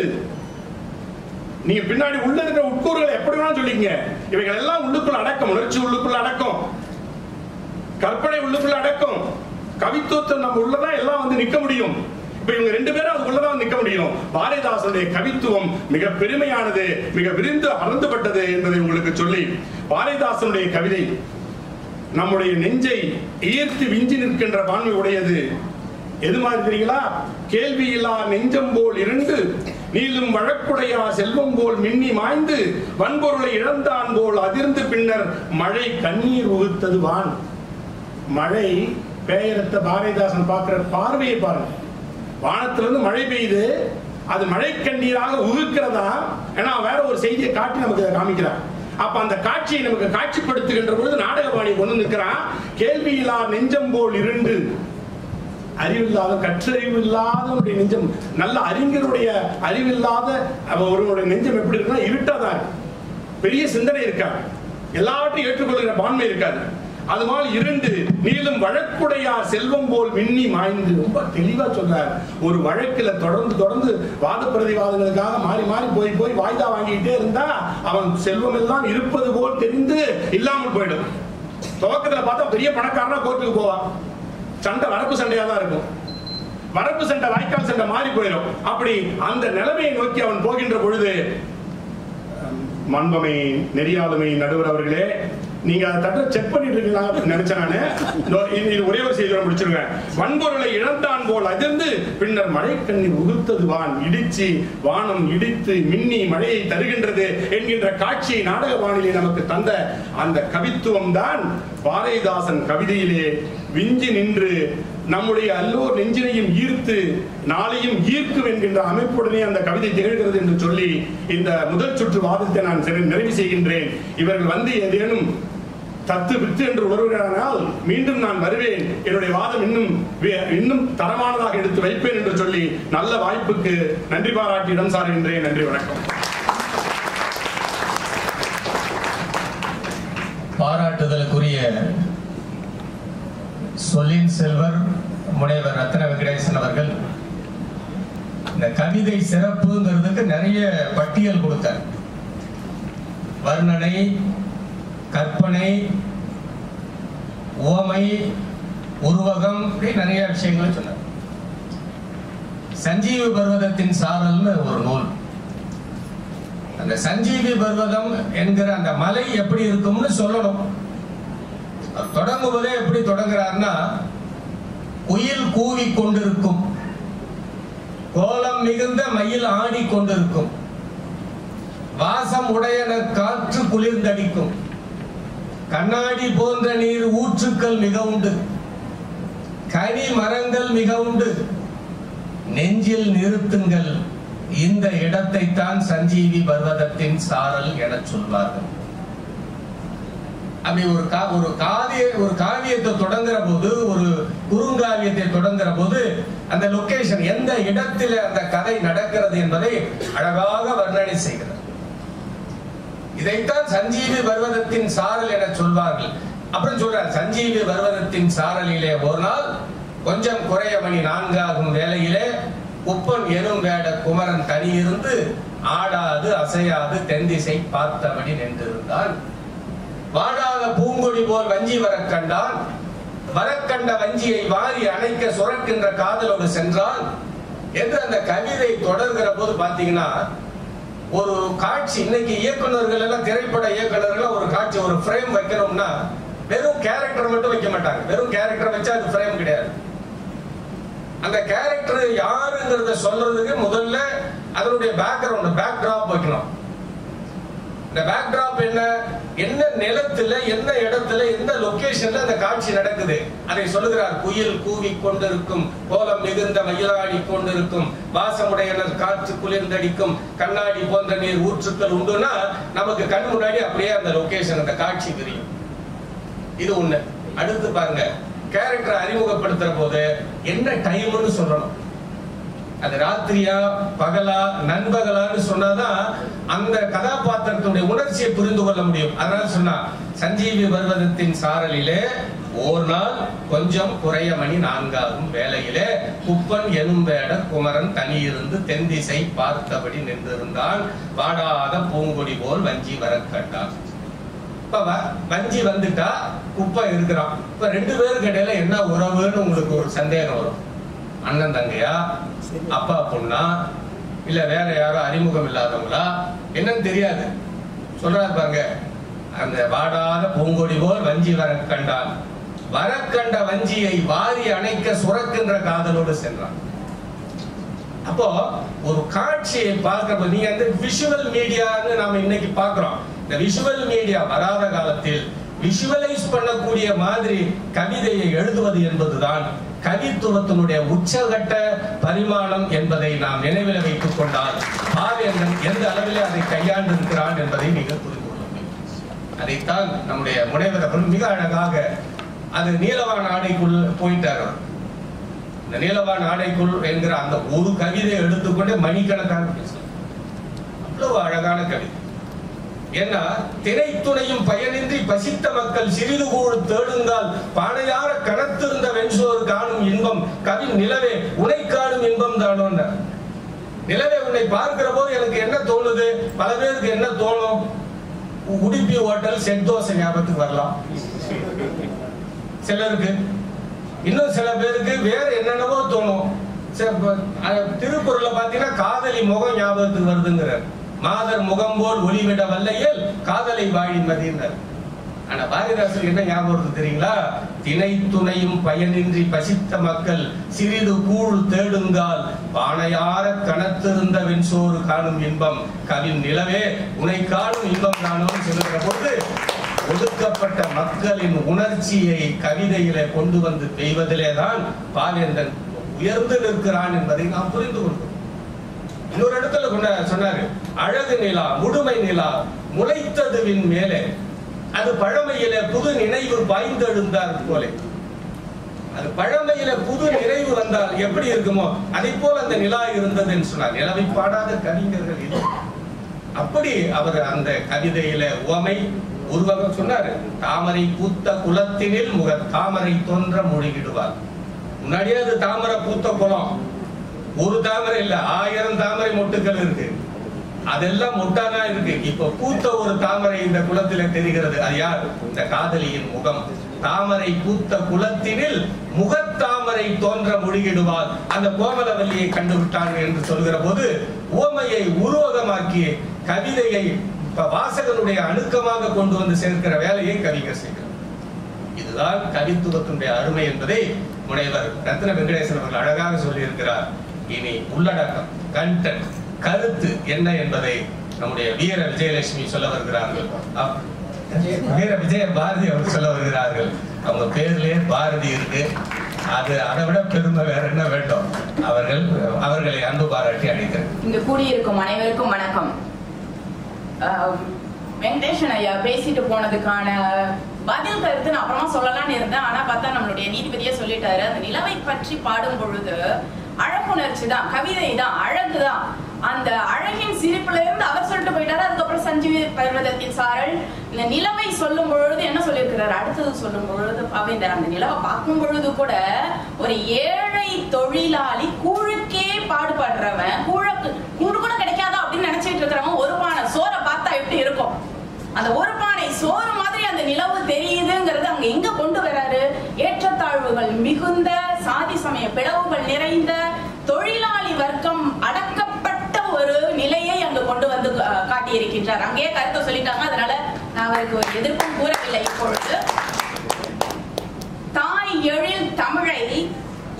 நீங்க பின்னாடி உள்ள இருக்கிற உட்கூறுகளை எப்படி வேணாலும் சொல்லிக்கங்க, இவைகள் எல்லாம் உள்ளுக்குள்ள அடக்கம். உணர்ச்சி உள்ளுக்குள்ள அடக்கம், கற்பனை உள்ளுக்குள்ள அடக்கம். கவித்துவத்தை நம்ம உள்ளதான் எல்லாம் வந்து நிக்க முடியும். இப்ப இவங்க ரெண்டு பேரும் அதுக்குள்ளதான் நிக்க முடியும். பாரதிதாசனுடைய கவித்துவம் மிக பெருமையானது, மிக விரிந்து அறந்துபட்டது என்பதை உங்களுக்கு சொல்லி, பாரதிதாசனுடைய கவிதை நம்முடைய நெஞ்சை ஈர்த்து விஞ்சி நிற்கின்ற பான்மை உடையது. எது மாதிரி தெரியுங்களா? கேள்வியில்லா நெஞ்சம் போல் இருண்டு நீளும் வழக்குடையா செல்வம் போல் மின்னி மாய்ந்து வன்பொருளை இழந்தான் போல் அதிர்ந்து பின்னர் மழை கண்ணீர் உகுத்தது வான். மழை பெயரத்த பாரதிதாசன் பார்க்கிற பார்வையை பாருங்க. வானத்திலிருந்து மழை பெய்யுது, அது மழை கண்ணீராக உகுக்கிறதா? ஏன்னா வேற ஒரு செய்தியை காட்டி நமக்கு காமிக்கிறார். அப்ப அந்த காட்சியை நமக்கு காட்சிப்படுத்துகின்ற பொழுது நாடகபாணி கொண்டு நிற்கிறான். கேள்வியில்லா நெஞ்சம் போல் இருண்டு, அறிவில்லாத கற்றறிவு இல்லாத நெஞ்சம், நல்ல அறிஞருடைய அறிவில்லாத ஒருவருடைய நெஞ்சம் எப்படி இருக்குன்னா இருட்டாதான், பெரிய சிந்தனை இருக்காது, எல்லாவற்றையும் ஏற்றுக்கொள்கிற பான்மை இருக்காது. அதுமால் இரண்டு நீளும் வழக்குடையார் செல்வம் போல் மின்னி மாய்ந்து. ரொம்ப தெளிவா சொல்றார். ஒரு வழக்கில் தொடர்ந்து வாத பிரதிவாதங்களுக்காக மாறி மாறி போய் வாய்தா வாங்கிட்டே இருந்தா அவன் செல்வம் எல்லாம் இருப்பது போல் தெரிந்து இல்லாமல் போயிடும். துவக்கத்துல பார்த்தா பெரிய பணக்காரனா கோர்ட்டுக்கு போவான், சண்டை வரப்பு சண்டையா தான் இருக்கும். வரப்பு சண்டை வாய்க்கால் சண்டை மாறி போயிடும். அப்படி அந்த நிலைமையை நோக்கி அவன் போகின்ற பொழுது, மண்பமை நெறியாளுமை நடுவர் அவர்களே, நீங்க அதை தட்ட செக் பண்ணிட்டு இருக்கீங்களா நினைச்சேன் நானு. ஒரே ஒரு செய்தியோட முடிச்சிருவேன். வன்பொருளை இழந்தான் போல் அதிர்ந்து பின்னர் மழை கண்ணீர் உகுத்தது வான். இடிச்சு வானம் இடித்து மின்னி மழையை தருகின்றது என்கின்ற காட்சியை நாடக வானிலை நமக்கு தந்த அந்த கவித்துவம் தான் பாரதிதாசன் கவிதையிலே விஞ்சி நின்று நம்முடைய அல்லோர் நெஞ்சினையும் ஈர்த்து நாளையும் ஈர்க்கும் என்கின்ற அமைப்புடனே அந்த கவிதை திகழ்கிறது என்று சொல்லி இந்த முதல் சுற்று வாதத்தை நான் நிறைவு செய்கின்றேன். இவர்கள் வந்து ஏதேனும் தத்து வித்து என்று உணர்கிறானால் மீண்டும் நான் வருவேன், என்னுடைய வாதம் இன்னும் தரமானதாக எடுத்து வைப்பேன் என்று சொல்லி நல்ல வாய்ப்புக்கு நன்றி பாராட்டி இடம் சாருகின்றேன். நன்றி, வணக்கம். பாராட்டுதலுக்குரிய சொல்லின் செல்வர் முனைவர் ரத்ன வெங்கடேசன் அவர்கள் இந்த கவிதை சிறப்புங்கிறதுக்கு நிறைய பட்டியல் கொடுத்தார். வர்ணனை, கற்பனை, உவமை, உருவகம், இப்படி நிறைய விஷயங்களை சொன்னார். சஞ்சீவி பர்வதத்தின் சாரல்னு ஒரு நூல். அந்த சஞ்சீவி பர்வதம் என்கிற அந்த மலை எப்படி இருக்கும்னு சொல்லணும். தொடங்குவதே எப்படி தொடங்குறாருன்னா, குயில் கூவி கொண்டிருக்கும், கோலம் மிகுந்த மயில் ஆடி கொண்டிருக்கும், வாசம் உடையன காற்று குளிர்ந்தடிக்கும், கண்ணாடி போன்ற நீர் ஊற்றுக்கள் மிக உண்டு, கனி மரங்கள் மிக உண்டு, நெஞ்சில் நிறுத்துங்கள், இந்த இடத்தை தான் சஞ்சீவி பர்வதத்தின் சாரல் என சொல்வார்கள். அப்படி ஒரு காவியத்தை தொடங்குற போது, ஒரு குறுங்காவியத்தை தொடங்குற போது அந்த லொகேஷன், எந்த இடத்தில் அந்த கதை நடக்கிறது என்பதை அழகாக வர்ணனை செய்கிறது. இதைத்தான் சஞ்சீவி பர்வதத்தின் சாரல் என சொல்வார்கள். அப்புறம் சொல்றார், சஞ்சீவி பர்வதத்தின் சாரலிலே ஒரு நாள் கொஞ்சம் குறைய மணி 4 ஆகும் வேளையிலே உப்பன் எனும் வேட குமரன் தனியிருந்து ஆடாது அசையாது தென்திசை பார்த்தபடி நின்றிருந்தான். வாடாத பூங்கொடி போல் வஞ்சி வரக்கண்டான், வரக்கண்ட வஞ்சியை வாரி அணைக்க சுரக்கின்ற காதலோடு சென்றான் என்று அந்த கவிதை தொடர்கிற போது பாத்தீங்கன்னா, ஒரு காட்சி, இன்னைக்கு இயக்குநர்கள் எல்லாம், திரைப்பட இயக்குநர்கள் ஒரு காட்சி, ஒரு ஃப்ரேம் வைக்கணும்னா வெறும் கேரக்டர் மட்டும் வைக்க மாட்டாங்க. வெறும் கேரக்டர் வச்சா அது ஃப்ரேம் கிடையாது. அந்த கேரக்டர் யாருங்கிறத சொல்றதுக்கு முதல்ல அதனுடைய பேக்ரவுண்ட் பேக்டிராப் வைக்கணும். இந்த பேக்டிராப் என்ன நிலத்துல, என்ன இடத்துல, எந்த லொகேஷன்ல அந்த காட்சி நடக்குது அதை சொல்லுகிறார். குயில் கூவி கொண்டிருக்கும், கோலம் மிகுந்த மயிலாடி கொண்டிருக்கும், வாசமுடையனர் காற்று குளிர்ந்தடிக்கும், கண்ணாடி போன்ற நீர் ஊற்றுக்கள் உண்டுன்னா நமக்கு கண் முன்னாடி அப்படியே அந்த லொகேஷன், அந்த காட்சி தெரியும். இது ஒண்ணு. அடுத்து பாருங்க, கேரக்டர் அறிமுகப்படுத்துற போது என்ன டைம்னு சொல்லணும். அது ராத்திரியா பகலா நண்பகலான்னு சொன்னாதான் அந்த கதாபாத்திரத்துடைய உணர்ச்சியை புரிந்து கொள்ள முடியும். அதனால சொன்னா, சஞ்சீவி பர்வதத்தின் சாரலிலே ஒரு நாள் கொஞ்சம் குறைய மணி 4 வேளையிலே குப்பன் எனும் வேட குமரன் தனியிருந்து தென்திசை பார்த்தபடி நின்றிருந்தான், வாடாத பூங்கொடி போல் வஞ்சி வர கண்டான். இப்ப வஞ்சி வந்துட்டா, குப்பை இருக்கிறான். இப்ப 2 பேருக்கு இடையில என்ன உறவுன்னு உங்களுக்கு ஒரு சந்தேகம் வரும். அண்ணன் தங்கையா, அப்பா பொண்ணா, இல்ல வேற யாரோ அறிமுகம் இல்லாதவங்களா, என்னன்னு தெரியாது. சொல்றாரு பாருங்க, அந்த வாடாத பூங்கொடி போல் வஞ்சி வர கண்டான், வர கண்ட வஞ்சியை வாரி அணைக்க சுரக்கின்ற காதலோடு சென்றான். அப்போ ஒரு காட்சியை பார்க்க, நீங்க அந்த விஷுவல் மீடியான்னு நாம இன்னைக்கு பாக்குறோம். இந்த விஷுவல் மீடியா வராத காலத்தில் விஷுவலைஸ் பண்ணக்கூடிய மாதிரி கவிதையை எழுதுவது என்பதுதான் கவித்துவத்தினுடைய உச்சகட்ட பரிமாணம் என்பதை நாம் நினைவில் வைத்துக் கொண்டால் பாவேந்தன் எந்த அளவில் அதை கையாண்டு இருக்கிறான் என்பதை நீங்கள் புரிந்து கொள்ள முடியும். அதைத்தான் நம்முடைய முனைவர் அவர்கள் மிக அழகாக, அது நீலவான் ஆடைக்குள் போயிட்டார். இந்த நீலவான் ஆடைக்குள் என்கிற அந்த ஒரு கவிதை எடுத்துக்கொண்டு மணிக்கணக்காக பேசுறார். அவ்வளவு அழகான கவிதை. ஏன்னா, திணைத்துணையும் பயனின்றி பசித்த மக்கள் சிறிது கூழ் தேடுங்கால் பானையார கணத்திருந்த வெண்சோறு காணும் இன்பம் கவி நிலவே உனை காணும் இன்பம் தானோ. நிலவே, உன்னை பார்க்கிற போது எனக்கு என்ன தோணுது? பல பேருக்கு என்ன தோணும்? உடுப்பி ஹோட்டல் செட் தோசை ஞாபகத்துக்கு வரலாம் சிலருக்கு. இன்னும் சில பேருக்கு வேற என்னென்னவோ தோணும். திருக்குறள்ல பாத்தீங்கன்னா காதலி முகம் ஞாபகத்துக்கு வருதுங்கிறார். மாதர் முகம்போல் ஒளிவிட வல்லையில் காதலை வாழி மதியினர். ஆனா பாரதிதாசன் என்ன ஞாபகம் தெரியுங்களா? திணை துணையும் பயனின்றி பசித்த மக்கள் சிறிது கூழ் தேடுங்கால் பானையார கணத்திருந்த வெண்சோறு காணும் இன்பம் கவின் நிலவே உனை காணும் இன்பம் காணும் சொல்லுகிற போது ஒடுக்கப்பட்ட மக்களின் உணர்ச்சியை கவிதையில கொண்டு வந்து பெய்வதிலேதான் பாவேந்தன் உயர்ந்து நிற்கிறான் என்பதை நாம் புரிந்து கொள்கிறோம். இன்னொரு இடத்துல சொன்னாரு, அழகு நிலா முழுமை நிலா முளைத்ததுவின் மேலே அது பழமையில புது நினைவு பாய்ந்தெழுந்தார் போல. அது பழமையில புது நினைவு வந்தால் எப்படி இருக்குமோ அதை போல அந்த நிலா இருந்ததுன்னு சொன்னார். நிலவை பாடாத கவிஞர்கள் இல்லை. அப்படி அவர் அந்த கவிதையில உவமை உருவகம் சொன்னாரு. தாமரை பூத்த குலத்தினில் முக தாமரை தோன்ற மொழிகிடுவார். முன்னாடியே அது தாமரை பூத்த குளம். ஒரு தாமரை இல்ல, 1000 தாமரை மொட்டுகள் இருக்கு. அதெல்லாம் மொட்டாதான் இருக்கு. இப்ப பூத்த ஒரு தாமரை இந்த குளத்தில தெரிகிறது. அது யார்? இந்த காதலியின் முகம். தாமரை பூத்த குலத்தினில் முகத்தாமரை தோன்ற மொழிகிடுவார். அந்த கோமலவல்லியை கண்டுவிட்டான் என்று சொல்கிற போது உவமையை உருவகமாக்கி கவிதையை வாசகனுடைய அணுக்கமாக கொண்டு வந்து சேர்க்கிற வேலையை கவிஞர் செய்கிறார். இதுதான் கவித்துவத்தினுடைய அருமை என்பதை முனைவர் ரத்ன வெங்கடேசன் அவர்கள் அழகாக சொல்லி இருக்கிறார். இனி உள்ளடக்கம், கண்டென்ட், கருத்து என்ன என்பதை நம்முடைய வீர விஜயலட்சுமி சொல்ல வருகிறார்கள். வீர விஜய பாரதி அவர் சொல்ல வருகிறார்கள். அவங்க பேர்லயே பாரதி இருக்கு. அது அதை விட பெருமை வேற என்ன வேண்டும்? அவர்களை அன்பு பாராட்டி அழைக்கிறேன். இங்கு கூடியிருக்கும் அனைவருக்கும் வணக்கம். வெங்கடேசன் ஐயா பேசிட்டு போனதுக்கான பதில் கருத்து நான் அப்புறமா சொல்லலாம்னு இருந்தேன். ஆனா பார்த்தா நம்மளுடைய நீதிபதியே சொல்லிட்டாரு. அந்த நிலவை பற்றி பாடும் பொழுது அழகுணர்ச்சி தான், கவிதை தான், அழகுதான். அந்த அழகின் சிரிப்புல இருந்து அவர் சொல்லிட்டு போயிட்டாரு. அதுக்கப்புறம் சஞ்சீவி பர்வதத்தின் சாரல் இந்த நிலவை சொல்லும் பொழுது என்ன சொல்லியிருக்கிறாரு? அடுத்தது சொல்லும் பொழுது பாவேந்தர் அந்த நிலவை பார்க்கும் பொழுது கூட ஒரு ஏழை தொழிலாளி கூழுக்கே பாடுபடுறவன், கூழு கூட கிடைக்காதா அப்படின்னு நினைச்சிட்டு இருக்கிறவன் ஒரு பானை சோறை பார்த்தா எப்படி இருக்கும்? அந்த ஒரு பானை சோறு மாதிரி அந்த நிலவு தெரியுதுங்கிறது அங்க எங்க கொண்டு வராரு? ஏற்றத்தாழ்வுகள் மிகுந்த, சாதி சமய பிளவுகள் நிறைந்த, தொழிலாளி வர்க்கம் அடக்கப்பட்ட ஒரு நிலையை அங்க கொண்டு வந்து காட்டியிருக்கின்றார். அங்கேயே கருத்தை சொல்லிட்டாங்க. அதனால நான் அவருக்கு ஒரு எதிர்ப்பும் கூறவில்லை. இப்பொழுது தாய் எழில் தமிழை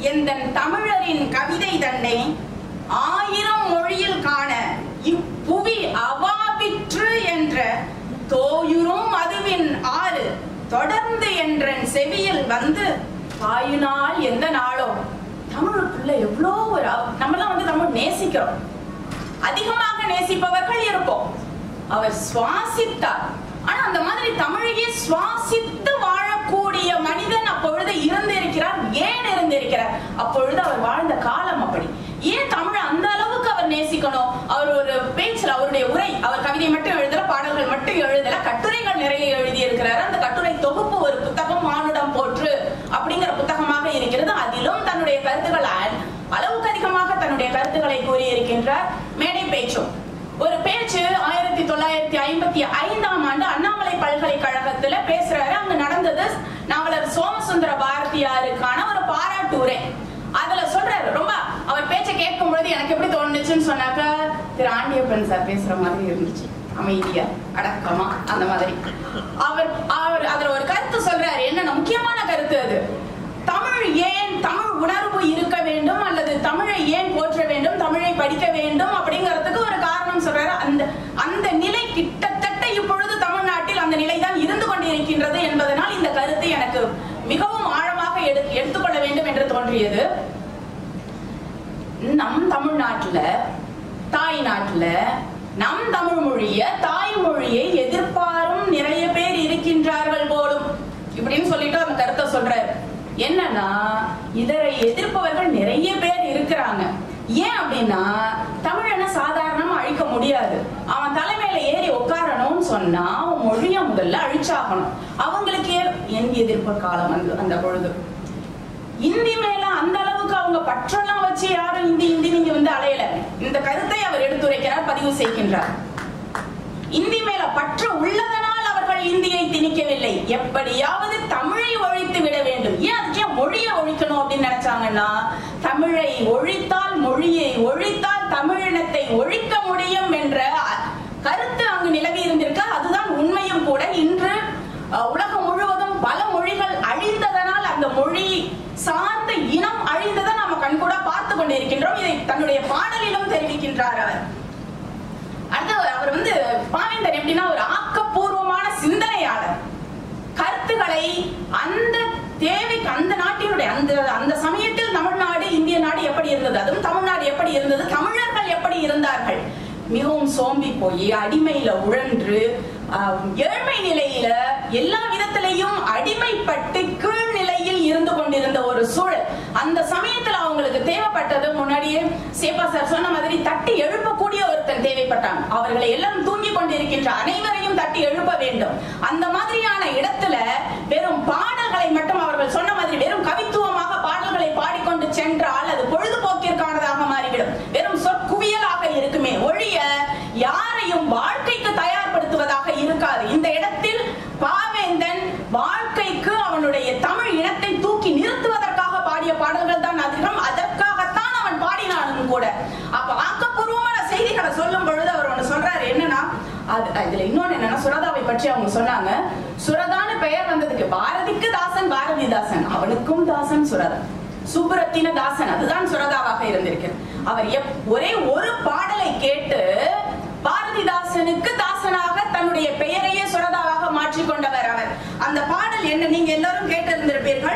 எந்தன் தமிழரின் கவிதை தன்னை 1000 மொழியில் காண இப்புவி அவாவிற்று என்ற தோயுறும் அதுவின் ஆறு தொடர்ந்து என்றன் செவியில் வந்து பாயுநாள் எந்த நாளோ. தமிழுக்குள்ள எவ்வளோ ஒரு நம்மளாம் வந்து தமிழ் நேசிக்கிறோம், அதிகமாக நேசிப்பவர்கள் இருப்போம். அவர் சுவாசித்தார். ஆனா அந்த மாதிரி தமிழையே சுவாசித்து வாழக்கூடிய மனிதன் அப்பொழுது இருந்திருக்கிறார். ஏன் இருந்திருக்கிறார்? அப்பொழுது அவர் வாழ்ந்த காலம் அப்படி. ஏன் தமிழ் அந்த அளவுக்கு அவர் நேசிக்கணும்? அவர் ஒரு பேச்சில் அவருடைய உரை, அவர் கவிதை மட்டும் எழுதல, பாடல்கள் மட்டும் எழுதல, கட்டுரைகள் நிறைய எழுதி இருக்கிறார். அந்த கட்டுரை தொகுப்பு ஒரு புத்தகம் மானுடம் போற்று அப்படிங்கிற புத்தகமாக இருக்கிறது. அதிலும் தன்னுடைய கருத்துக்கள் அளவுக்கு அதிகமாக தன்னுடைய கருத்துக்களை கூறியிருக்கின்றார். மேடை பேச்சும் ஒரு பேச்சு 1955ஆம் ஆண்டு அண்ணாமலை பல்கலைக்கழகத்துல பேசுறாரு. அங்க நடந்தது நாவலர் சோமசுந்தர பாரதியாருக்கான ஒரு பாராட்டு உரை. அதுல சொல்றாரு, ரொம்ப அவர் பேச்சை கேட்கும் பொழுது எனக்கு எப்படி தோணுச்சுன்னு சொன்னாக்க, திரு ஆண்டியப்பன் சார் பேசுற மாதிரி இருந்துச்சு, அமைதியா அடக்கமா அந்த மாதிரி. அவர் அதுல ஒரு கருத்து சொல்றாரு. என்னன்னா முக்கியமான கருத்து அது. தமிழ் ஏன், தமிழ் உணர்வு இருக்க வேண்டும் அல்லது தமிழை ஏன் போற்ற வேண்டும், தமிழை படிக்க வேண்டும் அப்படிங்கிறதுக்கு ஒரு காரணம் சொல்றாரு. அந்த நிலை கிட்டத்தட்ட இப்பொழுது தமிழ்நாட்டில் அந்த நிலைதான் இருந்து கொண்டிருக்கின்றது என்பதனால் இந்த கருத்து எனக்கு மிகவும் ஆழமாக எடுத்துக்கொள்ள வேண்டும் என்று தோன்றியது. நம் தமிழ்நாட்டுல, தாய் நாட்டுல நம் தமிழ் மொழிய, தாய்மொழியை எதிர்ப்பாரும் நிறைய பேர் இருக்கின்றார்கள் போலும் இப்படின்னு சொல்லிட்டு அந்த கருத்தை சொல்றாரு. என்னன்னா இதரை எதிர்ப்பவர்கள் நிறைய பேர் இருக்கிறாங்க. ஏன் அப்படின்னா தமிழனை சாதாரணமா அழிக்க முடியாது. அவன் தலைமையில ஏறி உட்காரணும்னு சொன்னா அவன் மொழிய முதல்ல அழிச்சாகணும். அவங்களுக்கு என் எதிர்ப்பு காலம் அந்த பொழுது இந்தி மேல அந்த அளவுக்கு அவங்க பற்றெல்லாம் வச்சு யாரும் இந்தி நீங்க வந்து அலையல. இந்த கருத்தை அவர் எடுத்துரைக்கிறார், பதிவு செய்கின்றார். இந்தி மேல பற்று உள்ளதனால் அவர்கள் இந்தியை திணிக்கவில்லை, எப்படியாவது தமிழை ஒழித்து விட வேண்டும். ஏன் அதுக்கே மொழியை ஒழிக்கணும் அப்படின்னு நினைச்சாங்கன்னா, தமிழை ஒழித்தால், மொழியை ஒழித்தால் தமிழினத்தை ஒழிக்க முடியும் என்ற கருத்து அங்கு நிலவி இருந்திருக்க. அதுதான் உண்மையும் கூட. இன்று உலகம் முழுவதும் பல மொழிகள் அழிந்ததனால் அந்த மொழி சார்ந்த இனம் அழிந்ததை நாம கண்கூட பார்த்து கொண்டிருக்கின்றோம். இதை தன்னுடைய பாடலிலும் தெரிவிக்கின்றார் அவர். அடுத்து அவர் வந்து பாவேந்தர் எப்படின்னா ஒரு ஆக்கப்பூர்வமான சிந்தனையாளர். கருத்துக்களை அந்த தேவைக்கு, அந்த நாட்டினுடைய அந்த சமயத்தில் தமிழ்நாடு, இந்திய நாடு எப்படி இருந்தது, அதுவும் தமிழ்நாடு எப்படி இருந்தது, தமிழர்கள் எப்படி இருந்தார்கள், மிகவும் சோம்பி போய் அடிமையில உழன்று ஏழ்மை நிலையில எல்லா விதத்திலையும் அடிமைப்பட்டு கீழ் நிலையில் இருந்து கொண்டிருந்த ஒரு சூழல். அந்த சமயத்துல அவங்களுக்கு தேவைப்பட்டது, முன்னாடியே சேப்பா சார் சொன்ன மாதிரி, தட்டி எழுப்பக்கூடிய ஒருத்தன் தேவைப்பட்டான். அவர்களை எல்லாம் தூங்கி கொண்டிருக்கின்ற அனைவரையும் தட்டி எழுப்ப வேண்டும். அந்த மாதிரியான இடத்துல வெறும் பாடல்களை மட்டும், அவர்கள் சொன்ன மாதிரி வெறும் கவித்துவமாக பாடல்களை பாடிக்கொண்டு சென்றால் அது பொழுதுபோக்கிற்கானதாக மாறிவிடும். வெறும் சொற்குவியலாக இருக்குமே ஒழிய யாரையும் வாழ்க்கைக்கு தயார்படுத்துவதாக இருக்காது. இந்த இடத்தில் பாவேந்தன் வாழ்க்கைக்கு அவனுடைய தமிழ் இனத்தை தூக்கி நிறுத்துவதற்காக பாடிய பாடல்கள் தான் அதிகம். அதற்காகத்தான் அவன் பாடினாலும் கூட. அப்ப ஆக்கப்பூர்வமான செய்திகளை சொல்லும் பொழுது அவர் ஒண்ணு சொல்றாரு. என்னன்னா இதுல இன்னொன்னு என்னன்னா, சுரதாவை பற்றி அவங்க சொன்னாங்க. சுரதான்னு பெயர் வந்ததுக்கு, பாரதிக்கு தாசன் பாரதிதாசன், அவனுக்கும் தாசன் சுரதா, சுப்புரத்தின தாசன், அதுதான் சுரதாவாக இருந்திருக்கிறது. அவர் ஒரே ஒரு பாடலை கேட்டு பாரதிதாசனுக்கு தாசனாக தன்னுடைய பெயரையே சுரதாவாக மாற்றிக்கொண்டவர் அவர். அந்த பாடல் என்ன, நீங்க எல்லாரும் கேட்டிருந்திருப்பீர்கள்.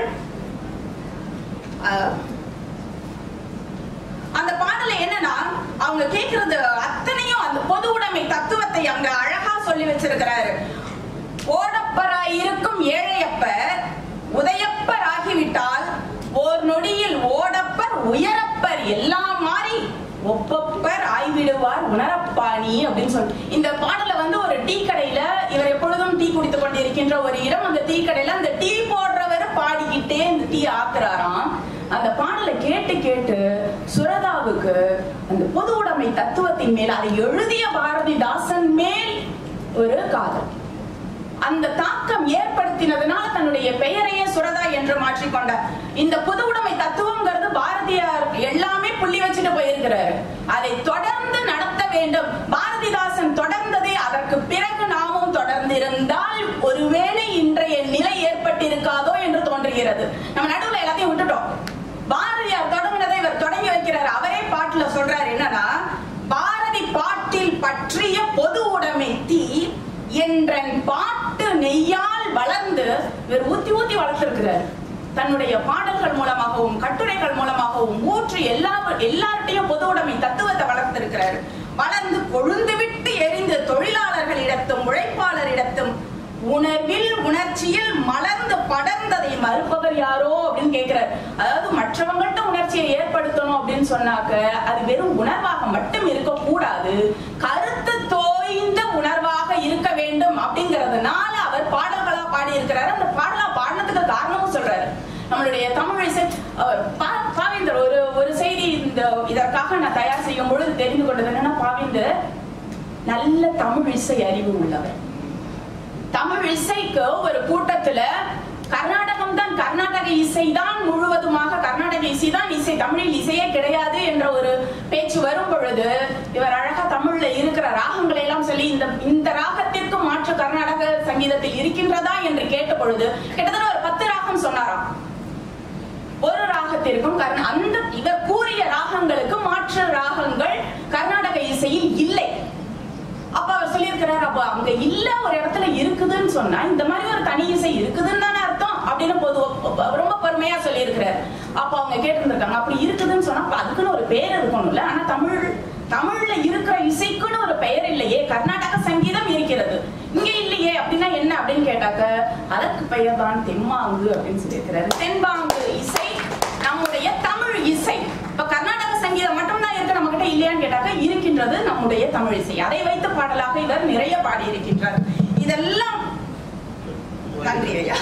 அந்த பாடல என்னன்னா, அவங்க கேட்கிறது அத்தனையும் அந்த பொது உடைமை தத்துவத்தை அங்க அழகா சொல்லி வச்சிருக்கிறாரு. ஓடப்பராய் இருக்கும் ஏழையப்பர் உதயப்பர் ஆகிவிட்டால் ஓர் நொடியில் ஓடப்பர் உயரப்பர் எல்லாம் மாறி ஒப்பப்பர் ஆய்விடுவார் உணரப்பாணி அப்படின்னு சொல்லி இந்த பாடல வந்து ஒரு டீ கடையில, இவர் எப்பொழுதும் டீ குடித்துக் கொண்டிருக்கின்ற ஒரு இடம். அந்த டீ கடையில அந்த டீ போடுறவர் பாடிக்கிட்டே இந்த டீ ஆக்குறாராம். அந்த பாடலை கேட்டு கேட்டு சுரதாவுக்கு அந்த பொது உடைமை தத்துவத்தின் மேல், அதை எழுதிய பாரதிதாசன் மேல் ஒரு காதல், அந்த தாக்கம் ஏற்படுத்தினதுனால தன்னுடைய பெயரையே சுரதா என்று மாற்றிக்கொண்டார். இந்த பொது உடைமை தத்துவம்ங்கிறது பாரதியார் எல்லாமே புள்ளி வச்சுட்டு போயிருக்கிறாரு. அதை தொடர்ந்து நடத்த வேண்டும். பாரதிதாசன் தொடர்ந்ததே, அதற்கு பிறகு நாமும் தொடர்ந்திருந்தால் ஒருவேளை இன்றைய நிலை ஏற்பட்டிருக்காதோ என்று தோன்றுகிறது. நம்ம நடுவுல எல்லாத்தையும் விட்டுட்டோம். சொல்றாருன்னா, பாரதி பாட்டில் பற்றிய பொது உடைமை தீ என்றன் பாட்டு நெய்யால் வளர்ந்து இவர் ஊத்தி ஊத்தி வளர்த்திருக்கிறார். தன்னுடைய பாடல்கள் மூலமாகவும் கட்டுரைகள் மூலமாகவும் ஊற்றி எல்லார்ட்டையும் பொது உடைமை தத்துவத்தை வளர்த்திருக்கிறார். வளர்ந்து கொழுந்து விட்டு எரிந்து தொழிலாளர்களிடத்தும் உழைப்பாளரிடத்தும் உணர்வில் உணர்ச்சியில் மலர்ந்து படர்ந்ததை மறுப்பவர் யாரோ அப்படின்னு கேட்கிறார். அதாவது மற்றவங்கள்ட்ட உணர்ச்சியை ஏற்படுத்தணும் அப்படின்னு சொன்னாக்க அது வெறும் உணர்வாக மட்டும் இருக்கக்கூடாது, கருத்து தோய்ந்த உணர்வாக இருக்க வேண்டும் அப்படிங்கறதுனால அவர் பாடல்களா பாடி இருக்கிறாரு. அந்த பாடலா பாடினதுக்கு காரணமும் சொல்றாரு. நம்மளுடைய தமிழ் இசை பாவேந்தர் ஒரு செய்தி இதற்காக நான் தயார் செய்யும் பொழுது தெரிந்து கொண்டது என்னன்னா, பாவேந்தர் நல்ல தமிழ் இசை அறிவு உள்ளவர். தமிழ் இசைக்கு ஒரு கூட்டத்துல கர்நாடகம் தான், கர்நாடக இசைதான் முழுவதுமாக, கர்நாடக இசைதான் இசை, தமிழில் இசையே கிடையாது என்ற ஒரு பேச்சு வரும் பொழுது இவர் அழகா தமிழ்ல இருக்கிற ராகங்களை எல்லாம் சொல்லி இந்த ராகத்திற்கு மாற்று கர்நாடக சங்கீதத்தில் இருக்கின்றதா என்று கேட்ட பொழுது கிட்டத்தட்ட ஒரு 10 ராகம் சொன்னாராம். ஒரு ராகத்திற்கும் அந்த இவர் கூறிய ராகங்களுக்கு மாற்று ராகங்கள் கர்நாடக இசையில் இல்லை. அப்ப அவர் சொல்லியிருக்கிறார், அப்ப அங்க இல்ல ஒரு இடத்துல இருக்குதுன்னு சொன்னா இந்த மாதிரி ஒரு தனி இசை இருக்குதுன்னு தானே அர்த்தம் அப்படின்னு ரொம்ப பெருமையா சொல்லியிருக்கிறார். அப்ப அவங்க கேட்டிருந்திருக்காங்க, அப்படி இருக்குதுன்னு சொன்னா அதுக்குன்னு ஒரு பேர் இருக்கணும்ல, ஆனா தமிழ்ல இருக்கிற இசைக்குன்னு ஒரு பெயர் இல்லையே, கர்நாடக சங்கீதம் இருக்கிறது இங்க இல்லையே, அப்படின்னா என்ன அப்படின்னு கேட்டாக்க அதற்கு பெயர் தான் தெம்மாங்கு அப்படின்னு சொல்லியிருக்கிறாரு. தென்பாங்கு இசை நம்முடைய தமிழ் இசை. இப்ப கர்நாடக சங்கீதம் மட்டும்தான் இருக்கு, நம்ம கிட்ட இல்லையான்னு கேட்டாக்க இருக்கின்றது நம்முடைய தமிழ் இசை. அதை வைத்து பாடலாக இவர் நிறைய பாடி இருக்கின்றார். இதெல்லாம் நன்றி ஐயா.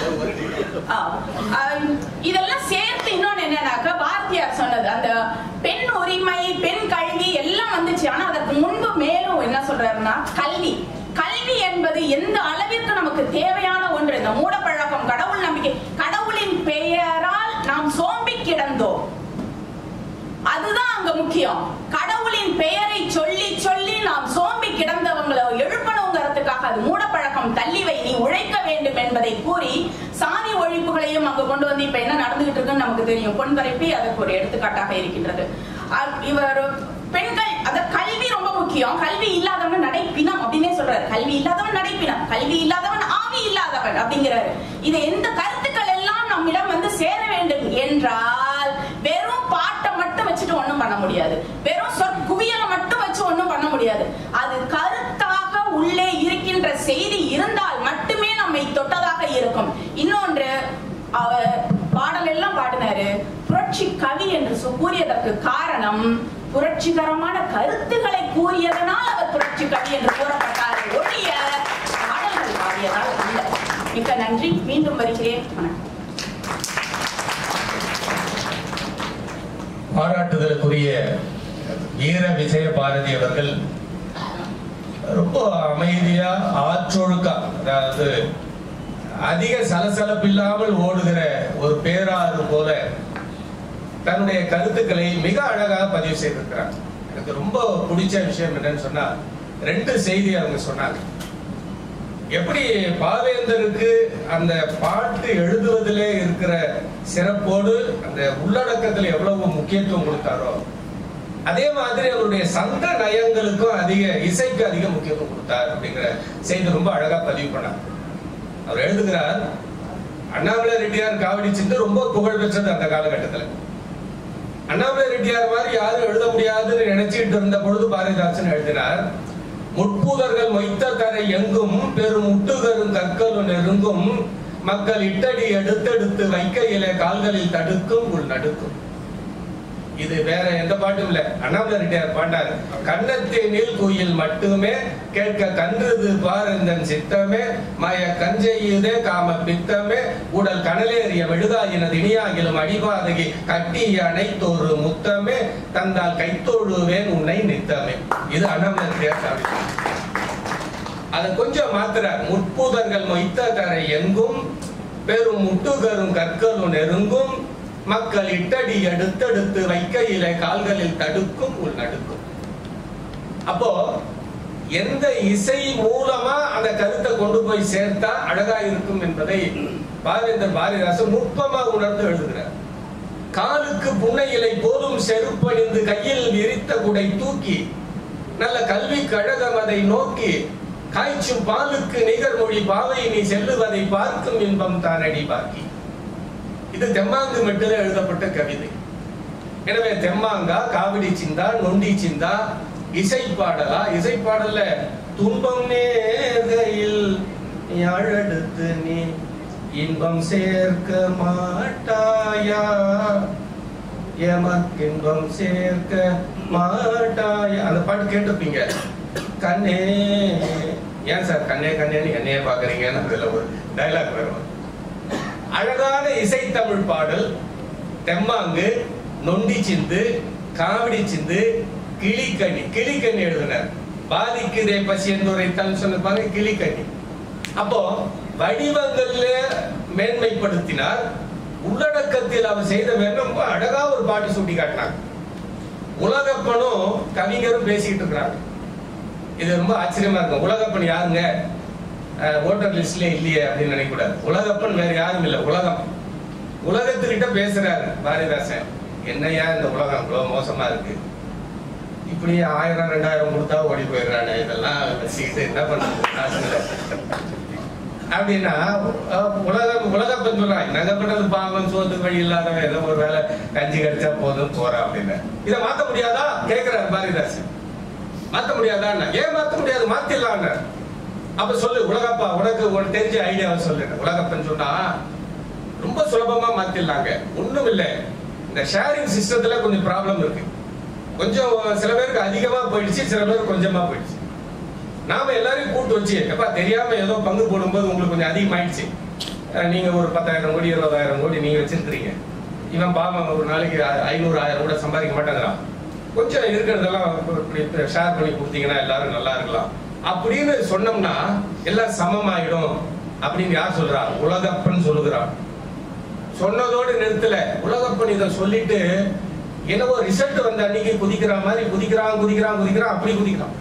இதெல்லாம் சேர்த்து இன்னொன்னு என்னன்னாக்க பாரதியார் சொன்னது அந்த பெண் உரிமை, பெண் கல்வி எல்லாம் வந்துச்சு. ஆனா அதற்கு முன்பு மேலும் என்ன சொல்றாருன்னா, கல்வி என்பது எந்த அளவிற்கு நமக்கு தேவையான ஒன்று. இந்த மூடப்பழக்கம், கடவுள் நம்பிக்கை, கடவுளின் பெயரால் நாம் சோம்பி கிடந்தோம், அதுதான் அங்க முக்கியம். கடவுளின் பெயரை சொல்லி சொல்லி நாம் சோம்பி கிடந்தவங்களை எழுப்பணுங்கிறதுக்காக அது மூடப்பழக்கம், தள்ளிவை, நீ உழைக்க வேண்டும் என்பதை கூறி சாதி ஒழிப்புகளையும் அங்க கொண்டு வந்து இப்ப என்ன நடந்துகிட்டு இருக்குன்னு நமக்கு தெரியும். பொன்பரப்பி அதற்கு ஒரு எடுத்துக்காட்டாக இருக்கின்றது. இவர் பெண்கள் அந்த கல்வி ரொம்ப முக்கியம். கல்வி இல்லாதவன் நடைப்பினம் அப்படின்னே சொல்றாரு. கல்வி இல்லாதவன் நடைப்பினம், கல்வி இல்லாதவன் ஆவி இல்லாதவன் அப்படிங்கிறாரு. இது எந்த கருத்துக்கள் எல்லாம் நம்மிடம் வந்து சேர வேண்டும் என்றால் வெறும் பாட்டை மட்டும் வச்சுட்டு ஒண்ணும் பண்ண முடியாது, வெறும் சொற்குவியலை மட்டும் வச்சு ஒண்ணும் பண்ண முடியாது. அது கருத்தாக உள்ளே இருக்கின்ற செய்தி இருந்தால் மட்டுமே நம்மை தொட்டதாக இருக்கும். இன்னொன்று, அவர் பாடல் எல்லாம் பாடினாரு, புரட்சி கவி என்று கூறியதற்கு காரணம் புரட்சிகரமான கருத்துக்களை கூறியதனால் அவர் புரட்சி கவி என்று கூறப்பட்டார் ஒழிய பாடல்கள் பாடியதால் அல்ல. மிக்க நன்றி. மீண்டும் வருகிறேன். வணக்கம். பாராட்டுதலுக்குரிய வீர விஜய பாரதி அவர்கள் ரொம்ப அமைதியா, ஆற்றொழுக்கா, அதாவது அதிக சலசலப்பு இல்லாமல் ஓடுகிற ஒரு பேராறு போல தன்னுடைய கருத்துக்களை மிக அழகாக பதிவு செய்திருக்கிறார். எனக்கு ரொம்ப பிடிச்ச விஷயம் என்னன்னு சொன்னா, 2 செய்தி அவங்க சொன்னாங்க. எப்படி பாவேந்தருக்கு அந்த பாட்டு எழுதுவதிலே இருக்கிற சிறப்போடு அந்த உள்ளடக்கத்தில் எவ்வளவு முக்கியத்துவம் கொடுத்தாரோ, அதே மாதிரி அவருடைய சங்க நயங்களுக்கும் இசைக்கு அதிக முக்கியத்துவம் கொடுத்தார் அப்படிங்கிற செய்தி ரொம்ப அழகா பதிவு பண்ணார். அவர் எழுதுகிறார், அண்ணாமலை ரெட்டியார் காவடி சிந்து ரொம்ப புகழ் பெற்றது அந்த காலகட்டத்தில். அண்ணாமலை ரெட்டியார் மாதிரி யாரும் எழுத முடியாதுன்னு நினைச்சிட்டு இருந்த பொழுது பாரதிதாசன் எழுதினார், முட்பூதர்கள் மொய்த்த கரை எங்கும் பெரும் முட்டுகரும் கற்களும் நெருங்கும் மக்கள் இட்டடி எடுத்தெடுத்து வைக்கையில கால்களில் தடுக்கும் உள் நடுக்கும். இது வேற எந்த பாட்டும் இல்ல, அண்ணாமலை ரெட்டியார் பாண்டார். கண்ணத்தேனில் குயில் மட்டுமே கேட்க கன்றுது பாரந்தன் சித்தமே மய கஞ்செய்யுதே காம பித்தமே உடல் கனலேறிய மெழுதாயினது இனியாகிலும் அடிபாதகி கட்டிய அனைத்தொரு முத்தமே தந்தால் கைத்தோழுவேன் உன்னை நித்தமே. இது அண்ணாமலை ரெட்டியார். அதை கொஞ்சம் மாத்துறார். முட்பூதர்கள் மொய்த்த கரை எங்கும் பெரும் முட்டுகரும் கற்களும் நெருங்கும் மக்கள் இட்டடி எடுத்தெடுத்து வைக்கையில கால்களில் தடுக்கும் உள் நடுக்கும். அப்போ எந்த இசை மூலமா அந்த கருத்தை கொண்டு போய் சேர்த்தா அழகா இருக்கும் என்பதை பாவேந்தர் பாரதிதாசன் நுட்பமா உணர்ந்து எழுதுகிறார். காலுக்கு புன்னை இலை போலும் செருப்பணிந்து கையில் விரித்த குடை தூக்கி நல்ல கல்வி கழகம் அதை நோக்கி காய்ச்சும் பாலுக்கு நிகர் மொழி பாவை நீ செல்லுவதை பார்க்கும் இன்பம் தானடி பாக்கி. இது தெம்மாங்கு மெட்டில் எழுதப்பட்ட கவிதை. எனவே தெம்மாங்கா, காவிடி சிந்தா, நொண்டி சிந்தா, இசைப்பாடலா? இசைப்பாடல்ல துன்பம் நேர்கையில் யாழெடுத்து நீ இன்பம் சேர்க்க மாட்டாயா, எமக்கின்பம் சேர்க்க மாட்டாயா, அந்த பாட்டு கேட்டிருப்பீங்க. கண்ணே, ஏன் சார் கண்ணே கண்ணேன்னு என்னையே பாக்குறீங்கன்னு அதுல ஒரு டைலாக் வரும். அழகான இசை தமிழ் பாடல். தெம்மாங்கு, நொண்டி சிந்து, காவிடி சிந்து, கிளிக்கண்ணி. கிளிக்கண்ணி எழுதினார். பாதிக்குதே பசி என்றுரைத்தான் சொன்ன கிளிக்கண்ணி. அப்போ வடிவங்கள்ல மேன்மைப்படுத்தினார். உள்ளடக்கத்தில் அவர் செய்த ரொம்ப அழகா ஒரு பாட்டு சுட்டி காட்டினார். உலகப்பனும் கவிஞரும் பேசிக்கிட்டு இருக்கிறாங்க. இது ரொம்ப ஆச்சரியமா இருக்கும். உலகப்பன் யாருங்க? ஓட்டர் லிஸ்ட்ல இல்லையே அப்படின்னு நினைக்க கூடாது. உலகப்பன் வேற யாரும் இல்லை, உலகம். உலகத்துக்கிட்ட பேசுறாரு பாரதிதாசன். என்னையா இந்த உலகம் இவ்வளவு மோசமா இருக்கு, இப்படி 1000 2000 கொடுத்தா ஓடி போயிடுறானே, இதெல்லாம் வச்சுக்கிட்டு என்ன பண்றது அப்படின்னா உலகப்பன் சொல்றான். நகப்பட்டது பாவம், சோத்துக்கு வழி இல்லாதவன், ஏதோ ஒரு வேலை கஞ்சி கடிச்சா போதும் போறான் அப்படின்னு. இதை மாத்த முடியாதா கேட்கிறாரு பாரதிதாசன். மாத்த முடியாதா? ஏன் மாத்த முடியாது? மாத்திடலாம். அப்ப சொல்லு உலகப்பா, உனக்கு தெரிஞ்ச ஐடியாவை சொல்லு. உலகப்பன் சொன்னா ரொம்ப சுலபமா மாத்திடலாங்க. ஒண்ணும் இல்லை, இந்த ஷேரிங் சிஸ்டத்துல கொஞ்சம் ப்ராப்ளம் இருக்கு. கொஞ்சம் சில பேருக்கு அதிகமா போயிடுச்சு, சில பேருக்கு கொஞ்சமா போயிடுச்சு. நாம எல்லாரையும் கூட்டு வச்சு எப்ப தெரியாம ஏதோ பங்கு போடும்போது உங்களுக்கு கொஞ்சம் அதிகமாயிடுச்சு. நீங்க ஒரு 10,000 கோடி 20,000 கோடி நீங்க வச்சிருக்கிறீங்க. இவன் பாவம் ஒரு நாளைக்கு 500 1000 கூட சம்பாதிக்க மாட்டேங்கிறான். கொஞ்சம் இருக்கிறதெல்லாம் ஷேர் பண்ணி கொடுத்தீங்கன்னா எல்லாரும் நல்லா இருக்கலாம் அப்படின்னு சொன்னோம்னா எல்லாம் சமமாயிடும் அப்படின்னு யார் சொல்றா? உலகப்பன் சொல்லுகிறான். சொன்னதோடு நிறுத்தல. உலகப்பன் இதை சொல்லிட்டு என்னவோ ரிசல்ட் வந்த அன்னைக்கு குதிக்கிற மாதிரி குதிக்கிறான் அப்படி குதிக்கிறான்.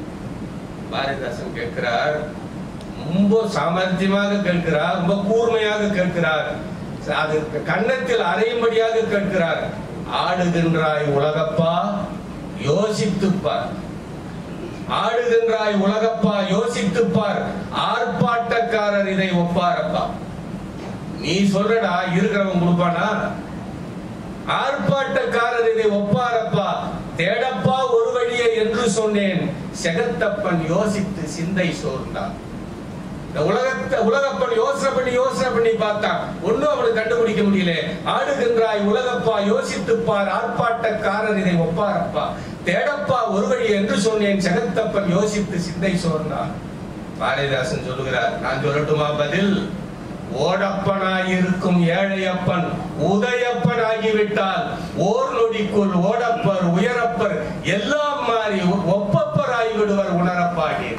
பாரதிதாசன் கேட்கிறார், ரொம்ப சாமர்த்தியமாக கேட்கிறார், ரொம்ப கூர்மையாக கேட்கிறார், அது கன்னத்தில் அறையும்படியாக கேட்கிறார். ஆடுகின்றாய் உலகப்பா யோசித்துப்பார், ஆடுகின்றாய் உலகப்பா யோசித்துப்பார், ஆர்ப்பாட்டக்காரர் இதை ஒப்பாரப்பா. நீ சொல்றடா, இருக்கிறவன் கொடுப்பானா? ஆர்ப்பாட்டக்காரர் இதை ஒப்பாரப்பா, தேடப்பா ஒரு வழியை என்று சொன்னேன், செகத்தப்பன் யோசித்து சிந்தை சோர்ந்தான். உலகப்பன் யோசனை பண்ணி பார்த்தான், ஒன்னும் அவனுக்கு கண்டுபிடிக்க முடியல. ஆடுகின்றாய் உலகப்பா யோசித்துப்பார், ஆர்ப்பாட்டக்காரர் இதை ஒப்பாரப்பா, தேடப்பா ஒரு வழி என்று சொன்னேன், செகத்தப்பன் யோசித்து சிந்தை சோர்ந்தான். பாரதிதாசன் சொல்லுகிறார், நான் சொல்லட்டுமா பதில்? ஓடப்பனாயிருக்கும் ஏழையப்பன் உதயப்பன் ஆகிவிட்டால் ஓர் நொடிக்குள் ஓடப்பர் உயரப்பர் எல்லாம் மாறி ஒப்பப்பர் ஆகிவிடுவர் உணரப்பாடி.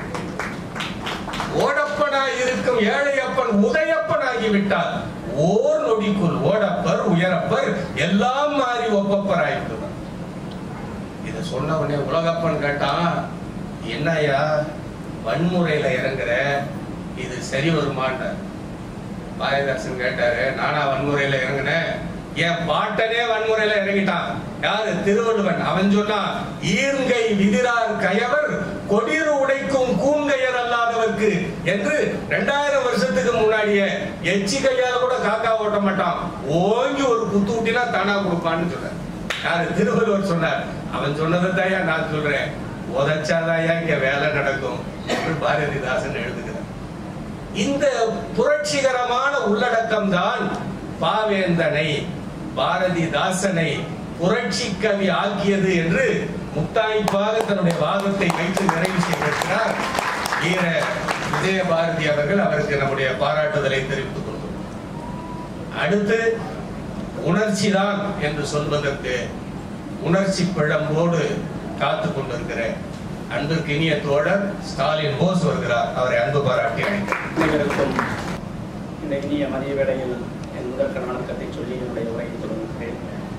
ஓடப்பனாயிருக்கும் ஏழையப்பன் உதயப்பன் ஆகிவிட்டால் ஓர் நொடிக்குள் ஓடப்பர் உயரப்பர் எல்லாம் மாறி ஒப்பப்பர் ஆகிவிடுவர். இத சொன்ன உடனே உலகப்பன் கேட்டான், என்னையா வன்முறையில இறங்குற, இது சரி வருமாட்டார். பாரதிதாசன் கேட்டாரு, நானா வன்முறையில இறங்கினேன்? என் பாட்டனே வன்முறையில இறங்கிட்டான். யாரு? திருவள்ளுவன். அவன் சொன்னான், ஈர்ங்கை விதிரார் கயவர் கொடிறு உடைக்கும் கூண்கையர் அல்லாதவர்க்கு என்று 2000 வருஷத்துக்கு முன்னாடியே எச்சி கையால கூட காக்கா ஓட்ட மாட்டான், ஓங்கி ஒரு குத்து ஊட்டினா தானா கொடுப்பான்னு சொன்னார். யாரு? திருவள்ளுவர் சொன்னார். அவன் சொன்னதையா நான் சொல்றேன், உதச்சாதாயா இங்க வேலை நடக்கும் என்று பாரதிதாசன் எழுதுகிறார். இந்த புரட்சிகரமான உள்ளடக்கம் தான் பாவேந்தனை, பாரதிதாசனை புரட்சி கவி ஆக்கியது என்று முத்தாய்ப்பாக தன்னுடைய வாதத்தை வைத்து நிறைவு செய்திருக்கிறார் வீர விஜயபாரதி அவர்கள். அவருக்கு நம்முடைய பாராட்டுதலை தெரிவித்துக் கொள்கிறோம். அடுத்து உணர்ச்சிதான் என்று சொல்வதற்கு உணர்ச்சி பிழம்போடு காத்துக் கொண்டிருக்கிற அன்பிற்கு இனிய தோழர் ஸ்டாலின் போஸ் வருகிறார். அவரை அன்பு பாராட்டி அனைவருக்கும் இந்த இனிய மதிய வேளையில் என் முதற்கண் வணக்கத்தை சொல்லி என்னுடைய உரையை தொடங்குகிறேன்.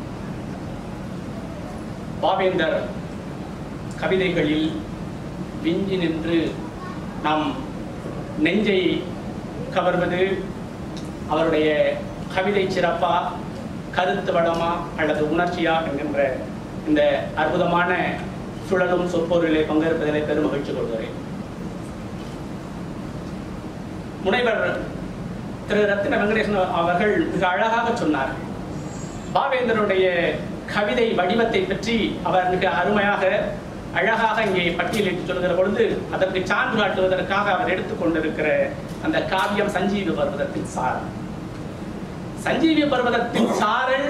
பாவேந்தர் கவிதைகளில் விஞ்சி நின்று நாம் நெஞ்சை கவர்வது அவருடைய கவிதை சிறப்பா, கருத்து வளமா அல்லது உணர்ச்சியா என்கின்ற இந்த அற்புதமான சுழலும் சொற்பொருளிலே பங்கேற்பதிலே பெரும் மகிழ்ச்சி கொள்கிறேன். முனைவர் திரு ரத்தின வெங்கடேசன் அவர்கள் மிக அழகாக சொன்னார். பாவேந்தருடைய கவிதை வடிவத்தை பற்றி அவர் மிக அருமையாக அழகாக இங்கே பட்டியலிட்டு சொல்கிற பொழுது அதற்கு சான்று காட்டுவதற்காக அவர் எடுத்துக்கொண்டிருக்கிற அந்த காவியம் சஞ்சீவி பர்வதத்தின் சாரல். சஞ்சீவி பர்வதத்தின் சாரல்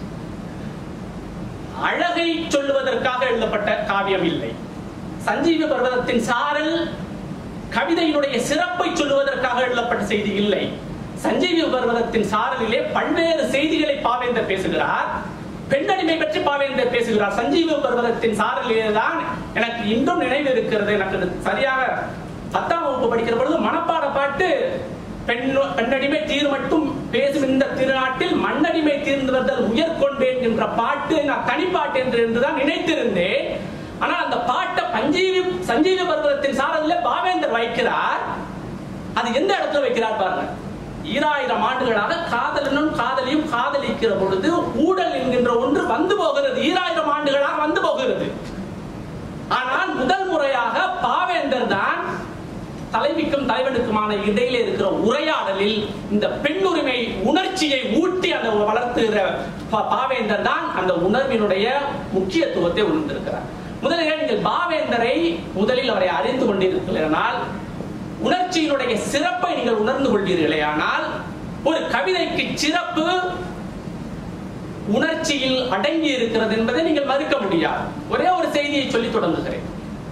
அழகை சொல்லுவதற்காக எழுதப்பட்ட காவியம் இல்லை. சஞ்சீவி பர்வதத்தின் சாரல் கவிதையினுடைய சிறப்பை சொல்லுவதற்காக எழுதப்பட்ட செய்தி இல்லை. சஞ்சீவி பர்வதத்தின் சாரலிலே பல்வேறு செய்திகளை பாவேந்தர் பேசுகிறார். பெண்ணடிமை பற்றி பாவேந்தர் பேசுகிறார். சஞ்சீவி பர்வதத்தின் சாரலிலே தான் எனக்கு இன்றும் நினைவு இருக்கிறது. எனக்கு சரியாக 10ஆம் வகுப்பு படிக்கிற பொழுது மனப்பாட பாட்டு, பெண்ணடிமை தீர் மட்டும் பேசும் இந்த திருநாட்டில் மண்ணடிமை தீர்ந்தவர்கள் உயர் கொண்டேன் என்ற பாட்டு நான் தனிப்பாட்டு என்றுதான் நினைத்திருந்தேன். ஆனால் அந்த பாட்டை சஞ்சீவி பர்வதத்தின் சாரலிலே பாவேந்தர் வைக்கிறார். அது எந்த இடத்துல வைக்கிறார் பாருங்க. 2000 ஆண்டுகளாக காதலனும் காதலியும் காதலிக்கிற பொழுது ஊடல் என்கின்ற ஒன்று வந்து போகிறது. 2000 ஆண்டுகளாக வந்து போகிறது. ஆனால் முதல் முறையாக பாவேந்தர் தான் தலைவிக்கும் தலைவனுக்குமான இடையிலே இருக்கிற உரையாடலில் இந்த பெண்ணுரிமை உணர்ச்சியை ஊட்டி அந்த வளர்த்துகிற பாவேந்தர் தான் அந்த உணர்வினுடைய முக்கியத்துவத்தை உணர்ந்திருக்கிறார். முதலில் நீங்கள் பாவேந்தரை முதலில் அவரை அறிந்து கொண்டிருக்கிறீர்கள், உணர்ச்சியினுடைய சிறப்பை நீங்கள் உணர்ந்து கொள்வீர்களே, ஆனால் ஒரு கவிதைக்கு சிறப்பு உணர்ச்சியில் அடங்கி இருக்கிறது என்பதை நீங்கள் மறுக்க முடியாது. ஒரே ஒரு செய்தியை சொல்லி தொடங்குகிறேன்.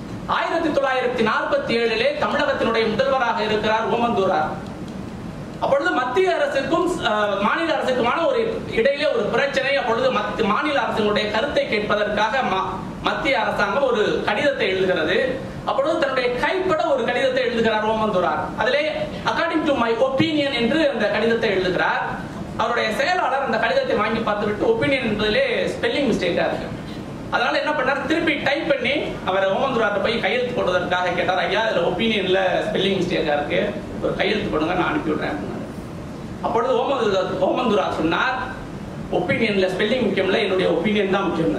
1947 தமிழகத்தினுடைய முதல்வராக இருக்கிறார் ஓமந்தூரார். அப்பொழுது மத்திய அரசுக்கும் மாநில அரசுக்குமான ஒரு இடையிலே ஒரு பிரச்சனை. அப்பொழுது மாநில அரசினுடைய கருத்தை கேட்பதற்காக மத்திய அரசாங்கம் ஒரு கடிதத்தை எழுதுகிறது. அப்பொழுது தன்னுடைய கைப்பட ஒரு கடிதத்தை எழுதுகிறார் ஓமந்தூரார். அதிலே அக்கார்டிங் டு மை ஒப்பீனியன் என்று அந்த கடிதத்தை எழுதுகிறார். அவருடைய செயலாளர் அந்த கடிதத்தை வாங்கி பார்த்துவிட்டு ஒப்பீனியன் என்பதிலே ஸ்பெல்லிங் மிஸ்டேக்கா இருக்கு, அதனால என்ன பண்ணார், திருப்பி டைப் பண்ணி அவர் ஓமந்தூரார்ட்ட போய் கையெழுத்து போடுவதற்காக கேட்டார். ஐயா, இதுல ஒப்பீனியன்ல ஸ்பெல்லிங் மிஸ்டேக்கா இருக்கு, ஒரு கையெழுத்து போடுங்க, நான் அனுப்பி விடுறேன். அப்பொழுது ஓமந்தூரார் சொன்னார், ஒப்பீனியன்ல ஸ்பெல்லிங் முக்கியம் இல்ல, என்னுடைய ஒப்பீனியன் தான் முக்கியம்.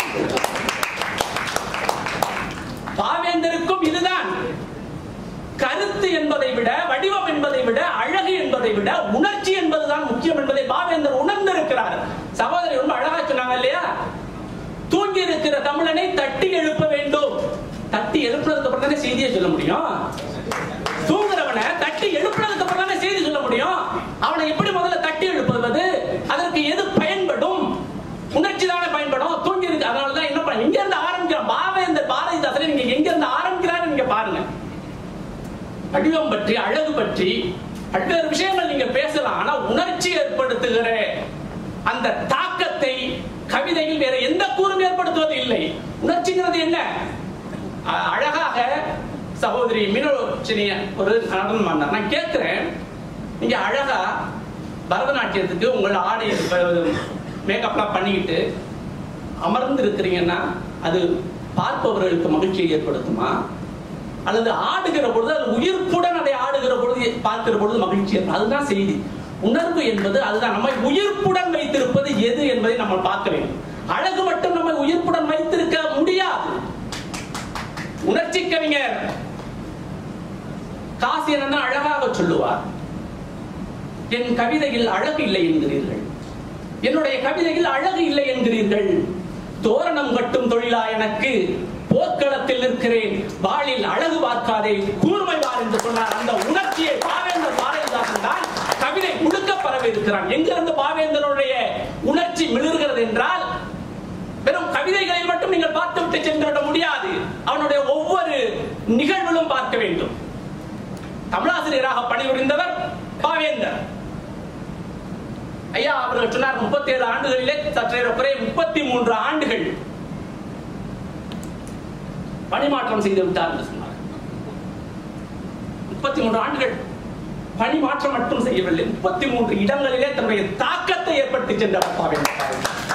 பாவேந்தருக்கும் இதுதான் கருத்து என்பதை விட, வடிவம் என்பதை விட, அழகு என்பதை விட உணர்ச்சி என்பதுதான் முக்கியம் என்பதை பாவேந்தர் உணர்ந்திருக்கிறார். சகோதரி ரொம்ப அழகா சொன்னாங்க இல்லையா, தூங்கி இருக்கிற தமிழனை தட்டி எழுப்ப வேண்டும். தட்டி எழுப்புறதுக்கு அப்புறம் தானே செய்தியை சொல்ல முடியும். தூங்குறவனை தட்டி எழுப்புறதுக்கு அப்புறம் தானே செய்தி சொல்ல முடியும். அவனை எப்படி முதல்ல தட்டி எழுப்புவது, அதற்கு எது பயன்படும்? உணர்ச்சி தானே பயன்படும். தூங்கி இருக்கு, அதனாலதான் என்ன பண்ண, இங்க இருந்து ஆரம்பிக்கிறோம். பாவேந்தர் பாரதிதாசன் நீங்க எங்க இருந்து ஆரம்பிக்கிறாரு நீங்க பாருங்க. வடிவம் பற்றி, அழகு பற்றி பல்வேறு விஷயங்கள் நீங்க பேசலாம். ஆனா உணர்ச்சி ஏற்படுத்துகிற அந்த தாக்கத்தை கவிதையில் வேற எந்த கூறும் ஏற்படுத்துவது இல்லை. உணர்ச்சிங்கிறது என்ன? அழகாக சகோதரி மீனலோச்சனி ஒரு நடனம் ஆடினார். நான் கேட்கிறேன், நீங்க அழகா பரதநாட்டியத்துக்கு உங்கள் ஆடை மேக்கப்லாம் பண்ணிக்கிட்டு அமர்ந்து இருக்கிறீங்கன்னா அது பார்ப்பவர்களுக்கு மகிழ்ச்சியை ஏற்படுத்துமா, அல்லது ஆடுகிற பொழுது அது உயிர்ப்புடன் அதை ஆடுகிற பொழுது பார்க்கிற பொழுது மகிழ்ச்சி ஏற்படும்? அதுதான் செய்தி. உணர்வு என்பது அதுதான். நம்மை உயிர்ப்புடன் வைத்திருப்பது எது என்பதை நம்ம பார்க்க வேண்டும். அழகு மட்டும் நம்மை உயிர்ப்புடன் வைத்திருக்க முடியாது. உணர்ச்சி கவிஞர் காசியன் அழகாக சொல்லுவார், என் கவிதையில் அழகு இல்லை என்கிறீர்கள், என்னுடைய கவிதையில் அழகு இல்லை என்கிறீர்கள், தோரணம் கட்டும் தொழிலா எனக்கு, போர்க்களத்தில் இருக்கிறேன், வாளில் அழகு பார்க்காதே கூர்மை வார் என்று சொன்னார். அந்த உணர்ச்சியை பாவேந்தர் பாரதிதாசன் தான் கவிதை முழுக்க பரவி இருக்கிறான். எங்கிருந்து பாவேந்தருடைய உணர்ச்சி மிளர்கிறது என்றால், வெறும் கவிதைகளில் மட்டும் நீங்கள் பார்த்து விட்டு சென்றுவிட முடியாது. அவனுடைய ஒவ்வொரு நிகழ்விலும் பார்க்க வேண்டும். தமிழாசிரியராக பணிபுரிந்தவர் பாவேந்தர். ஐயா அவர்கள் சொன்னார், 37 ஆண்டுகளிலே சற்றே 33 ஆண்டுகள் பணிமாற்றம் செய்து விட்டார் என்று சொன்னார். 33 ஆண்டுகள் பணிமாற்றம் மட்டும் செய்யவில்லை, 33 இடங்களிலே தன்னுடைய தாக்கத்தை ஏற்படுத்தி சென்றவர் பாவேந்தர்.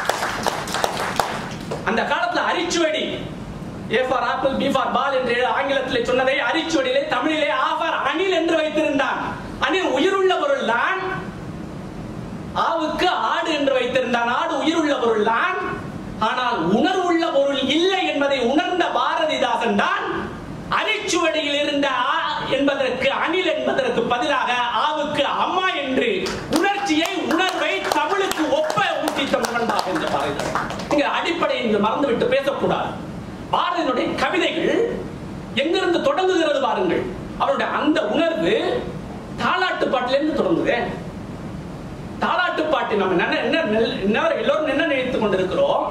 அந்த காலத்தில் அரிச்சுவடி, A for apple, B for ball என்று ஆங்கிலத்திலே சொன்னதை அரிச்சுவடியிலே தமிழிலே A for அணில் என்று வைத்திருந்தான். அணில் உயிருள்ள பொருள் தான். ஆவுக்கு ஆடு என்று வைத்திருந்தான். ஆடு உயிருள்ள பொருள் தான், ஆனால் உணர்வுள்ள பொருள் இல்லை என்பதை உணர்ந்த பாரதிதாசன் தான் அரிச்சுவடியில் இருந்த என்பதற்கு அணில் என்பதற்கு பதிலாக ஆவுக்கு அம்மா என்று உணர்ச்சியை உணர்வை தமிழுக்கு ஒப்ப ஊட்டி தமிழ்ந்தார் என்ற பாரதிதாசன். இங்க அடிப்படையை மறந்துவிட்டு பேசக்கூடாது. பாரதியினுடைய கவிதைகள் எங்கிருந்து தொடங்குகிறது பாருங்கள். அவருடைய அந்த உணர்வு தாலாட்டு பாட்டிலிருந்து தொடங்குது. தாலாட்டு பாட்டு நம்ம எல்லோரும் என்ன நினைத்துக் கொண்டிருக்கிறோம்?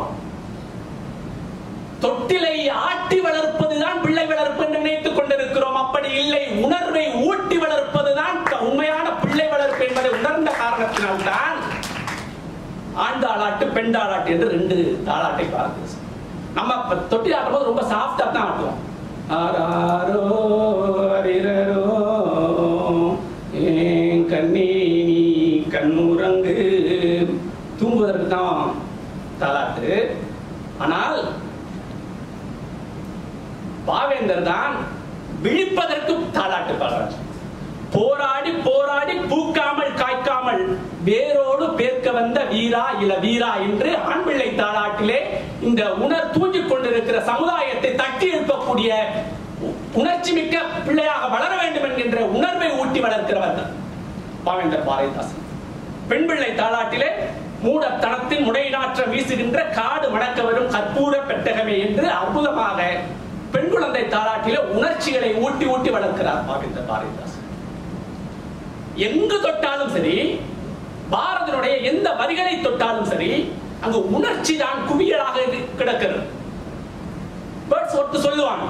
தொட்டிலை ஆட்டி வளர்ப்பதுதான் பிள்ளை வளர்ப்பு என்று நினைத்துக் கொண்டிருக்கிறோம். அப்படி இல்லை. உணர்வை ஊட்டி வளர்ப்பதுதான் உண்மையான பிள்ளை வளர்ப்பு என்பதை உணர்ந்த காரணத்தினால்தான் ஆண் தாலாட்டு பெண் தாலாட்டு என்று 2 தாலாட்டை பார்த்து நம்ம தொட்டில் ஆட்டும் போது ரொம்ப சாஃப்டா தான் ஆட்டுவோம். ஆராரோ அரிரரோ கண்ணீ கண்ணுரங்கு தூங்குவதற்கு தான் தாலாட்டு. ஆனால் பாவேந்தர் தான் விழிப்பதற்கு தாலாட்டு பாடுறார். போராடி போராடி பூக்காமல் காய்க்காமல் வேரோடு பேர்க்க வந்த வீரா இள வீரா என்று ஆண் பிள்ளை தாலாட்டிலே இந்த தூங்கிக் கொண்டிருக்கிற சமுதாயத்தை தட்டி எழுப்பக்கூடிய உணர்ச்சி மிக்க பிள்ளையாக வளர வேண்டும் என்கின்ற உணர்வை ஊட்டி வளர்க்கிறவர் பாவேந்தர் பாரதிதாசன். பெண் பிள்ளை தாலாட்டிலே மூடத்தனத்தின் முடைநாற்ற வீசுகின்ற காடு மணக்க வரும் கற்பூர பெட்டகமே என்று அற்புதமாக பெண் குழந்தை தாலாட்டிலே உணர்ச்சிகளை ஊட்டி ஊட்டி வளர்க்கிறார் பாவேந்தர் பாரதிதாசன். எங்கு தொட்டாலும் சரி, பாரதியினுடைய எந்த வரிகளை தொட்டாலும் சரி, அங்கு உணர்ச்சி தான் குவியலாக கிடக்கிறது. சொல்லுவாங்க,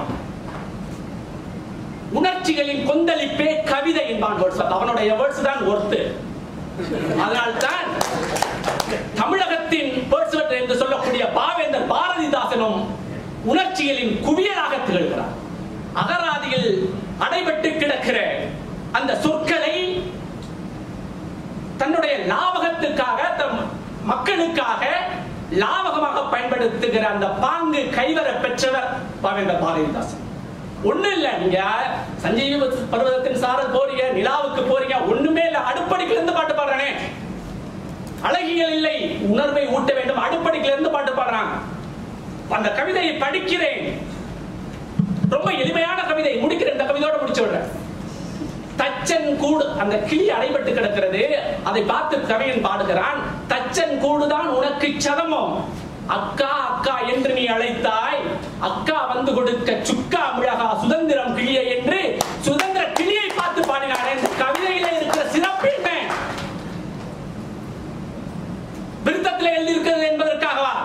உணர்ச்சிகளின் கொந்தளிப்பே கவிதை என்பான். அவனுடைய வேர்ட்ஸ் தான் ஒர்த்து. அதனால்தான் தமிழகத்தின் பேர்ஸ்வெட் என்று சொல்லக்கூடிய பாவேந்தர் பாரதிதாசனும் உணர்ச்சிகளின் குவியலாக திகழ்கிறார். அகராதியில் அடைபட்டு கிடக்கிற அந்த சொற்களை தன்னுடைய லாபகத்துக்காக மக்களுக்காக லாபகமாக பயன்படுத்துகிற அந்த பாங்கு கைவர பெற்றவர் பாவேந்தர் பாரதிதாசன். ஒண்ணு இல்ல, நீங்க சஞ்சீவ பர்வதத்தின் சாரல் போறீங்க, நிலாவுக்கு போறீங்க, ஒண்ணுமே இல்ல, அடுப்படிக்குல இருந்து பாட்டு பாடுறானே. அழகியல் இல்லை, உணர்வை ஊட்ட வேண்டும், அடுப்படிக்குல இருந்து பாட்டு பாடுறாங்க. அந்த கவிதையை படிக்கிறேன், ரொம்ப எளிமையான கவிதை, முடிக்கிறேன். இந்த கவிதையோட முடிச்சு விடுறேன். தச்சன் கூடு, அந்த கிளி அடைபட்டு கிடக்கிறது, அதை பார்த்து கவியன் பாடுகிறான். தச்சன் கூடுதான் உனக்கு சதமம், அக்கா அக்கா என்று நீ அழைத்தாய், அக்கா வந்து கொடுக்க சுக்கா மிளகா சுதந்திரம் கிளியை என்று சுதந்திர கிளியை பார்த்து பாடினானே. இந்த கவிதையில இருக்கிற சிறப்பின்மை விருத்தத்தில் எழுதியிருக்கிறது என்பதற்காகவா?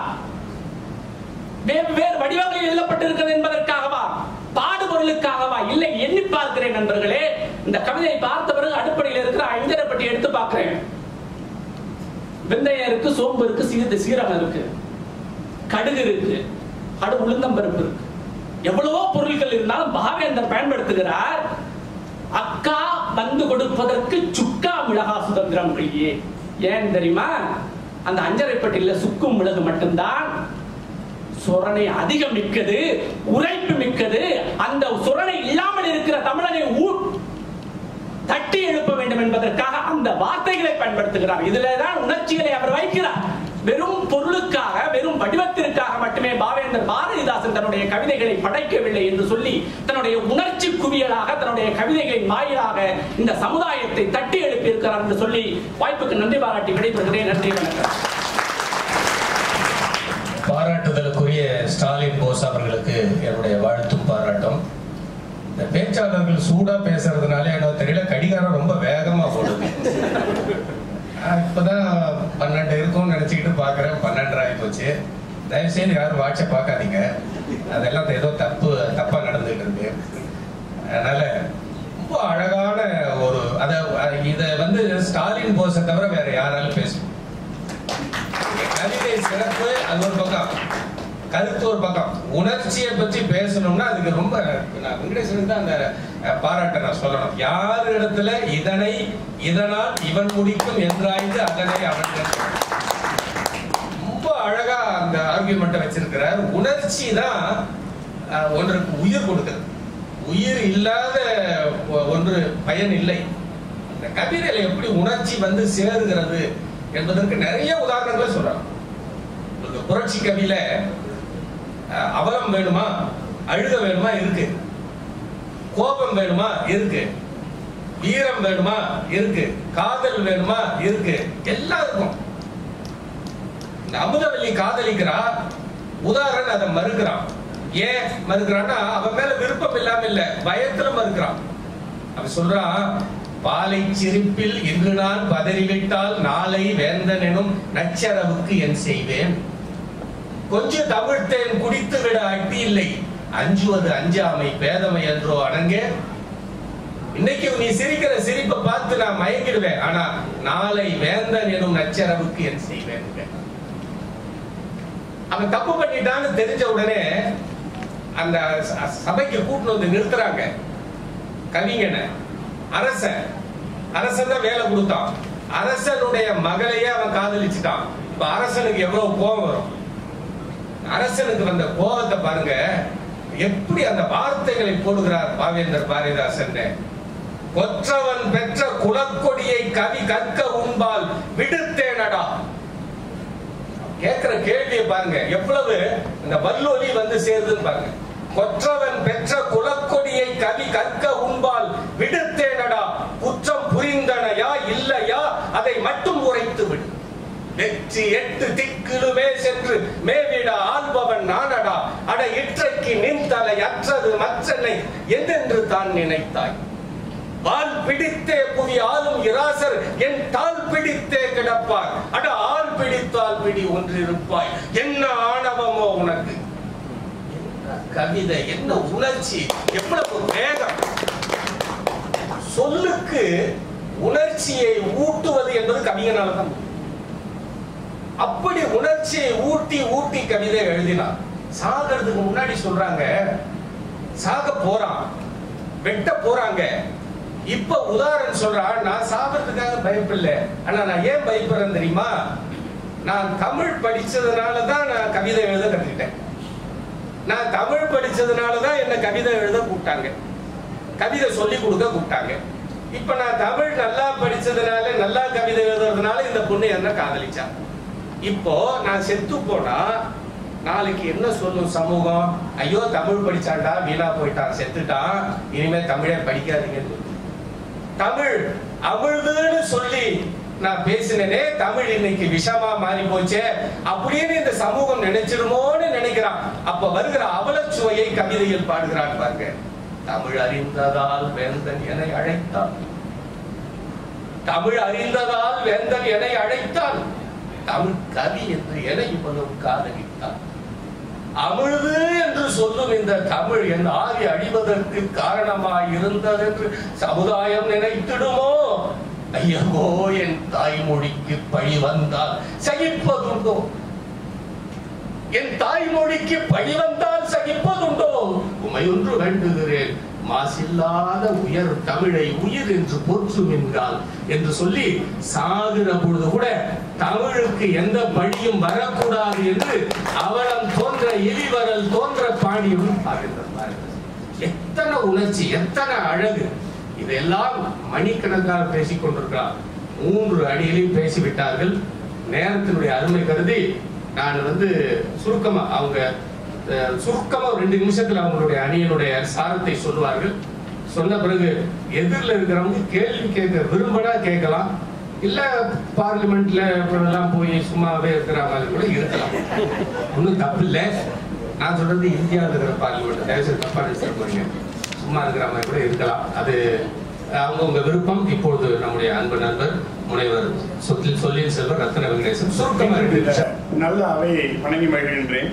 வேறு வடிவங்களில் எழுதப்பட்டிருக்கிறது என்பதற்காகவா? பாடுபொருளுக்காகவா? இல்லை. எண்ணி பார்க்கிறேன் நண்பர்களே, இந்த கவிதையை பார்த்த பிறகு அடிப்படையில் இருக்கிற அஞ்சரைப்பட்டி எடுத்து பார்க்கிறேன். வெந்தயம் இருக்கு, சோம்பு இருக்கு, சீரகம் இருக்கு, கடுகு இருக்கு, உளுந்தம்பருப்பு இருக்கு, எவ்வளவோ பொருட்கள் இருந்தாலும் பாவேந்தர் பயன்படுத்துகிறார். அக்கா வந்து கொடுப்பதற்கு சுக்கா மிளகா சுதந்திரம் கிளியே. ஏன் தெரியுமா? அந்த அஞ்சரைப்பட்டியில சுக்கும் மிளகு மட்டும்தான் சுரணை அதிகம் மிக்கது, உரைப்பு மிக்கது. அந்த சுரணை இல்லாமல் இருக்கிற தமிழனை தட்டி எழுப்ப வேண்டும் என்பதற்காக அந்த வார்த்தைகளை பயன்படுத்துகிறார். இதுலதான் உணர்ச்சிகளை அவர் வைக்கிறார். வெறும் பொருளுக்காக, வெறும் வடிவத்திற்காக மட்டுமே பாவேந்தர் பாரதிதாசன் தன்னுடைய கவிதைகளை படைக்கவில்லை என்று சொல்லி தன்னுடைய உணர்ச்சி குவியலாக தன்னுடைய கவிதைகளின் வாயிலாக இந்த சமுதாயத்தை தட்டி எழுப்பி இருக்கிறார் என்று சொல்லி வாய்ப்புக்கு நன்றி பாராட்டி விடைபெறுகிறேன். நன்றி, வணக்கம். பாராட்டுதலுக்குரிய ஸ்டாலின் போஸ் அவர்களுக்கு என்னுடைய வாழ்த்தும் பாராட்டும். இந்த பேச்சாளர்கள் சூடா பேசுறதுனால என்ன தெரியல, கடிகாரம் ரொம்ப வேகமா போடுது. இப்பதான் 12 இருக்கும்னு நினைச்சுக்கிட்டு பாக்குறேன், 12 ஆகி போச்சு. தயவுசெய்து யாரும் வாட்ச பார்க்காதீங்க, அதெல்லாம் ஏதோ தப்பா நடந்துட்டு இருக்கு. அதனால ரொம்ப அழகான ஒரு இத ஸ்டாலின் போஸை தவிர வேற யாராலும் பேசும். கவிதை சிறப்பு அது ஒரு பக்கம், கருத்து ஒரு பக்கம். உணர்ச்சியை பற்றி பேசணும்னா அதுக்கு ரொம்ப வெங்கடேசன் தான் அந்த பாராட்ட நான் சொல்லணும். யார் இடத்துல இதனால் இவன் முடிக்கும் என்றாய்ந்து அதனை அவன் ரொம்ப அழகா அந்த ஆர்கியூமெண்ட் வச்சிருக்கிறார். உணர்ச்சி தான் ஒன்றுக்கு உயிர் கொடுக்கிறது. உயிர் இல்லாத ஒன்று பயன் இல்லை. இந்த கவிதையில எப்படி உணர்ச்சி சேருகிறது என்பதற்கு நிறைய உதாரணங்களை சொல்றாங்க. புரட்சி கவியில அவலம் வேணுமா, அழுக வேணுமா இருக்கு, கோபம் வேணுமா இருக்கு, வீரம் வேணுமா இருக்கு, காதல் வேணுமா இருக்கு, எல்லாம் இருக்கும். இந்த அமுதவல்லி காதலிக்கிறா, உதாரணம் அதை மறுக்கிறான். ஏன் மறுக்கிறான்னா அவன் மேல விருப்பம் இல்லாம இல்ல, பயத்துல மறுக்கிறான். அவன் சொல்றான், பாலை சிரிப்பில் இன்று நான் பதறிவிட்டால் நாளை வேந்தன் எனும் நச்சரவுக்கு என் செய்வேன். கொஞ்சம் தமிழ்த்தேன் குடித்து விட அட்டி இல்லை, அஞ்சுவது அஞ்சாமை பேதமை என்றோ அடங்கே. இன்னைக்கு நீ சிரிக்கிற சிரிப்பை பார்த்து நான் மயங்கிடுவேன், ஆனா நாளை வேந்தன் எனும் நச்சரவுக்கு என் செய்வேன். அவன் தப்பு பண்ணிட்டான்னு தெரிஞ்ச உடனே அந்த சபைக்கு கூட்டிட்டு வந்து நிறுத்துறாங்க கவிஞனை. அரசன் தான் வேலை கொடுத்தான், அரசனுடைய மகளையே அவன் காதலிச்சுட்டான். இப்ப அரசனுக்கு எவ்வளவு கோபம் வரும். அரசனுக்கு வந்த கோபத்தை பாருங்க, எப்படி அந்த வார்த்தைகளை போடுகிறார் பாவேந்தர் பாரதிதாசன். கொற்றவன் பெற்ற குலக்கொடியை கவி கற்க உண்பால் விடுத்தேனடா. கேட்கிற கேள்வியை பாருங்க, எவ்வளவு இந்த வல்லொலி வந்து சேருதுன்னு பாருங்க. கொற்றவன் பெற்ற குலக்கொடியை கவி கற்க உண்பால் விடுத்தேனடா, குற்றம் புரிந்தனையா இல்லையா அதை மட்டும் உரைத்து விடு. வெற்றி எட்டு திக்கிலுமே சென்று மேவிட ஆள்பவன் நானடா, அட இற்றைக்கு நின் தலை அற்றது மற்றனை எதென்று தான் நினைத்தாய். வால் பிடித்தே புதிய ஆளும் இராசர் என் தாள் பிடித்தே கிடப்பார், அட ஆள் பிடித்தால் பிடி ஒன்றிருப்பாய். என்ன ஆணவமோ உனக்கு. என்ன கவிதை, என்ன உணர்ச்சி, எவ்வளவு வேகம். சொல்லுக்கு உணர்ச்சியை ஊட்டுவது என்பது கவிஞனால தான். அப்படி உணர்ச்சியை ஊட்டி ஊட்டி கவிதை எழுதினார். சாகிறதுக்கு முன்னாடி சொல்றாங்க, சாக போறான், வெட்ட போறாங்க. இப்ப உதாரணம் சொல்றான், நான் சாகிறதுக்காக பயப்படல, ஆனா நான் ஏன் பயப்படுறேன் தெரியுமா? நான் தமிழ் படிச்சதுனாலதான் நான் கவிதை எழுத கத்துக்கிட்டேன். நான் தமிழ் படிச்சதுனாலதான் என்ன கவிதை எழுத கூப்பிட்டாங்க, கவிதை சொல்லி கொடுக்க கூப்பிட்டாங்க. இப்ப நான் தமிழ் நல்லா படிச்சதுனால, நல்லா கவிதை எழுதுறதுனால இந்த பொண்ணு என்ன காதலிச்சா. இப்போ நான் செத்து போனா நாளைக்கு என்ன சொல்லும் சமூகம்? ஐயோ தமிழ் படிச்சாண்டா, வீணா போயிட்டான், செத்துட்டான், இனிமே தமிழே படிக்காதீங்கன்னு. தமிழ் அமிழ்துன்னு சொல்லி நான் பேசினேனே, தமிழ் இன்னைக்கு விஷமா மாறி போச்சே அப்படின்னு இந்த சமூகம் நினைச்சிருமோன்னு நினைக்கிறான். அப்ப வருகிற அவலச்சுவையை கவிதையில் பாடுகிறான் பாருங்க. தமிழ் அறிந்ததால் வேந்தன் என்னை அழைத்தான், தமிழ் அறிந்ததால் வேந்தன் என்னை அழைத்தான், தமிழ் கவி என்று என இவ்வளவு காதலித்தான். அமிழ்து என்று சொல்லும் இந்த தமிழ் என் ஆதி அழிவதற்கு காரணமாய் இருந்தது என்று சமுதாயம் நினைத்திடுமோ? ஐயோ, என் தாய்மொழிக்கு பழி வந்தால் சகிப்பதுண்டோ? என் தாய்மொழிக்கு பழி வந்தால் சகிப்பதுண்டோ? உமையொன்று வேண்டுகிறேன், மாசில்லாத உயர் தமிழை உயிர் என்று போற்றும் என்றால் என்று சொல்லி சாகிற பொழுது கூட தமிழுக்கு எந்த பழியும் வரக்கூடாது என்று அவலம் தோன்ற இழிவரல் தோன்ற பாடியும் எத்தனை உணர்ச்சி, எத்தனை அழகு. இதெல்லாம் மணிக்கணக்காக பேசிக் கொண்டிருக்கிறார். 3 அடியிலையும் பேசிவிட்டார்கள். நேரத்தினுடைய அருமை கருதி நான் சுருக்கமா அவங்க சுருக்கமா 2 நிமிஷத்துல அவங்களுடைய அணியினுடைய சாரத்தை சொல்லுவார்கள். சொன்ன பிறகு எதிரில் இருக்கிறவங்க கேள்வி கேட்க விரும்பினா கேட்கலாம், இல்ல பார்லிமெண்ட்ல எல்லாம் போய் சும்மாவே இருக்கிற மாதிரி கூட இருக்கலாம், ஒன்றும் தப்பு இல்லை. நான் சொல்றது இந்தியாவில் இருக்கிற பார்லிமெண்ட், தயவுசெய்து தப்பா நினைச்சிட போறீங்க, சும்மா இருக்கிற மாதிரி கூட இருக்கலாம், அது அவங்கவுங்க விருப்பம். இப்பொழுது நம்முடைய அன்பு நண்பர் முனைவர் சொல்லின் செல்வர் ரத்ன வெங்கடேசன் சுருக்கமா நல்ல அவையை வணங்கி மகிழ்கின்றேன்.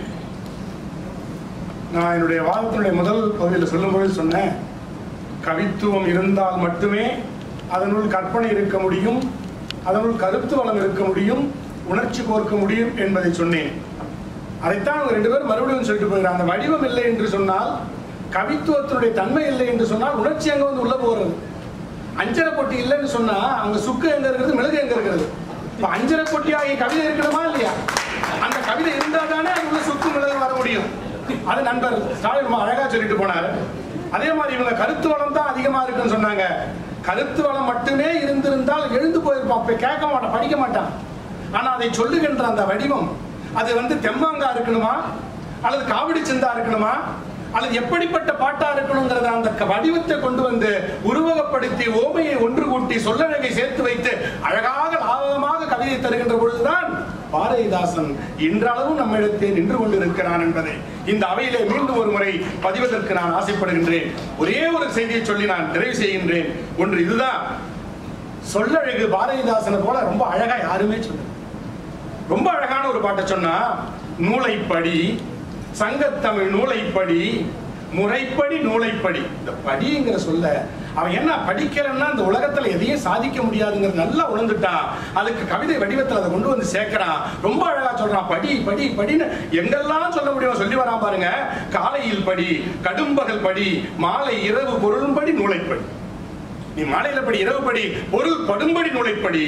நான் என்னுடைய வாழ்க்கையுடைய முதல் பகுதியில் சொல்லும்போது சொன்னேன், கவித்துவம் இருந்தால் மட்டுமே அதனுள் கற்பனை இருக்க முடியும், அதனுள் கருத்து வளம் இருக்க முடியும், உணர்ச்சி கோர்க்க முடியும் என்பதை சொன்னேன். அதைத்தான் அவங்க 2 பேரும் மறுபடியும் சொல்லிட்டு போகிறாங்க. அந்த வடிவம் இல்லை என்று சொன்னால், கவித்துவத்தினுடைய தன்மை இல்லை என்று சொன்னால் உணர்ச்சி அங்க உள்ள போகிறது. அஞ்சரை பொட்டி இல்லைன்னு சொன்னா அங்க சுக்கு எங்க இருக்கிறது, மிளகு எங்க இருக்கிறது? இப்ப அஞ்சரை பொட்டி ஆகிய கவிதை இருக்கணுமா இல்லையா? அந்த கவிதை இருந்தால் தானே அது உள்ள சுக்கு மிளகு வர முடியும். அது நண்பர் ஸ்டாலின் அழகா சொல்லிட்டு போனாரு. அதே மாதிரி இவங்க கருத்து வளம் தான் அதிகமா இருக்குன்னு சொன்னாங்க. கருத்து வளம் மட்டுமே இருந்திருந்தால் எழுந்து போயிருப்பான், கேட்க மாட்டான், படிக்க மாட்டான். ஆனா அதை சொல்லுகின்ற அந்த வடிவம் அது தெம்மாங்கா இருக்கணுமா அல்லது காவடி சிந்தா இருக்கணுமா அல்லது எப்படிப்பட்ட பாட்டா இருக்கணுங்கிறத அந்த வடிவத்தை கொண்டு வந்து உருவகப்படுத்தி ஓமையை ஒன்று கூட்டி சொல்லழகை சேர்த்து வைத்து அழகாக லாபகமாக கவிதை தருகின்ற பொழுதுதான் பாரதிதாசன் இன்றளவும் நம்மிடத்தே நின்று கொண்டிருக்கிறான் என்பதை இந்த அவையிலே மீண்டும் ஒரு முறை பதிவதற்கு நான் ஆசைப்படுகின்றேன். ஒரே ஒரு செய்தியை சொல்லி நான் நிறைவு செய்கின்றேன். ஒன்று இதுதான், சொல்லழகு பாரதிதாசனை போல ரொம்ப அழகா யாருமே சொல்ல. ரொம்ப அழகான ஒரு பாட்டை சொன்னா, நூலைப்படி சங்கத்தமிழ் நூலைப்படி முறைப்படி நூலைப்படி. இந்த படிங்கிற சொல்ல அவன் என்ன படிக்கிறன்னா இந்த உலகத்துல எதையும் சாதிக்க முடியாதுங்கிறது நல்லா உணர்ந்துட்டான். அதுக்கு கவிதை வடிவத்தில் அதை கொண்டு வந்து சேர்க்கிறான். ரொம்ப அழகா சொல்றான், படி படி படின்னு எங்கெல்லாம் சொல்ல முடியும் சொல்லி வரான் பாருங்க. காலையில் படி, கடும்பகல் படி, மாலை இரவு பொருளும்படி நூலைப்படி. நீ மாலையில படி, இரவு படி, பொருள் படும்படி நூலைப்படி.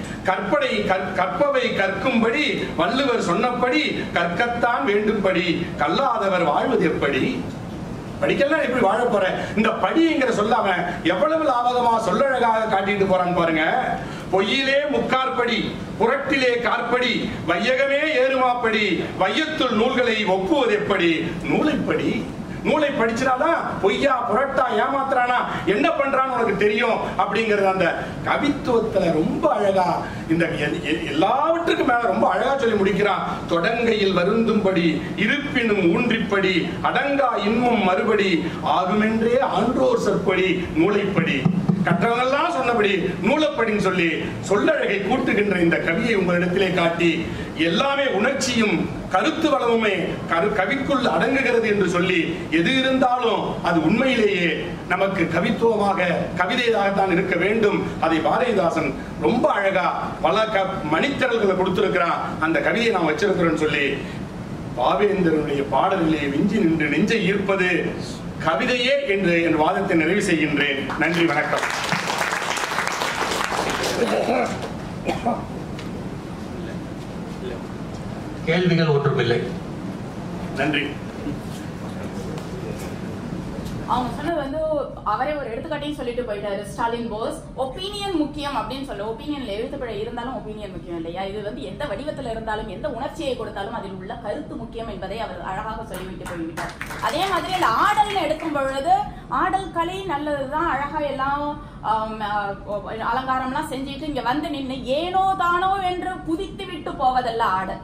கற்பவை கற்கும்படி வள்ளுவர் சொன்னபடி கற்கத்தான் வேண்டும்படி கல்லாதவர் வாழ்வது எப்படி? படிக்கலாம் எப்படி வாழ போற? இந்த படிங்கிற சொல்லாம எவ்வளவு லாபகமா சொல்லழகாக காட்டிட்டு போறான்னு பாருங்க. பொய்யிலே முக்காற்படி, புரட்டிலே காற்படி, வையகமே ஏறுமாப்படி, வையத்துள் நூல்களை ஒப்புவது எப்படி? நூலைப்படி. நூலை படிச்சிடாதான் பொய்யா புரட்டா ஏமாத்துறானா என்ன பண்றான்னு உனக்கு தெரியும் அப்படிங்கறது அந்த கவித்துவத்துல ரொம்ப அழகா இந்த எல்லாவற்றுக்கும் மேல ரொம்ப அழகா சொல்லி முடிக்கிறான். தொடங்கையில் வருந்தும்படி இருப்பினும் ஊன்றிப்படி அடங்கா இன்மும் மறுபடி ஆகுமென்றே ஆன்றோர் சொற்படி நூலைப்படி. கற்றவங்கெல்லாம் சொன்னபடி நூலப்படின்னு சொல்லி சொல்லழகை கூட்டுகின்ற இந்த கவியை உங்களிடத்திலே காட்டி எல்லாமே உணர்ச்சியும் கருத்து வளமுமே கவிக்குள் அடங்குகிறது என்று சொல்லி எது இருந்தாலும் அது உண்மையிலேயே நமக்கு கவித்துவமாக கவிதையாகத்தான் இருக்க வேண்டும். அதை பாரதிதாசன் ரொம்ப அழகா பல மணித்திரல்களை கொடுத்திருக்கிறான். அந்த கவிதையை நாம் வச்சிருக்கிறோம் சொல்லி பாவேந்தருடைய பாடலிலே விஞ்சி நின்று நெஞ்சை ஈர்ப்பது கவிதையே என்று என் வாதத்தை நிறைவு செய்கின்றேன். நன்றி, வணக்கம். கேள்விகள் ஒன்றுமில்லை. நன்றி. அவங்க சொன்னது அவரே ஒரு எடுத்துக்காட்டையும் சொல்லிட்டு போயிட்டாரு. ஸ்டாலின் போஸ் ஒப்பீனியன் முக்கியம் அப்படின்னு சொல்ல, ஒப்பீனியன்ல எழுத்துப்பிழை இருந்தாலும் ஒப்பீனியன் முக்கியம் இல்லையா? இது எந்த வடிவத்தில் இருந்தாலும் எந்த உணர்ச்சியை கொடுத்தாலும் அதில் உள்ள கருத்து முக்கியம் என்பதை அவர் அழகாக சொல்லிவிட்டு போய்விட்டார். அதே மாதிரி அந்த ஆடல்னு எடுக்கும் பொழுது ஆடல் கலை நல்லதுதான், அழகா எல்லாம் அலங்காரம்லாம் செஞ்சுட்டு இங்க வந்து நின்று ஏனோ தானோ என்று குதித்து விட்டு போவதல்ல ஆடல்.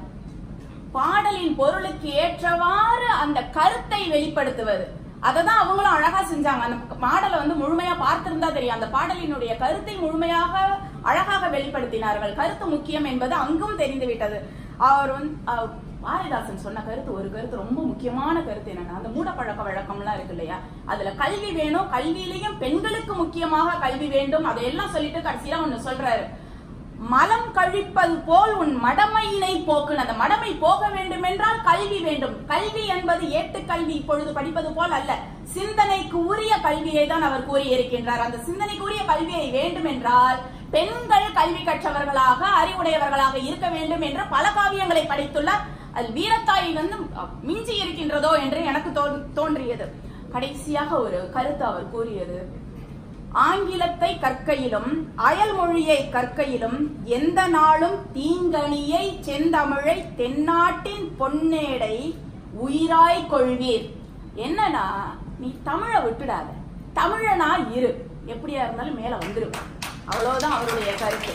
பாடலின் பொருளுக்கு ஏற்றவாறு அந்த கருத்தை வெளிப்படுத்துவது, அததான் அவங்களும் அழகா செஞ்சாங்க. அந்த பாடலை முழுமையா பார்த்திருந்தா தெரியும். அந்த பாடலினுடைய கருத்தை முழுமையாக அழகாக வெளிப்படுத்தினார்கள். கருத்து முக்கியம் என்பது அங்கும் தெரிந்து விட்டது. அவர் பாரதிதாசன் சொன்ன ஒரு கருத்து ரொம்ப முக்கியமான கருத்து என்னன்னா, அந்த மூடப்பழக்க வழக்கம்லாம் இருக்கு இல்லையா, அதுல கல்வி வேணும், கல்வியிலையும் பெண்களுக்கு முக்கியமாக கல்வி வேண்டும், அதையெல்லாம் சொல்லிட்டு கடைசியா ஒண்ணு சொல்றாரு, மலம் கழிப்பது போல் உன் மடமையினை போக்குன்னு. அந்த மடமை போக வேண்டும் என்றால் கல்வி வேண்டும். கல்வி என்பது ஏட்டு கல்வி இப்பொழுது படிப்பது போல் அல்ல, சிந்தனைக்கு உரிய கல்வியை தான் அவர் கூறியிருக்கின்றார். அந்த சிந்தனைக்கு உரிய கல்வியை வேண்டும் என்றால் பெண்கள் கல்வி கற்றவர்களாக அறிவுடையவர்களாக இருக்க வேண்டும் என்று பல காவியங்களை படித்துள்ளார். அது வீரத்தாய் மிஞ்சி இருக்கின்றதோ என்று எனக்கு தோன்றியது. கடைசியாக ஒரு கருத்து அவர் கூறியது, ஆங்கிலத்தை கற்கையிலும் அயல் மொழியை கற்கையிலும் எந்த நாளும் தீங்கனியை செந்தமிழை தென்னாட்டின் பொன்னேடை உயிராய் கொள்வீர். என்னன்னா, நீ தமிழை விட்டுடாத, தமிழனா இரு, எப்படியா இருந்தாலும் மேல வந்துரும். அவ்வளவுதான் அவருடைய கருத்து.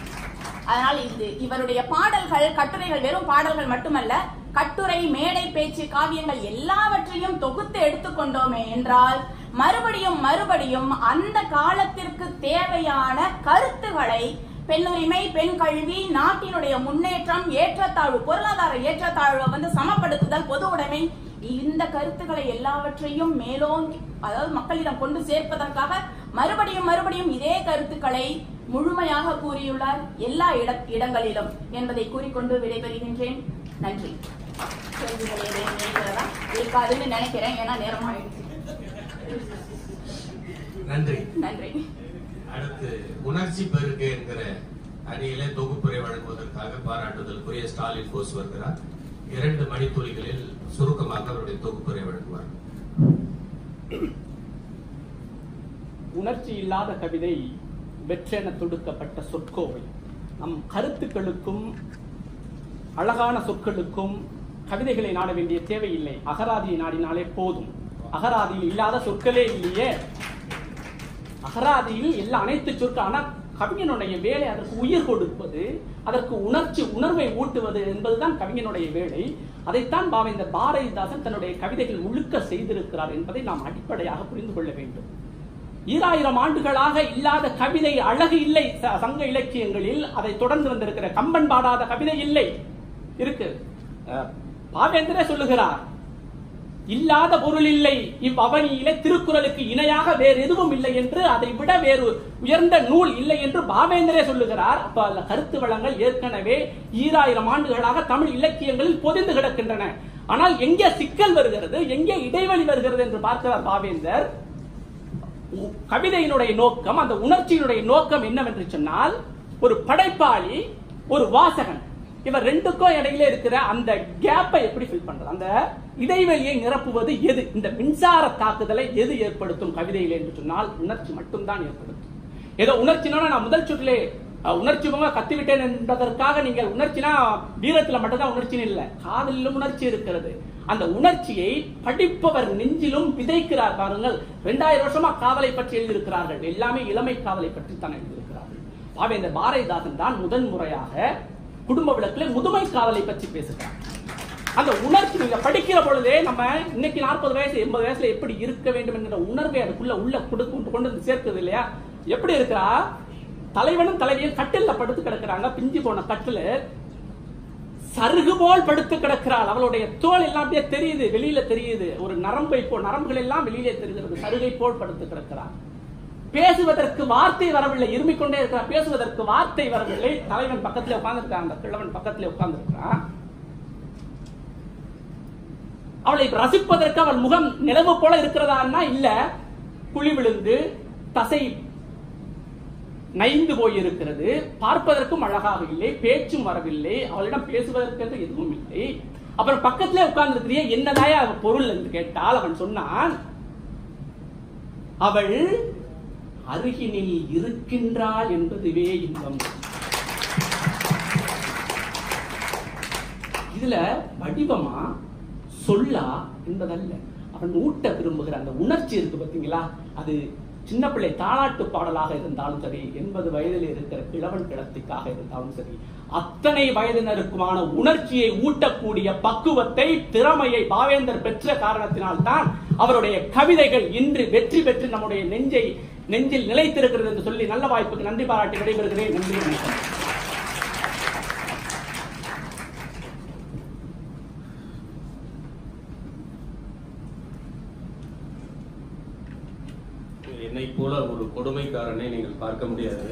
அதனால் இவருடைய பாடல்கள் கட்டுரைகள் வெறும் பாடல்கள் மட்டுமல்ல, கட்டுரை மேடை பேச்சு காவியங்கள் எல்லாவற்றையும் தொகுத்து எடுத்துக்கொண்டோமே என்றால் மறுபடியும் மறுபடியும் அந்த காலத்திற்கு தேவையான கருத்துக்களை, பெண்ணுரிமை, பெண் கல்வி, நாட்டினுடைய முன்னேற்றம், ஏற்றத்தாழ்வு, பொருளாதார ஏற்றத்தாழ்வை சமப்படுத்துதல், பொது உடைமை, இந்த கருத்துக்களை எல்லாவற்றையும் மேலோங்கி அதாவது மக்களிடம் கொண்டு சேர்ப்பதற்காக மறுபடியும் மறுபடியும் இதே கருத்துக்களை முழுமையாக கூறியுள்ளார் எல்லா இடங்களிலும் என்பதை கூறிக்கொண்டு விடைபெறுகின்றேன். நன்றி. இருக்காதுன்னு நினைக்கிறேன், ஏன்னா நேரம் ஆயிடுச்சு. நன்றி. நன்றி. அடுத்து உணர்ச்சி பெருகு என்கிற அணியிலே தொகுப்புரை வழங்குவதற்காக பாராட்டுதலுக்குரிய ஸ்டாலின் போஸ் வருகிறார். 2 மணித்துளிகளில் சுருக்கமாக அவருடைய தொகுப்புரை வழங்குவார். உணர்ச்சி இல்லாத கவிதை வெற்றென தொடுக்கப்பட்ட சொற்கோவை. நம் கருத்துக்களுக்கும் அழகான சொற்களுக்கும் கவிதைகளை நாட வேண்டிய தேவையில்லை. அகராதியை நாடினாலே போதும். அகராதியில் இல்லாத சொற்களே இல்லையே. அகராதியில் எல்லா அனைத்து சொற்கள். ஆனால் கவிஞனுடைய வேலை அதற்கு உயிர் கொடுப்பது, அதற்கு உணர்வை ஊட்டுவது என்பதுதான் கவிஞனுடைய வேலை. அதைத்தான் பாவேந்தர் பாரதிதாசன் தன்னுடைய கவிதைகள் முழுக்க செய்திருக்கிறார் என்பதை நாம் அடிப்படையாக புரிந்து கொள்ள வேண்டும். 2000 ஆண்டுகளாக இல்லாத கவிதை அழகு இல்லை சங்க இலக்கியங்களில். அதை தொடர்ந்து வந்திருக்கிற கம்பன் பாடாத கவிதை இல்லை, இருக்கு. பாவேந்தரே சொல்லுகிறார், இல்லாத பொருள் இல்லை இவ்வவனியிலே திருக்குறளுக்கு இணையாக வேறு எதுவும் இல்லை என்று, அதை விட வேறு உயர்ந்த நூல் இல்லை என்று பாவேந்தரே சொல்லுகிறார். அப்ப கருத்து வளங்கள் ஏற்கனவே 2000 ஆண்டுகளாக தமிழ் இலக்கியங்களில் பொதிந்து கிடக்கின்றன. ஆனால் எங்கே சிக்கல் வருகிறது, எங்கே இடைவெளி வருகிறது என்று பார்க்கிறார் பாவேந்தர். கவிதையினுடைய நோக்கம், அந்த உணர்ச்சியினுடைய நோக்கம் என்னவென்று சொன்னால், ஒரு படைப்பாளி ஒரு வாசகன், இவர் ரெண்டுக்கும் இடையில இருக்கிற அந்த கேப்பை எப்படி ஃபில் பண்றது, அந்த இடைவெளியை நிரப்புவது எது? இந்த மின்சார தாக்குதலை எது ஏற்படுத்தும் கவிதையில் என்று சொன்னால் உணர்ச்சி மட்டும்தான் ஏற்படுத்தும். ஏதோ உணர்ச்சினா நான் முதல் சுற்றிலே உணர்ச்சிபமா கத்துவிட்டேன் என்பதற்காக நீங்கள் உணர்ச்சினா வீரத்துல மட்டும்தான் உணர்ச்சி இல்லை, காதலிலும் உணர்ச்சி இருக்கிறது. அந்த உணர்ச்சியை படிப்பவர் நெஞ்சிலும் விதைக்கிறார். பாருங்கள், 2000 வருஷமா காதலை பற்றி எழுதியிருக்கிறார்கள். எல்லாமே இளமை காதலை பற்றி தான் எழுதியிருக்கிறார்கள். பாவேந்தர் பாரதிதாசன் தான் முதன் முறையாக குடும்ப விளக்கில் முதுமை காதலை பற்றி பேசுகிறார். அந்த உணர்ச்சி நீங்க படிக்கிற பொழுதே, நம்ம இன்னைக்கு 40 வயசு 80 வயசுல எப்படி இருக்க வேண்டும் என்கிற உணர்வை அதுக்குள்ள கொண்டு வந்து சேர்க்கிறது இல்லையா? எப்படி இருக்கிறா, தலைவனும் தலைவியும் கட்டில படுத்து கிடக்கிறாங்க. பிஞ்சு போன கட்டில சருகு போல் படுத்து கிடக்கிறாள். அவளுடைய தோல் எல்லாம் தெரியுது, வெளியில தெரியுது. ஒரு நரம்புகள் எல்லாம் வெளியிலே தெரிகிறது. சருகை போல் படுத்து கிடக்கிறாள். பேசுவதற்கு வார்த்தை வரவில்லை, இருமிக் கொண்டே இருக்கிறார். பேசுவதற்கு வார்த்தை வரவில்லை. தலைவன் பக்கத்துல உட்கார்ந்து இருக்கான், அந்த கிழவன் பக்கத்துல உட்கார்ந்து இருக்கிறான். அவளை ரசிப்பதற்கு அவள் முகம் நிலவு போல இருக்கிறதா? இல்ல, குழி விழுந்து தசை நைந்து போயிருக்கிறது. பார்ப்பதற்கும் அழகாக இல்லை, பேச்சும் வரவில்லை, அவளிடம் பேசுவதற்கு எதுவும் இல்லை. அப்புறம் பக்கத்துல உட்கார்ந்து இருக்கிறிய, என்னதாயா பொருள் என்று கேட்டால் அவன் சொன்னான், அவள் அருகினில் இருக்கின்றாள் என்பதுவே இன்பம். இதுல வடிவமா சொல்லா என்பதல்ல, அவன் ஊட்ட விரும்புகிற அந்த உணர்ச்சி இருக்கு பாத்தீங்களா? அது சின்ன பிள்ளை தாலாட்டு பாடலாக இருந்தாலும் சரி, 80 வயதில் இருக்கிற கிழவன் கிழத்திக்காக இருந்தாலும் சரி, அத்தனை வயதினருக்குமான உணர்ச்சியை ஊட்டக்கூடிய பக்குவத்தை, திறமையை பாவேந்தர் பெற்ற காரணத்தினால்தான் அவருடைய கவிதைகள் இன்று வெற்றி பெற்று நம்முடைய நெஞ்சில் நிலைத்திருக்கிறது என்று சொல்லி நல்ல வாய்ப்புக்கு நன்றி பாராட்டி விடைபெறுகிறேன். நன்றி, வணக்கம். என்னை போல ஒரு கொடுமைக்காரனை நீங்கள் பார்க்க முடியாது.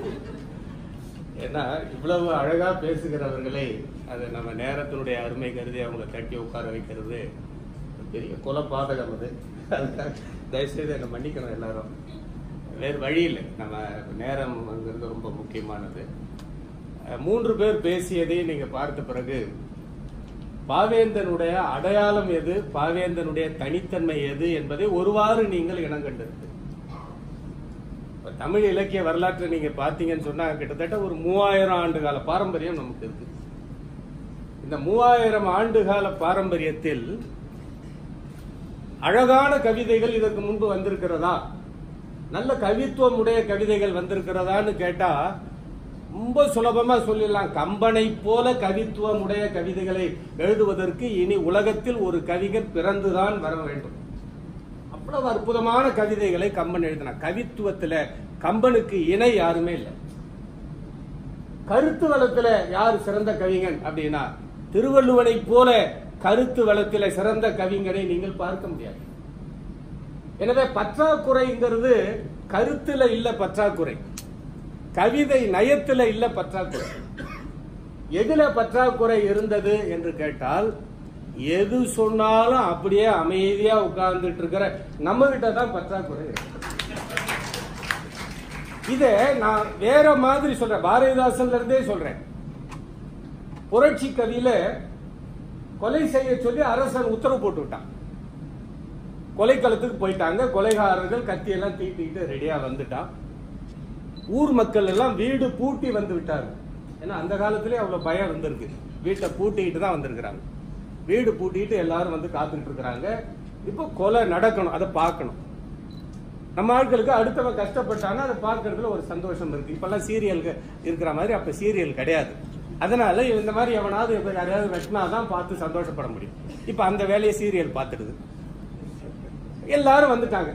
ஏன்னா இவ்வளவு அழகா பேசுகிறவர்களை அது நம்ம நேரத்தினுடைய அருமை கருதி அவங்களை தட்டி உட்கார வைக்கிறது பெரிய கொலபாதகம். அது தயவுசெய்து என்னை மன்னிக்கணும் எல்லாரும். வேறு வழி இல்லை, நம்ம நேரம் அங்கிருந்து ரொம்ப முக்கியமானது. 3 பேர் பேசியதை நீங்க பார்த்த பிறகு பாவேந்தனுடைய அடையாளம் எது, பாவேந்தனுடைய தனித்தன்மை எது என்பதை ஒருவாறு நீங்கள் இனங்கண்டிருக்கு. தமிழ் இலக்கிய வரலாற்றை நீங்க பாத்தீங்கன்னு சொன்னா கிட்டத்தட்ட ஒரு 3000 ஆண்டு கால பாரம்பரியம் நமக்கு இருக்கு. இந்த 3000 ஆண்டு கால பாரம்பரியத்தில் அழகான கவிதைகள் இதற்கு முன்பு வந்திருக்கிறதா, நல்ல கவித்துவம் உடைய கவிதைகள் வந்திருக்கிறதான்னு கேட்டா ரொம்ப சுலபமா சொல்லிடலாம். கம்பனை போல கவித்துவம் உடைய கவிதைகளை எழுதுவதற்கு இனி உலகத்தில் ஒரு கவிஞர் பிறந்துதான் வர வேண்டும். அவ்வளவு அற்புதமான கவிதைகளை கம்பன் எழுதினார். கவித்துவத்துல கம்பனுக்கு இணை யாருமே இல்லை. கருத்து வளத்துல யார் சிறந்த கவிஞன் அப்படின்னா, திருவள்ளுவனை போல கருத்து வளத்தில சிறந்த கவிஞனை நீங்கள் பார்க்க முடியாது. எனவே பற்றாக்குறைங்கிறது கருத்துல இல்ல, பற்றாக்குறை கவிதை நயத்துல இல்ல, பற்றாக்குறை. எதுல பற்றாக்குறை இருந்தது என்று கேட்டால், எது சொன்னாலும் அப்படியே அமைதியா உட்கார்ந்துட்டு இருக்கிற நம்ம கிட்ட தான் பற்றாக்குறை. இத நான் வேற மாதிரி சொல்றேன், பாரதிதாசன்ல இருந்தே சொல்றேன். புரட்சி கவியில கொலை செய்ய சொல்லி அரசன் உத்தரவு போட்டு விட்டான். கொலைக்களத்துக்கு போயிட்டாங்க. கொலைகாரர்கள் கத்தியெல்லாம் தீட்டிட்டு ரெடியா வந்துட்டான். ஊர் மக்கள் எல்லாம் வீடு பூட்டி வந்து விட்டார்கள். ஏன்னா அந்த காலத்திலே அவ்வளவு பயம் இருந்திருக்கு. வீட்டை பூட்டிக்கிட்டு தான் வந்திருக்கிறாங்க. வீடு பூட்டிட்டு எல்லாரும் வந்து காத்துக்கிட்டு இருக்கிறாங்க. இப்போ கொலை நடக்கணும், அதை பார்க்கணும். நம்ம ஆட்களுக்கு அடுத்தவன் கஷ்டப்பட்டானா அதை பார்க்கறதுல ஒரு சந்தோஷம் இருக்கு. இப்பெல்லாம் சீரியலுக்கு இருக்கிற மாதிரி அப்ப சீரியல் கிடையாது. அதனால இந்த மாதிரி எவனாவது யாரையாவது வெட்டினாதான் பார்த்து சந்தோஷப்பட முடியும். இப்ப அந்த வேலையை சீரியல் பார்த்துடுது. எல்லாரும் வந்துட்டாங்க.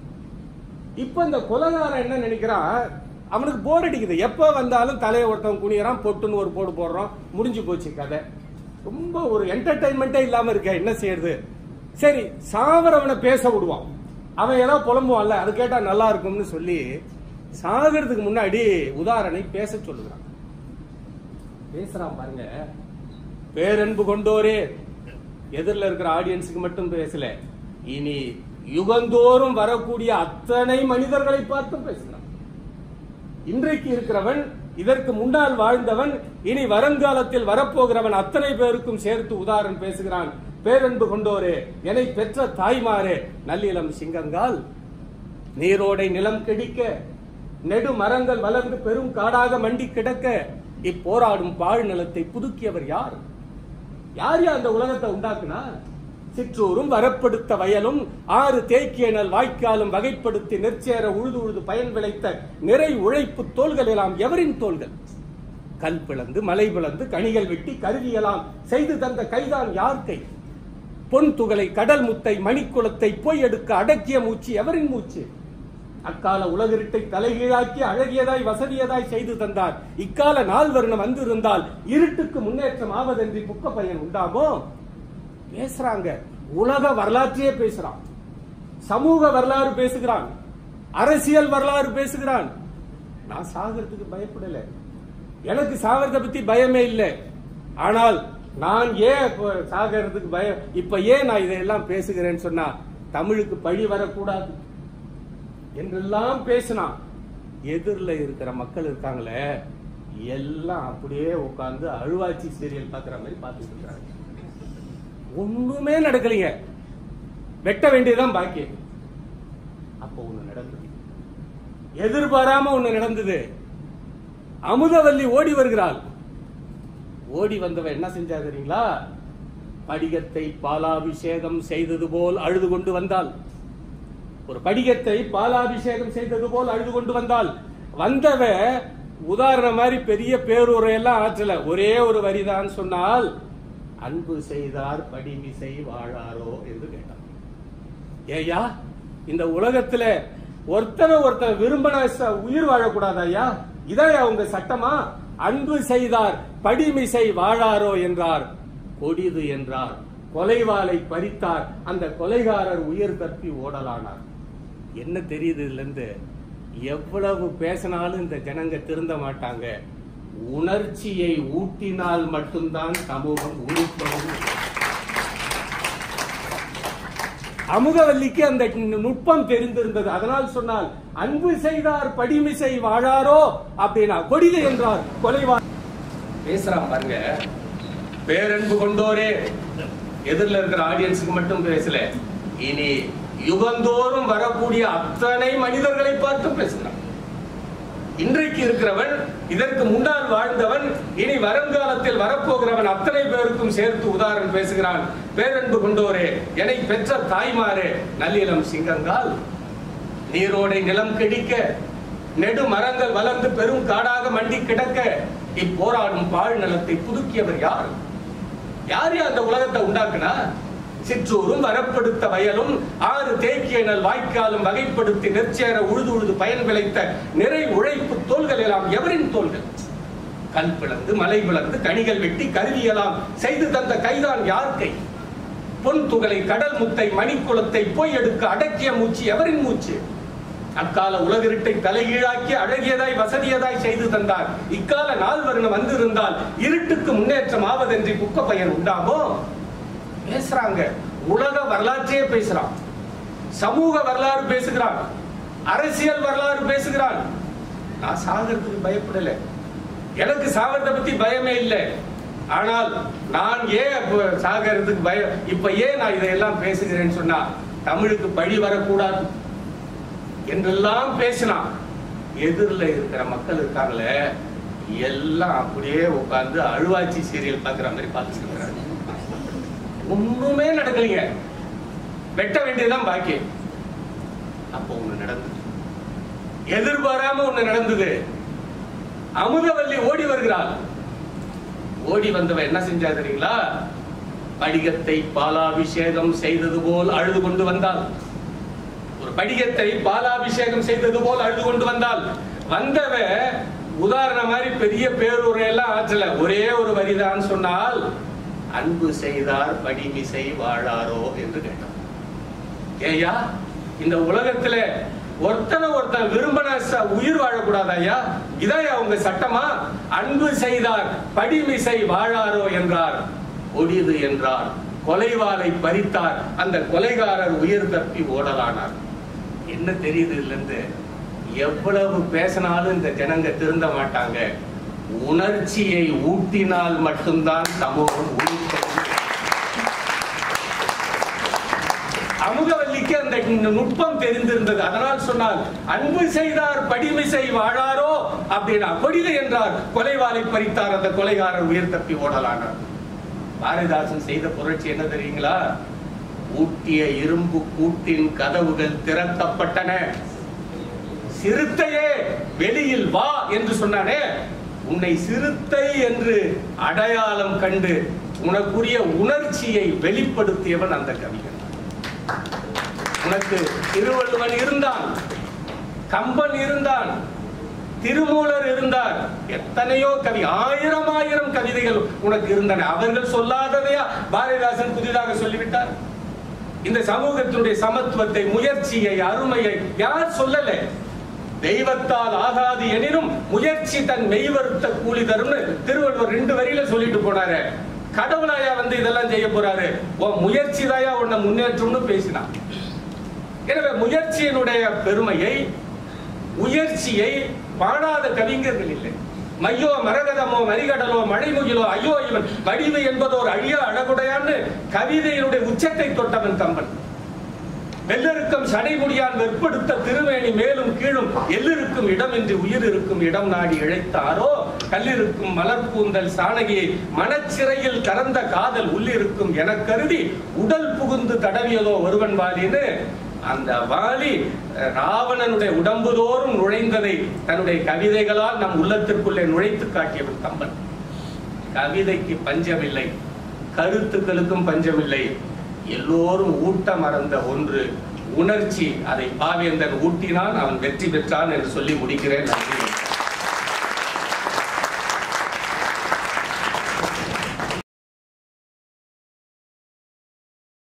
இப்ப இந்த கொலைகாரன் என்ன நினைக்கிறான், அவனுக்கு போர் அடிக்குது. எப்ப வந்தாலும் தலையை ஒருத்தவன் குனியறான், பொட்டுன்னு ஒரு போடு போடுறோம், முடிஞ்சு போச்சு கதை. ரொம்ப ஒரு என்டர்டைன்மெண்டே இல்லாம இருக்க, என்ன செய்யறது? சரி, சாவரவனை பேச விடுவான். அவன் ஏதாவது புலம்புவான்ல, அது கேட்டா நல்லா இருக்கும்னு சொல்லி சாகிறதுக்கு முன்னாடி உதாரணை பேச சொல்லுகிறான். பேசுறான் பாருங்க. பேரன்பு கொண்டோரே, எதிரில் இருக்கிற ஆடியன்ஸுக்கு மட்டும் பேசல, இனி யுகந்தோறும் வரக்கூடிய அத்தனை மனிதர்களை பார்த்தும் பேசுகிறான். இன்றைக்கு இருக்கிறவன், இதற்கு முன்னால் வாழ்ந்தவன், இனி வருங்காலத்தில் வரப்போகிறவன் அத்தனை பேருக்கும் சேர்த்து உதாரணம் பேசுகிறான். பேரன்பு கொண்டோரே, என்னை பெற்ற தாய்மாரே, நல்லிலம் சிங்கங்கால் நீரோடை நிலம் கெடிக்க, நெடு மரங்கள் வளர்ந்து பெரும் காடாக மண்டி கிடக்க, இப்போராடும் பாழ் நிலத்தை புதுக்கியவர் யார்? யார் அந்த உலகத்தை உண்டாக்குனா? சிற்றூரும் வரப்படுத்த வயலும் ஆறு தேக்கியனல் வாய்க்காலும் வகைப்படுத்தி நெற்சேர உழுது உழுது பயன் விளைத்த நிறை உழைப்பு தோள்கள் எல்லாம் எவரின் தோள்கள்? கல் பிளந்து மலை பிளந்து கனிகள் வெட்டி கருவியெல்லாம் செய்து தந்த கைதான் யார் கை? பொன் துகளை கடல் முத்தை மணிக்குளத்தை போய் எடுக்க அடக்கிய மூச்சு எவரின் மூச்சு? அக்கால உலகிருட்டை தலைகீழாக்கி அழகியதாய் வசதியதாய் செய்து தந்தார். இக்கால நாள் வருணம் வந்திருந்தால் இருட்டுக்கு முன்னேற்றம் ஆவதென்றி புக்க பயன் உண்டாமோ? பேசுறாங்க. உலக வரலாற்றையே பேசுறான், சமூக வரலாறு பேசுகிறான், அரசியல் வரலாறு பேசுகிறான். நான் சாகிறதுக்கு பயப்படல, எனக்கு சாகிறத பத்தி பயமே இல்லை. ஆனால் நான் ஏன் சாகிறதுக்கு பயம், இப்ப ஏன் நான் இதெல்லாம் பேசுகிறேன்னு சொன்னா, தமிழுக்கு பழி வரக்கூடாது என்றெல்லாம் பேசினான். எதிரில் இருக்கிற மக்கள் இருக்காங்களே, எல்லாம் அப்படியே உட்கார்ந்து அழுவாச்சி சீரியல் பாக்குற மாதிரி பார்த்துட்டு இருக்காங்க. ஒண்ணுமே நடக்கலைங்க, வெட்ட வேண்டியதுதான் பாக்கி. அப்ப ஒண்ணு நடந்தது, எதிர்பாராம ஒண்ணு நடந்தது. அமுதவல்லி ஓடி வருகிறாள். ஓடி வந்தவன் என்ன செஞ்சா தெரியுங்களா? படிகத்தை பாலாபிஷேகம் செய்தது போல் அழுது கொண்டு வந்தாள். ஒரு படிகத்தை பாலாபிஷேகம் செய்தது போல் அழுது கொண்டு வந்தாள். வந்தவ உதாரணம் மாதிரி பெரிய பேருரையெல்லாம் ஆற்றல, ஒரே ஒரு வரிதான் சொன்னால், அன்பு செய்தார் படிமிசை வாழாரோ என்று கேட்டார். ஏயா, இந்த உலகத்துல ஒருத்தர் விரும்பின உயிர் வாழக்கூடாதா ஐயா? இதான் உங்க சட்டமா? அன்பு செய்தார் படிமிசை வாழாரோ என்றார். கொடிது என்றார். கொலைவாளை பறித்தார். அந்த கொலைகாரர் உயிர் தப்பி ஓடலானார். என்ன தெரியுது இதுல இருந்து? எவ்வளவு பேசினாலும் இந்த ஜனங்க திருந்த மாட்டாங்க. உணர்ச்சியை ஊட்டினால் மட்டும்தான் சமூகம் உருப்படும். அமுதவல்லிக்கு அந்த நுட்பம் தெரிந்திருந்தது. அதனால் சொன்னால், அன்பு செய்தார் படிமிசை வாழாரோ அப்படின்னா கொடிது என்றார் கொலைவா. பேசுறான் பாருங்க. பேரன்பு கொண்டோரே, எதிரில் இருக்கிற ஆடியன்ஸுக்கு மட்டும் பேசல, இனி யுகந்தோறும் வரக்கூடிய அத்தனை மனிதர்களை பார்த்து பேசுகிறான். இன்றைக்கு இருக்கிறவன், இதற்கு முன்னால் வாழ்ந்தவன், இனி வருங்காலத்தில் வரப்போகிறவன் அத்தனை பேருக்கும் சேர்த்து உதாரணம் பேசுகிறான். பேரன்பு கொண்டோரே, என்னை பெற்ற தாய்மாரே, நல்லிலம் சிங்கங்கால் நீரோடை நிலம் கெடிக்க, நெடு மரங்கள் வளர்ந்து பெரும் காடாக மண்டி கிடக்க, இப்போராடும் பாழ் நிலத்தை புதுக்கியவர் யார்? யார் அந்த உலகத்தை உண்டாக்குனா? சிற்றூரும் வரப்படுத்த வயலும் ஆறு தேக்கியனல் வாய்க்காலும் வகைப்படுத்தி நெற்சேர உழுது உழுது பயன் விளைத்த நிறை உழைப்பு தோள்கள் எல்லாம் எவரின் தோள்கள்? கல் பிளந்து மலை பிளந்து கனிகள் வெட்டி கருவியெல்லாம் செய்து தந்த கைதான் யார் கை? பொன் துகளை கடல் முத்தை மணிக்குளத்தை போய் எடுக்க அடக்கிய மூச்சு எவரின் மூச்சு? அக்கால உலகிருட்டை தலைகீழாக்கி அழகியதாய் வசதியதாய் செய்து தந்தார். இக்கால நாள் வருணம் வந்திருந்தால் இருட்டுக்கு முன்னேற்றம் ஆவதென்றி புக்க பயன் உண்டாமோ? பேசுறாங்க. உலக வரலாற்றையே பேசுறான், சமூக வரலாறு பேசுகிறான், அரசியல் வரலாறு பேசுகிறான். நான் சாகிறதுக்கு பயப்படல, எனக்கு சாகிறத பத்தி பயமே இல்லை. ஆனால் நான் ஏன் சாகிறதுக்கு பயம், இப்ப ஏன் நான் இதையெல்லாம் பேசுகிறேன்னு சொன்னா, தமிழுக்கு பழி வரக்கூடாது என்றெல்லாம் பேசினான். எதிரில் இருக்கிற மக்கள் இருக்காங்களே, எல்லாம் அப்படியே உட்கார்ந்து அழுவாச்சி சீரியல் பார்க்குற மாதிரி பார்த்துட்டு இருக்கிறாங்க. ஒண்ணுமே நடக்கலைங்க. வெட்ட வேண்டியதுதான் பாக்கி. அப்போ ஒண்ணு நடந்தது, எதிர்பாராம ஒண்ணு நடந்தது. அமுதவல்லி ஓடி வருகிறாள். ஓடி வந்தவன் என்ன செஞ்சா தெரியுங்களா? படிகத்தை பாலாபிஷேகம் செய்தது போல் அழுது கொண்டு வந்தாள். ஒரு படிகத்தை பாலாபிஷேகம் செய்தது போல் அழுது கொண்டு வந்தாள். வந்தவ உதாரண மாதிரி பெரிய பேருரையெல்லாம் ஆற்றல, ஒரே ஒரு வரிதான் சொன்னால், அன்பு செய்தார் படிமிசை வாழாரோ என்று கேட்டான். ஏயா, இந்த உலகத்துல ஒருத்தன் விரும்பின உயிர் வாழக்கூடாது ஐயா, இதையா உங்க சட்டமா? அன்பு செய்தார் படிமிசை வாழாரோ என்றார். ஒடிது என்றார். கொலைவாளை பறித்தார். அந்த கொலைகாரர் உயிர் தப்பி ஓடலானார். என்ன தெரியுது இதுல இருந்து? எவ்வளவு பேசினாலும் இந்த ஜனங்க திருந்த மாட்டாங்க. உணர்ச்சியை ஊட்டினால் மட்டும்தான் சமூகம் உயிர். அமுதவல்லிக்கு அந்த நுட்பம் தெரிந்திருந்தது. அதனால் சொன்னால், அன்பு செய்தார் படிமிசை வாழாரோ அப்படின்னா, கொடிது என்றார், கொலைவாளை பறித்தார், அந்த கொலைகாரர் உயிர் தப்பி ஓடலானார். பாரதிதாசன் செய்த புரட்சி என்ன தெரியுங்களா? ஊட்டிய இரும்பு கூட்டின் கதவுகள் திறக்கப்பட்டன. சிறுத்தையே வெளியில் வா என்று சொன்னானே, உன்னை சிறுத்தை என்று அடையாளம் கண்டு உனக்குரிய உணர்ச்சியை வெளிப்படுத்தியவன் அந்த கவிஞன். உனக்கு திருவள்ளுவன் இருந்தான், கம்பன் இருந்தான், திருமூலர் இருந்தார், எத்தனையோ கவி, ஆயிரம் கவிதைகள் உனக்கு இருந்தன. அவர்கள் சொல்லாததையா பாரதிதாசன் புதிதாக சொல்லிவிட்டார்? இந்த சமூகத்தினுடைய சமத்துவத்தை, முயற்சியை, அருமையை யார் சொல்லல? தெய்வத்தால் ஆகாது எனினும் முயற்சி தன் மெய்வருத்த கூலி தரும்னு திருவள்ளுவர் 2 வரியில சொல்லிட்டு போனாரு. கடவுளாயா வந்து இதெல்லாம் செய்ய போறாரு? முயற்சி தாயா உன்னை முன்னேற்றம்னு பேசினான். எனவே முயற்சியினுடைய பெருமையை, முயற்சியை பாடாத கவிஞர்கள் இல்லை. மையோ மரகதமோ மரிகடலோ மழைமுகிலோ ஐயோ இவன் வடிவு என்பதோர் அழியா அழகுடையான்னு கவிதையினுடைய உச்சத்தை தொட்டவன் கம்பன். வெள்ளருக்கும் சடைமுடியான் வெற்படுத்த திருமேனி மேலும் கீழும் எல்லிருக்கும் இடமின்றி உயிர் இருக்கும் இடம் நாடி இழைத்தாரோ, கல்லிருக்கும் மலர்பூந்தல் சாணகியை மனச்சிறையில் கறந்த காதல் உள்ளிருக்கும் என கருதி உடல் புகுந்து தடவியதோ ஒருவன் வாலின்னு அந்த வாலி ராவணனுடைய உடம்புதோறும் நுழைந்ததை தன்னுடைய கவிதைகளால் நம் உள்ளத்திற்குள்ளே நுழைத்து காட்டியவன் கம்பன். கவிதைக்கு பஞ்சமில்லை, கருத்துக்களுக்கும் பஞ்சமில்லை. எல்லோரும் ஊட்ட மறந்த ஒன்று உணர்ச்சி. அதை பாவேந்தன் ஊட்டினான், அவன் வெற்றி பெற்றான் என்று சொல்லி முடிக்கிறேன். நன்றி.